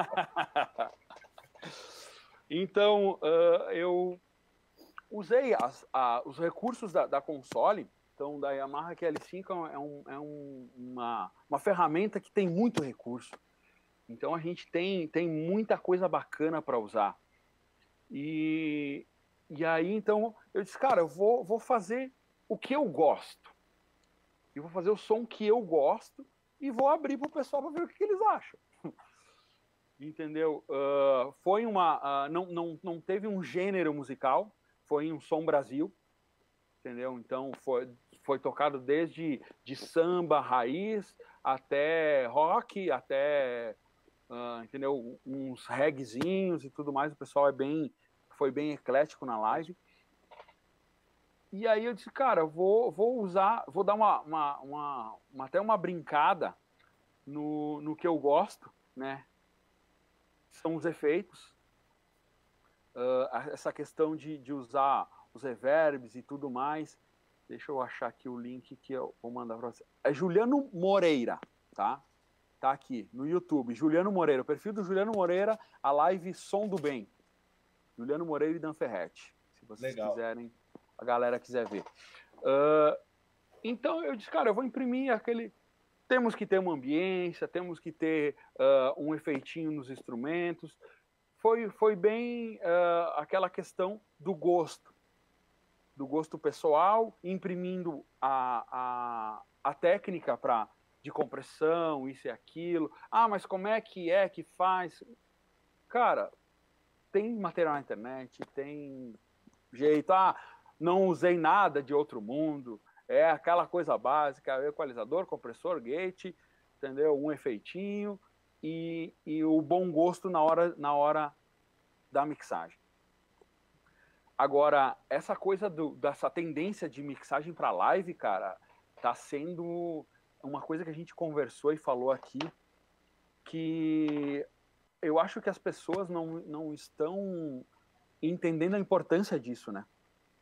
Speaker 3: Então, uh, eu usei as, a, os recursos da, da console. Então, da Yamaha Q L cinco é, um, é um, uma, uma ferramenta que tem muito recurso. Então, a gente tem, tem muita coisa bacana para usar. E, e aí, então, eu disse, cara, eu vou, vou fazer o que eu gosto. Eu vou fazer o som que eu gosto e vou abrir para o pessoal para ver o que, que eles acham. Entendeu? Uh, foi uma... Uh, não, não, não teve um gênero musical, foi um som Brasil. Entendeu? Então, foi, foi tocado desde de samba, raiz, até rock, até... Uh, entendeu? Uns reggaezinhos e tudo mais. O pessoal é bem... foi bem eclético na live. E aí eu disse, cara, vou, vou usar, vou dar uma, uma, uma, uma até uma brincada no, no que eu gosto, né? São os efeitos. Uh, essa questão de, de usar os reverbs e tudo mais. Deixa eu achar aqui o link que eu vou mandar para você. É Juliano Moreira, tá? Tá aqui no YouTube. Juliano Moreira, o perfil do Juliano Moreira, a live Som do Bem. Juliano Moreira e Dan Ferretti, se vocês Legal. quiserem, a galera quiser ver. Uh, então eu disse, cara, eu vou imprimir aquele... Temos que ter uma ambiência, temos que ter uh, um efeitinho nos instrumentos. Foi, foi bem uh, aquela questão do gosto, do gosto pessoal, imprimindo a, a, a técnica pra, de compressão, isso e aquilo. Ah, mas como é que é que faz? Cara... Tem material na internet, tem jeito. Ah, não usei nada de outro mundo. É aquela coisa básica, equalizador, compressor, gate, entendeu? Um efeitinho e, e o bom gosto na hora, na hora da mixagem. Agora, essa coisa do, dessa tendência de mixagem para live, cara, tá sendo uma coisa que a gente conversou e falou aqui, que... eu acho que as pessoas não, não estão entendendo a importância disso, né?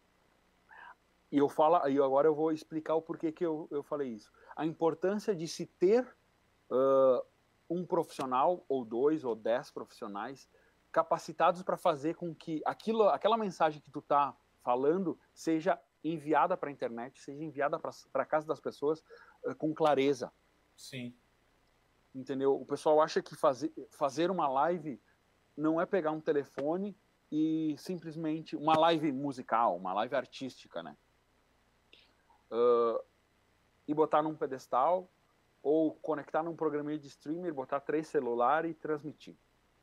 Speaker 3: E eu falo, e agora eu vou explicar o porquê que eu, eu falei isso. A importância de se ter uh, um profissional, ou dois, ou dez profissionais capacitados para fazer com que aquilo, aquela mensagem que tu tá falando seja enviada para a internet, seja enviada para a casa das pessoas uh, com clareza.
Speaker 1: Sim.
Speaker 3: Entendeu? O pessoal acha que fazer, fazer uma live não é pegar um telefone e simplesmente... Uma live musical, uma live artística, né? Uh, e botar num pedestal ou conectar num programinha de streamer, botar três celulares e transmitir.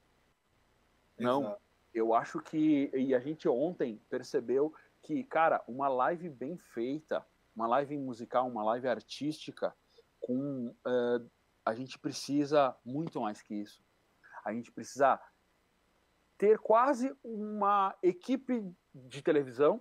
Speaker 3: Exato. Não, eu acho que... E a gente ontem percebeu que, cara, uma live bem feita, uma live musical, uma live artística, com... Uh, a gente precisa muito mais que isso. A gente precisa ter quase uma equipe de televisão,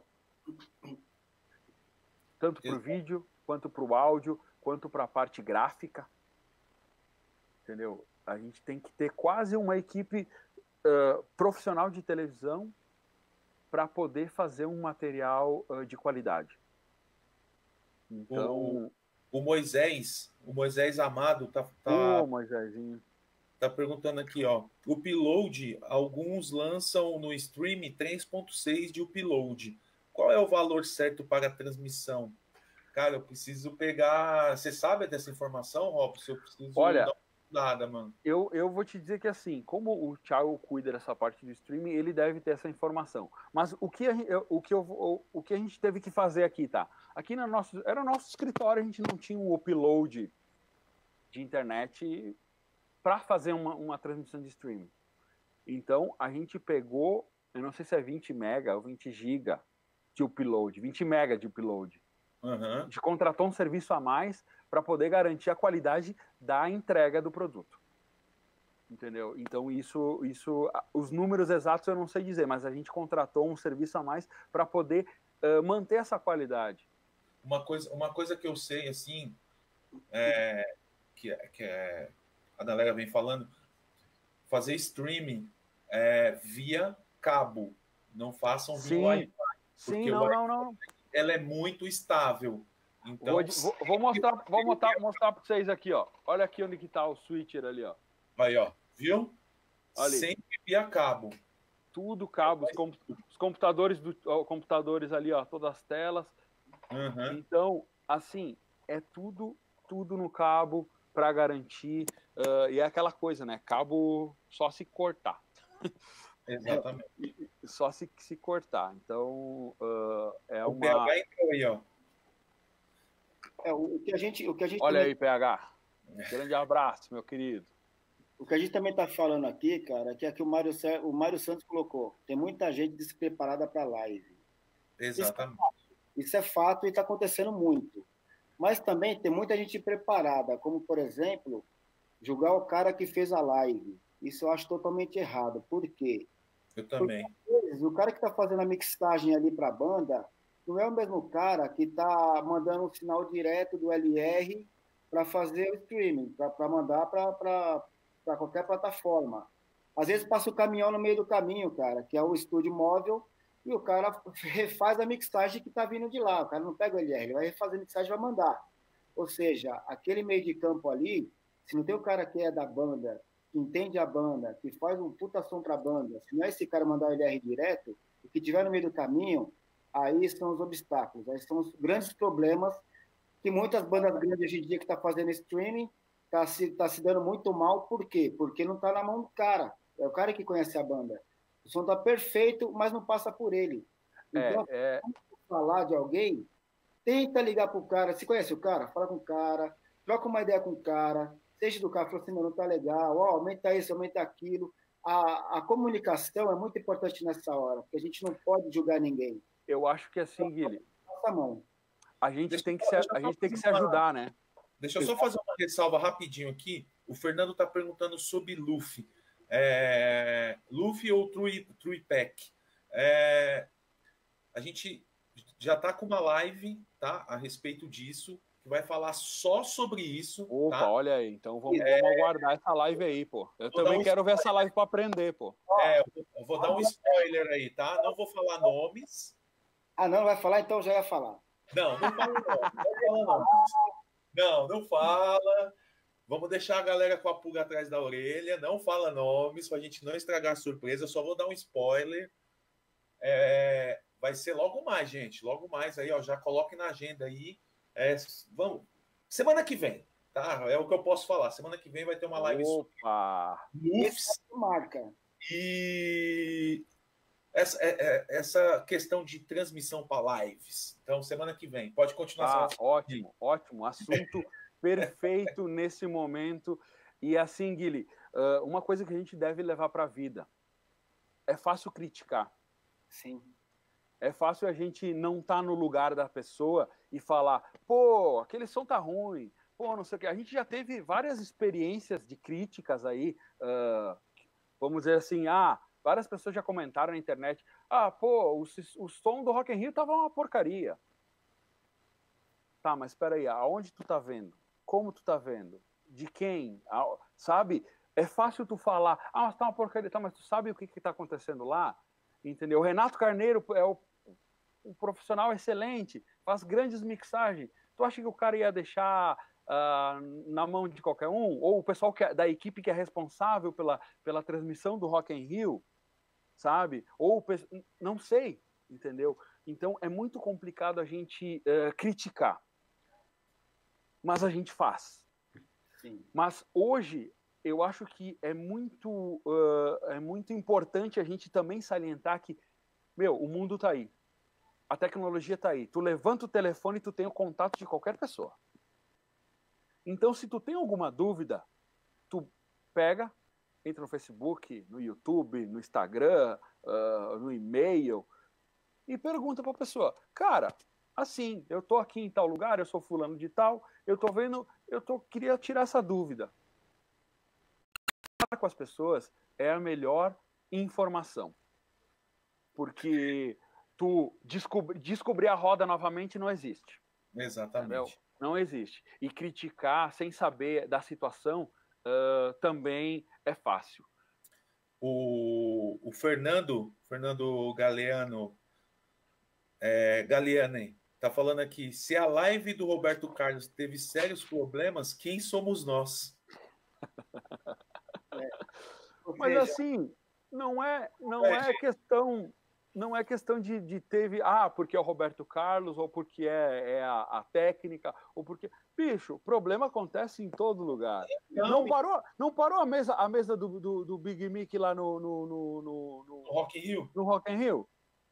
Speaker 3: tanto para o vídeo, quanto para o áudio, quanto para a parte gráfica. Entendeu? A gente tem que ter quase uma equipe uh, profissional de televisão para poder fazer um material uh, de qualidade. Então...
Speaker 1: O... O Moisés, o Moisés Amado tá, tá,
Speaker 3: Ô, Moisésinho.
Speaker 1: tá perguntando aqui, ó. O upload, alguns lançam no stream três ponto seis de upload. Qual é o valor certo para a transmissão? Cara, eu preciso pegar... Você sabe dessa informação, Robson? Eu preciso
Speaker 3: Olha,
Speaker 1: dar Nada, mano.
Speaker 3: Eu, eu vou te dizer que assim, como o Thiago cuida dessa parte do streaming, ele deve ter essa informação. Mas o que a, o que eu, o, o que a gente teve que fazer aqui, tá? Aqui no nosso, era o nosso escritório, a gente não tinha um upload de internet para fazer uma, uma transmissão de streaming. Então, a gente pegou, eu não sei se é vinte mega ou vinte giga de upload, vinte mega de upload.
Speaker 1: Uhum.
Speaker 3: A gente contratou um serviço a mais para poder garantir a qualidade da entrega do produto. Entendeu? Então, isso, isso, os números exatos eu não sei dizer, mas a gente contratou um serviço a mais para poder uh, manter essa qualidade.
Speaker 1: Uma coisa, uma coisa que eu sei, assim, é, que, que é, a galera vem falando, fazer streaming é, via cabo, não façam via Wi-Fi.
Speaker 3: Sim, não, não, não.
Speaker 1: Ela é muito estável. Então,
Speaker 3: vou, vou, vou mostrar, vou mostrar, mostrar para vocês aqui, ó. Olha aqui onde que tá o switcher ali, ó.
Speaker 1: Aí, ó, viu?
Speaker 3: Ali.
Speaker 1: Sempre via cabo.
Speaker 3: Tudo cabo, os, com, os computadores do ó, computadores ali, ó, todas as telas.
Speaker 1: Uhum.
Speaker 3: Então, assim, é tudo, tudo no cabo para garantir. Uh, e é aquela coisa, né? Cabo só se cortar.
Speaker 1: Exatamente.
Speaker 3: Só se, se cortar. Então, uh, é
Speaker 1: o
Speaker 3: uma.
Speaker 1: O P H entrou aí, ó.
Speaker 2: É, o que a gente, o que a gente
Speaker 3: Olha
Speaker 2: também...
Speaker 3: aí, P H. Grande abraço, meu querido.
Speaker 2: O que a gente também está falando aqui, cara, é que aqui o Mário, o Mário Santos colocou. Tem muita gente despreparada para live.
Speaker 1: Exatamente.
Speaker 2: Isso é fato e está acontecendo muito. Mas também tem muita gente preparada, como, por exemplo, julgar o cara que fez a live. Isso eu acho totalmente errado. Por quê?
Speaker 1: Eu também.
Speaker 2: Porque, o cara que está fazendo a mixagem ali para a banda não é o mesmo cara que está mandando um sinal direto do L R para fazer o streaming, para mandar para qualquer plataforma. Às vezes passa o caminhão no meio do caminho, cara, que é o estúdio móvel, e o cara refaz a mixagem que está vindo de lá. O cara não pega o L R, ele vai refazer a mixagem e vai mandar. Ou seja, aquele meio de campo ali, se não tem o cara que é da banda, que entende a banda, que faz um puta som para a banda, se não é esse cara mandar o L R direto, o que tiver no meio do caminho, aí são os obstáculos, aí são os grandes problemas que muitas bandas grandes hoje em dia que estão tá fazendo streaming está se, tá se dando muito mal. Por quê? Porque não está na mão do cara. É o cara que conhece a banda. O som está perfeito, mas não passa por ele. Então,
Speaker 3: é, é...
Speaker 2: quando falar de alguém, tenta ligar para o cara. Se conhece o cara, fala com o cara, troca uma ideia com o cara, seja do cara, fala assim, não tá legal, ó, aumenta isso, aumenta aquilo. A, a comunicação é muito importante nessa hora, porque a gente não pode julgar ninguém.
Speaker 3: Eu acho que assim, Guilherme,
Speaker 2: nossa mão.
Speaker 3: A gente deixa, tem que se, a gente tem que se ajudar, né?
Speaker 1: Deixa eu só fazer uma ressalva rapidinho aqui. O Fernando está perguntando sobre Luffy. É, Luffy ou True, True Pack? É, a gente já está com uma live, tá, a respeito disso, que vai falar só sobre isso.
Speaker 3: Opa,
Speaker 1: tá?
Speaker 3: olha aí. Então vamos,
Speaker 1: é,
Speaker 3: vamos aguardar essa live aí, pô. Eu também um quero spoiler. ver essa live para aprender, pô.
Speaker 1: É, eu vou dar um spoiler aí, tá? Não vou falar nomes.
Speaker 2: Ah, não vai falar? Então já ia falar.
Speaker 1: Não, não fala não. Não, fala não. não, não fala. Vamos deixar a galera com a pulga atrás da orelha. Não fala nomes, pra gente não estragar a surpresa. Eu só vou dar um spoiler. É, vai ser logo mais, gente. Logo mais aí, ó. Já coloque na agenda aí. É, vamos. Semana que vem, tá? É o que eu posso falar. Semana que vem vai ter uma live.
Speaker 3: Opa!
Speaker 2: Essa marca.
Speaker 1: E essa, é, é, essa questão de transmissão para lives. Então, semana que vem. Pode continuar.
Speaker 3: Ah, ótimo, ótimo. Assunto perfeito nesse momento. E assim, Guilherme, uma coisa que a gente deve levar para a vida. É fácil criticar.
Speaker 2: Sim.
Speaker 3: É fácil a gente não estar tá no lugar da pessoa e falar, pô, aquele som tá ruim, pô, não sei o quê. A gente já teve várias experiências de críticas aí, uh, vamos dizer assim, ah, várias pessoas já comentaram na internet, ah, pô, o, o som do Rock in Rio tava uma porcaria. Tá, mas espera aí, aonde tu tá vendo? Como tu tá vendo? De quem? Sabe? É fácil tu falar, ah, mas tá uma porcaria, tá, mas tu sabe o que que tá acontecendo lá? Entendeu? O Renato Carneiro é o, um profissional excelente, faz grandes mixagens. Tu acha que o cara ia deixar uh, na mão de qualquer um? Ou o pessoal que é, da equipe que é responsável pela, pela transmissão do Rock in Rio, sabe? Ou não sei, entendeu? Então é muito complicado a gente uh, criticar, mas a gente faz.
Speaker 2: Sim.
Speaker 3: Mas hoje eu acho que é muito, uh, é muito importante a gente também salientar que, meu, o mundo está aí. A tecnologia está aí. Tu levanta o telefone e tu tem o contato de qualquer pessoa. Então, se tu tem alguma dúvida, tu pega, entra no Facebook, no YouTube, no Instagram, uh, no e-mail, e pergunta para a pessoa, cara, assim, eu tô aqui em tal lugar, eu sou fulano de tal, eu tô vendo, eu tô, queria tirar essa dúvida. Falar com as pessoas é a melhor informação. Porque tu descobri, descobrir a roda novamente não existe.
Speaker 1: Exatamente.
Speaker 3: Entendeu? Não existe. E criticar sem saber da situação uh, também é fácil.
Speaker 1: O, o Fernando, Fernando Galeano, é, Galeane, tá falando aqui, se a live do Roberto Carlos teve sérios problemas, quem somos nós?
Speaker 2: É.
Speaker 3: Mas
Speaker 2: seja,
Speaker 3: assim, não é, não é questão, não é questão de, de teve, ah, porque é o Roberto Carlos, ou porque é, é a, a técnica, ou porque. Bicho, o problema acontece em todo lugar.
Speaker 1: Não,
Speaker 3: Não parou, não parou a mesa, a mesa do, do, do Big Mickey lá no, no, no, no,
Speaker 1: no Rock in Rio?
Speaker 3: no Rock in Rio?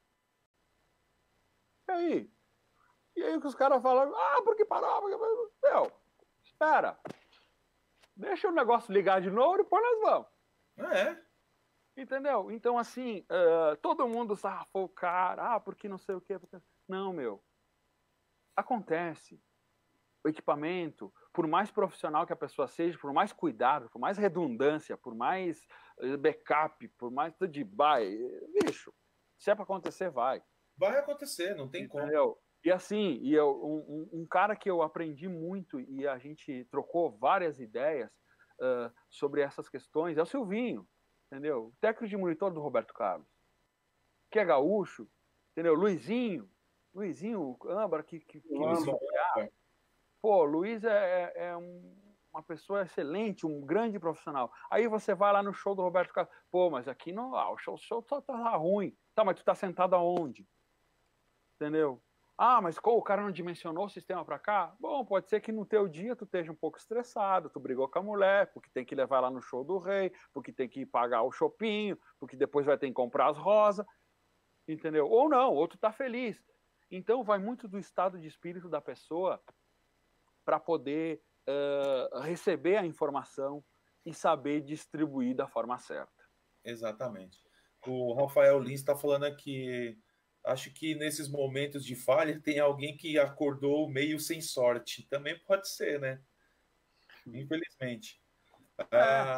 Speaker 3: E aí? E aí que os caras falam, ah, porque parou? Porque... Meu, espera. Deixa o negócio ligar de novo e depois nós vamos.
Speaker 1: Ah, é?
Speaker 3: Entendeu? Então, assim, uh, todo mundo safou o cara, ah, porque não sei o quê. Porque... Não, meu. Acontece. O equipamento, por mais profissional que a pessoa seja, por mais cuidado, por mais redundância, por mais backup, por mais tudo de buy, bicho, se é para acontecer, vai.
Speaker 1: Vai acontecer, não tem
Speaker 3: Entendeu?
Speaker 1: como.
Speaker 3: E assim, e eu, um, um cara que eu aprendi muito e a gente trocou várias ideias uh, sobre essas questões é o Silvinho, entendeu? O técnico de monitor do Roberto Carlos, que é gaúcho, entendeu? Luizinho, Luizinho Âmbar, que, que, que
Speaker 1: Luizinho,
Speaker 3: me... Pô, Luiz é, é um, uma pessoa excelente, um grande profissional. Aí você vai lá no show do Roberto Carlos, pô, mas aqui não, ah, o show, o show tá, tá ruim. Tá, mas tu tá sentado aonde? Entendeu? Ah, mas o cara não dimensionou o sistema para cá? Bom, pode ser que no teu dia tu esteja um pouco estressado, tu brigou com a mulher, porque tem que levar lá no show do rei, porque tem que pagar o chopinho, porque depois vai ter que comprar as rosas, entendeu? Ou não, ou tu tá feliz. Então vai muito do estado de espírito da pessoa para poder uh, receber a informação e saber distribuir da forma certa.
Speaker 1: Exatamente. O Rafael Lins está falando aqui, acho que nesses momentos de falha tem alguém que acordou meio sem sorte. Também pode ser, né? Infelizmente.
Speaker 3: É.
Speaker 1: Ah,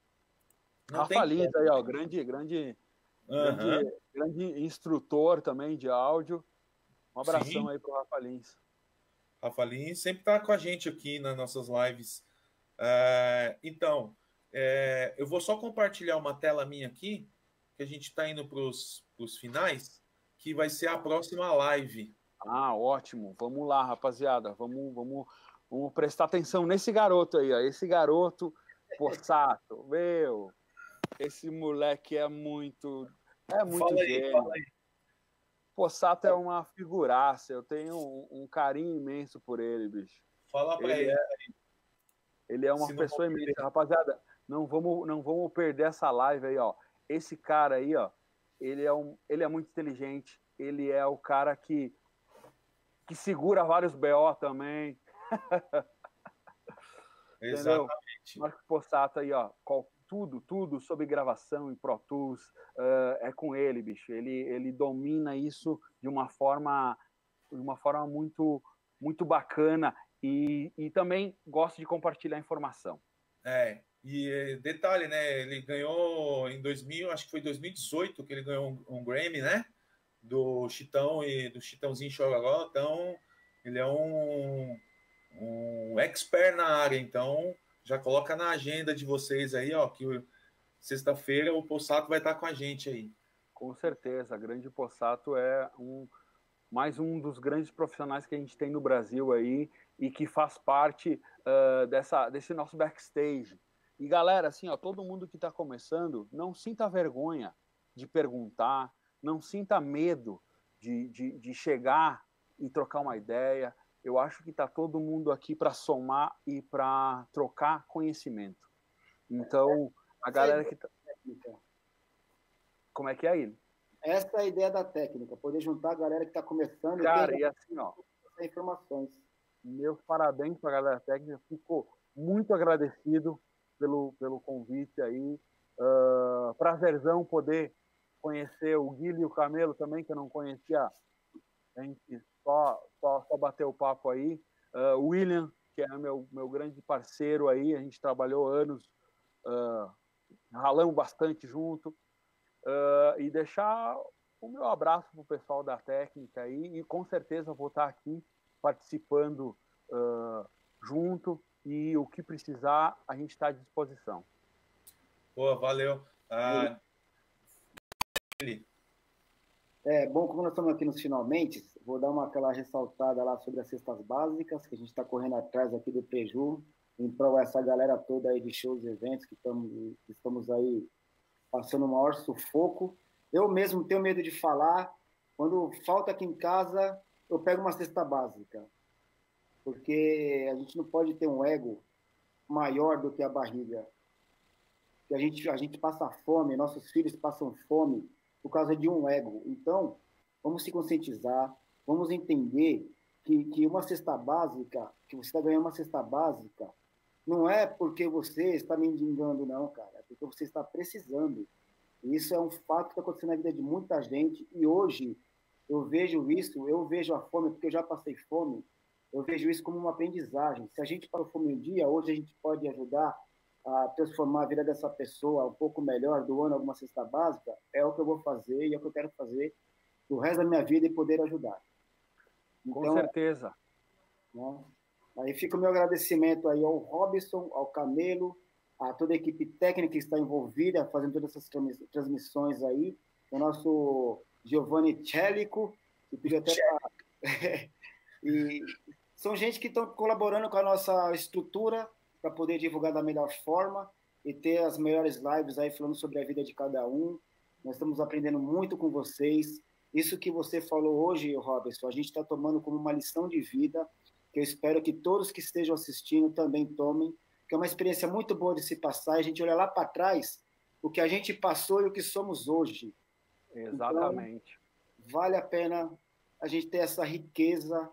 Speaker 3: Rafa Lins aí, ó, grande, grande,
Speaker 1: uhum.
Speaker 3: grande, grande instrutor também de áudio. Um abração
Speaker 1: Sim.
Speaker 3: aí pro Rafa Lins.
Speaker 1: Rafa Lins sempre está com a gente aqui nas nossas lives. É, então, é, eu vou só compartilhar uma tela minha aqui, que a gente está indo para os finais, que vai ser a próxima live.
Speaker 3: Ah, ótimo. Vamos lá, rapaziada. Vamos, vamos, vamos prestar atenção nesse garoto aí, ó. Esse garoto, Possato, meu, esse moleque é muito, é muito
Speaker 1: fala
Speaker 3: gênio.
Speaker 1: aí, fala aí.
Speaker 3: Possato é uma figuraça. Eu tenho um, um carinho imenso por ele, bicho.
Speaker 1: Fala para ele.
Speaker 3: É, ele é uma Se pessoa imensa, rapaziada. Não vamos, não vamos perder essa live aí, ó. Esse cara aí, ó, ele é, um, ele é muito inteligente. Ele é o cara que, que segura vários B O também.
Speaker 1: Exatamente.
Speaker 3: Marco Possato aí, ó, qual, tudo, tudo sobre gravação em Pro Tools uh, é com ele, bicho. Ele, ele domina isso de uma forma, de uma forma muito, muito bacana e, e também gosta de compartilhar informação.
Speaker 1: É, e detalhe, né? Ele ganhou em dois mil, acho que foi dois mil e dezoito que ele ganhou um, um Grammy, né? Do Chitão e do Chitãozinho Chororó. Então, ele é um, um expert na área. Então, já coloca na agenda de vocês aí, ó, que sexta-feira o Possato vai estar com a gente aí.
Speaker 3: Com certeza, grande Possato é um, mais um dos grandes profissionais que a gente tem no Brasil aí e que faz parte uh, dessa, desse nosso backstage. E galera, assim, ó, todo mundo que está começando, não sinta vergonha de perguntar, não sinta medo de, de, de chegar e trocar uma ideia. Eu acho que está todo mundo aqui para somar e para trocar conhecimento. Então, a galera que... Tá... Como é que é, Ilha?
Speaker 2: Essa é a ideia da técnica, poder juntar a galera que está começando.
Speaker 3: Cara, e, e assim, ó,
Speaker 2: informações.
Speaker 3: Meus parabéns para a galera técnica, ficou muito agradecido pelo, pelo convite aí. Uh, prazerzão poder conhecer o Guilherme e o Camelo também, que eu não conhecia, a gente só, só, só bateu o papo aí. Uh, o William, que é meu, meu grande parceiro aí, a gente trabalhou anos, uh, ralamos bastante junto. Uh, e deixar o meu abraço para o pessoal da técnica aí, e com certeza vou estar aqui participando uh, junto, e o que precisar a gente está à disposição.
Speaker 1: Pô, valeu. Ah,
Speaker 2: é bom, como nós estamos aqui nos finalmente, vou dar uma aquela ressaltada lá sobre as cestas básicas, que a gente está correndo atrás aqui do Preju, em prol dessa galera toda aí de shows e eventos que estamos, que estamos aí passando o maior sufoco. Eu mesmo tenho medo de falar. Quando falta aqui em casa, eu pego uma cesta básica. Porque a gente não pode ter um ego maior do que a barriga. Porque a gente, a gente passa fome, nossos filhos passam fome por causa de um ego. Então, vamos se conscientizar, vamos entender que, que uma cesta básica, que você está ganhando uma cesta básica, não é porque você está mendigando, não, cara. É porque você está precisando. E isso é um fato que está acontecendo na vida de muita gente. E hoje, eu vejo isso, eu vejo a fome, porque eu já passei fome, eu vejo isso como uma aprendizagem. Se a gente passou fome um dia, hoje a gente pode ajudar a transformar a vida dessa pessoa um pouco melhor, doando alguma cesta básica, é o que eu vou fazer e é o que eu quero fazer o resto da minha vida e poder ajudar.
Speaker 3: Então, com certeza.
Speaker 2: Né? Aí fica o meu agradecimento aí ao Robson, ao Camelo, a toda a equipe técnica que está envolvida, fazendo todas essas transmissões aí, o nosso Giovanni Celico, que pediu até pra... E são gente que estão colaborando com a nossa estrutura para poder divulgar da melhor forma e ter as melhores lives aí falando sobre a vida de cada um. Nós estamos aprendendo muito com vocês. Isso que você falou hoje, Robson, a gente está tomando como uma lição de vida, que eu espero que todos que estejam assistindo também tomem, que é uma experiência muito boa de se passar, e a gente olha lá para trás o que a gente passou e o que somos hoje.
Speaker 3: Exatamente.
Speaker 2: Então, vale a pena a gente ter essa riqueza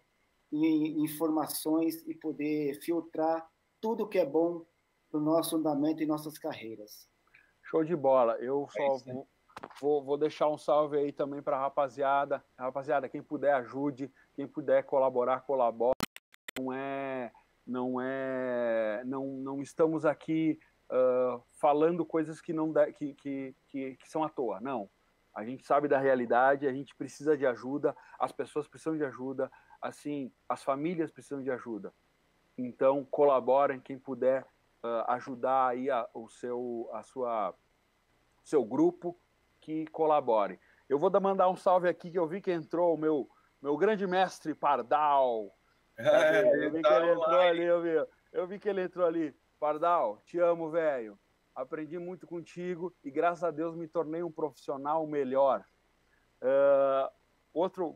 Speaker 2: em informações e poder filtrar tudo que é bom para o nosso andamento e nossas carreiras.
Speaker 3: Show de bola. Eu só é vou, vou, vou deixar um salve aí também para a rapaziada. Rapaziada, quem puder ajude, quem puder colaborar, colabore. Não é, não é, não, não estamos aqui uh, falando coisas que não de, que, que, que, que são à toa. Não. A gente sabe da realidade, a gente precisa de ajuda, as pessoas precisam de ajuda, assim, as famílias precisam de ajuda. Então, colaborem, quem puder uh, ajudar aí a, o seu, a sua, seu grupo, que colabore. Eu vou mandar um salve aqui, que eu vi que entrou o meu, meu grande mestre Pardal. É, eu vi que ele entrou ali, eu vi, eu vi que ele entrou ali. Pardal, te amo, velho. Aprendi muito contigo e, graças a Deus, me tornei um profissional melhor. Uh, outro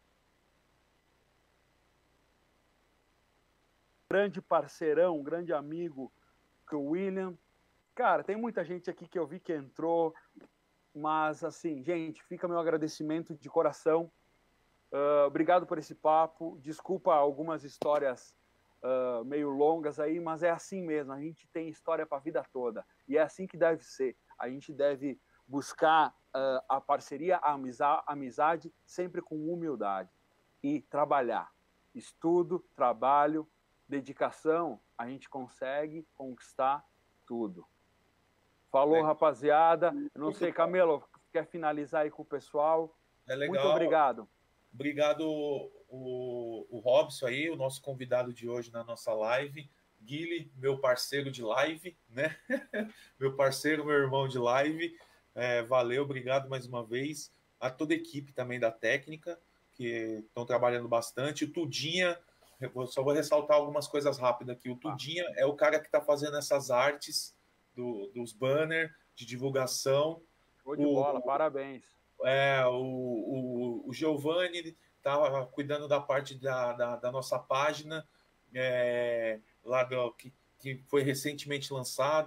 Speaker 3: grande parceirão, um grande amigo, que o William. Cara, tem muita gente aqui que eu vi que entrou, mas, assim, gente, fica meu agradecimento de coração. Uh, obrigado por esse papo. Desculpa algumas histórias uh, meio longas aí, mas é assim mesmo. A gente tem história para a vida toda. E é assim que deve ser. A gente deve buscar uh, a parceria, a amizade, a amizade, sempre com humildade. E trabalhar. Estudo, trabalho, dedicação, a gente consegue conquistar tudo. Falou, é. rapaziada. Eu não sei, Camelo, quer finalizar aí com o pessoal?
Speaker 1: É legal.
Speaker 3: Muito obrigado.
Speaker 1: Obrigado, o, o Robson aí, o nosso convidado de hoje na nossa live. Guilherme, meu parceiro de live, né? Meu parceiro, meu irmão de live. É, valeu, obrigado mais uma vez. A toda a equipe também da técnica, que estão trabalhando bastante. O Tudinha, eu só vou ressaltar algumas coisas rápidas aqui. O Tudinha é o cara que está fazendo essas artes do, dos banners de divulgação.
Speaker 3: Show de bola,
Speaker 1: o,
Speaker 3: parabéns.
Speaker 1: É, o, o, o Giovanni estava cuidando da parte da, da, da nossa página, é, lá do, que, que foi recentemente lançada.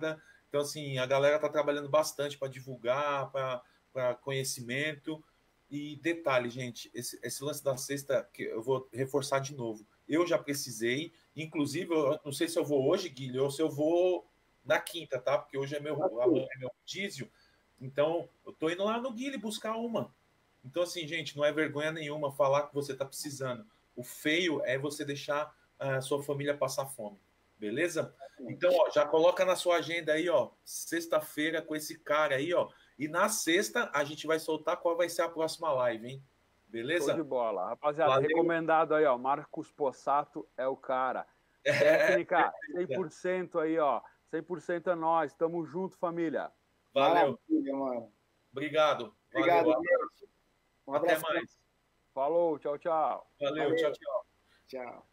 Speaker 1: Então, assim, a galera está trabalhando bastante para divulgar, para conhecimento. E detalhe, gente, esse, esse lance da cesta, que eu vou reforçar de novo. Eu já precisei, inclusive, eu não sei se eu vou hoje, Guilherme, ou se eu vou na quinta, tá? Porque hoje é meu, amanhã é meu rodízio. Então, eu tô indo lá no Guilherme buscar uma. Então, assim, gente, não é vergonha nenhuma falar que você está precisando. O feio é você deixar a sua família passar fome. Beleza? Então, ó, já coloca na sua agenda aí, ó, sexta-feira com esse cara aí, ó. E na sexta a gente vai soltar qual vai ser a próxima live, hein? Beleza?
Speaker 3: Show de bola. Rapaziada,
Speaker 1: Valeu.
Speaker 3: Recomendado aí, ó, Marcos Possato é o cara. Técnica, cem por cento aí, ó. cem por cento é nós. Tamo junto, família.
Speaker 1: Valeu.
Speaker 2: Maravilha, mano.
Speaker 1: Obrigado.
Speaker 2: Obrigado.
Speaker 1: Valeu.
Speaker 2: Um
Speaker 1: Até
Speaker 2: abraço.
Speaker 1: mais.
Speaker 3: Falou, tchau, tchau.
Speaker 1: Valeu,
Speaker 2: Valeu.
Speaker 1: tchau, tchau.
Speaker 2: Tchau.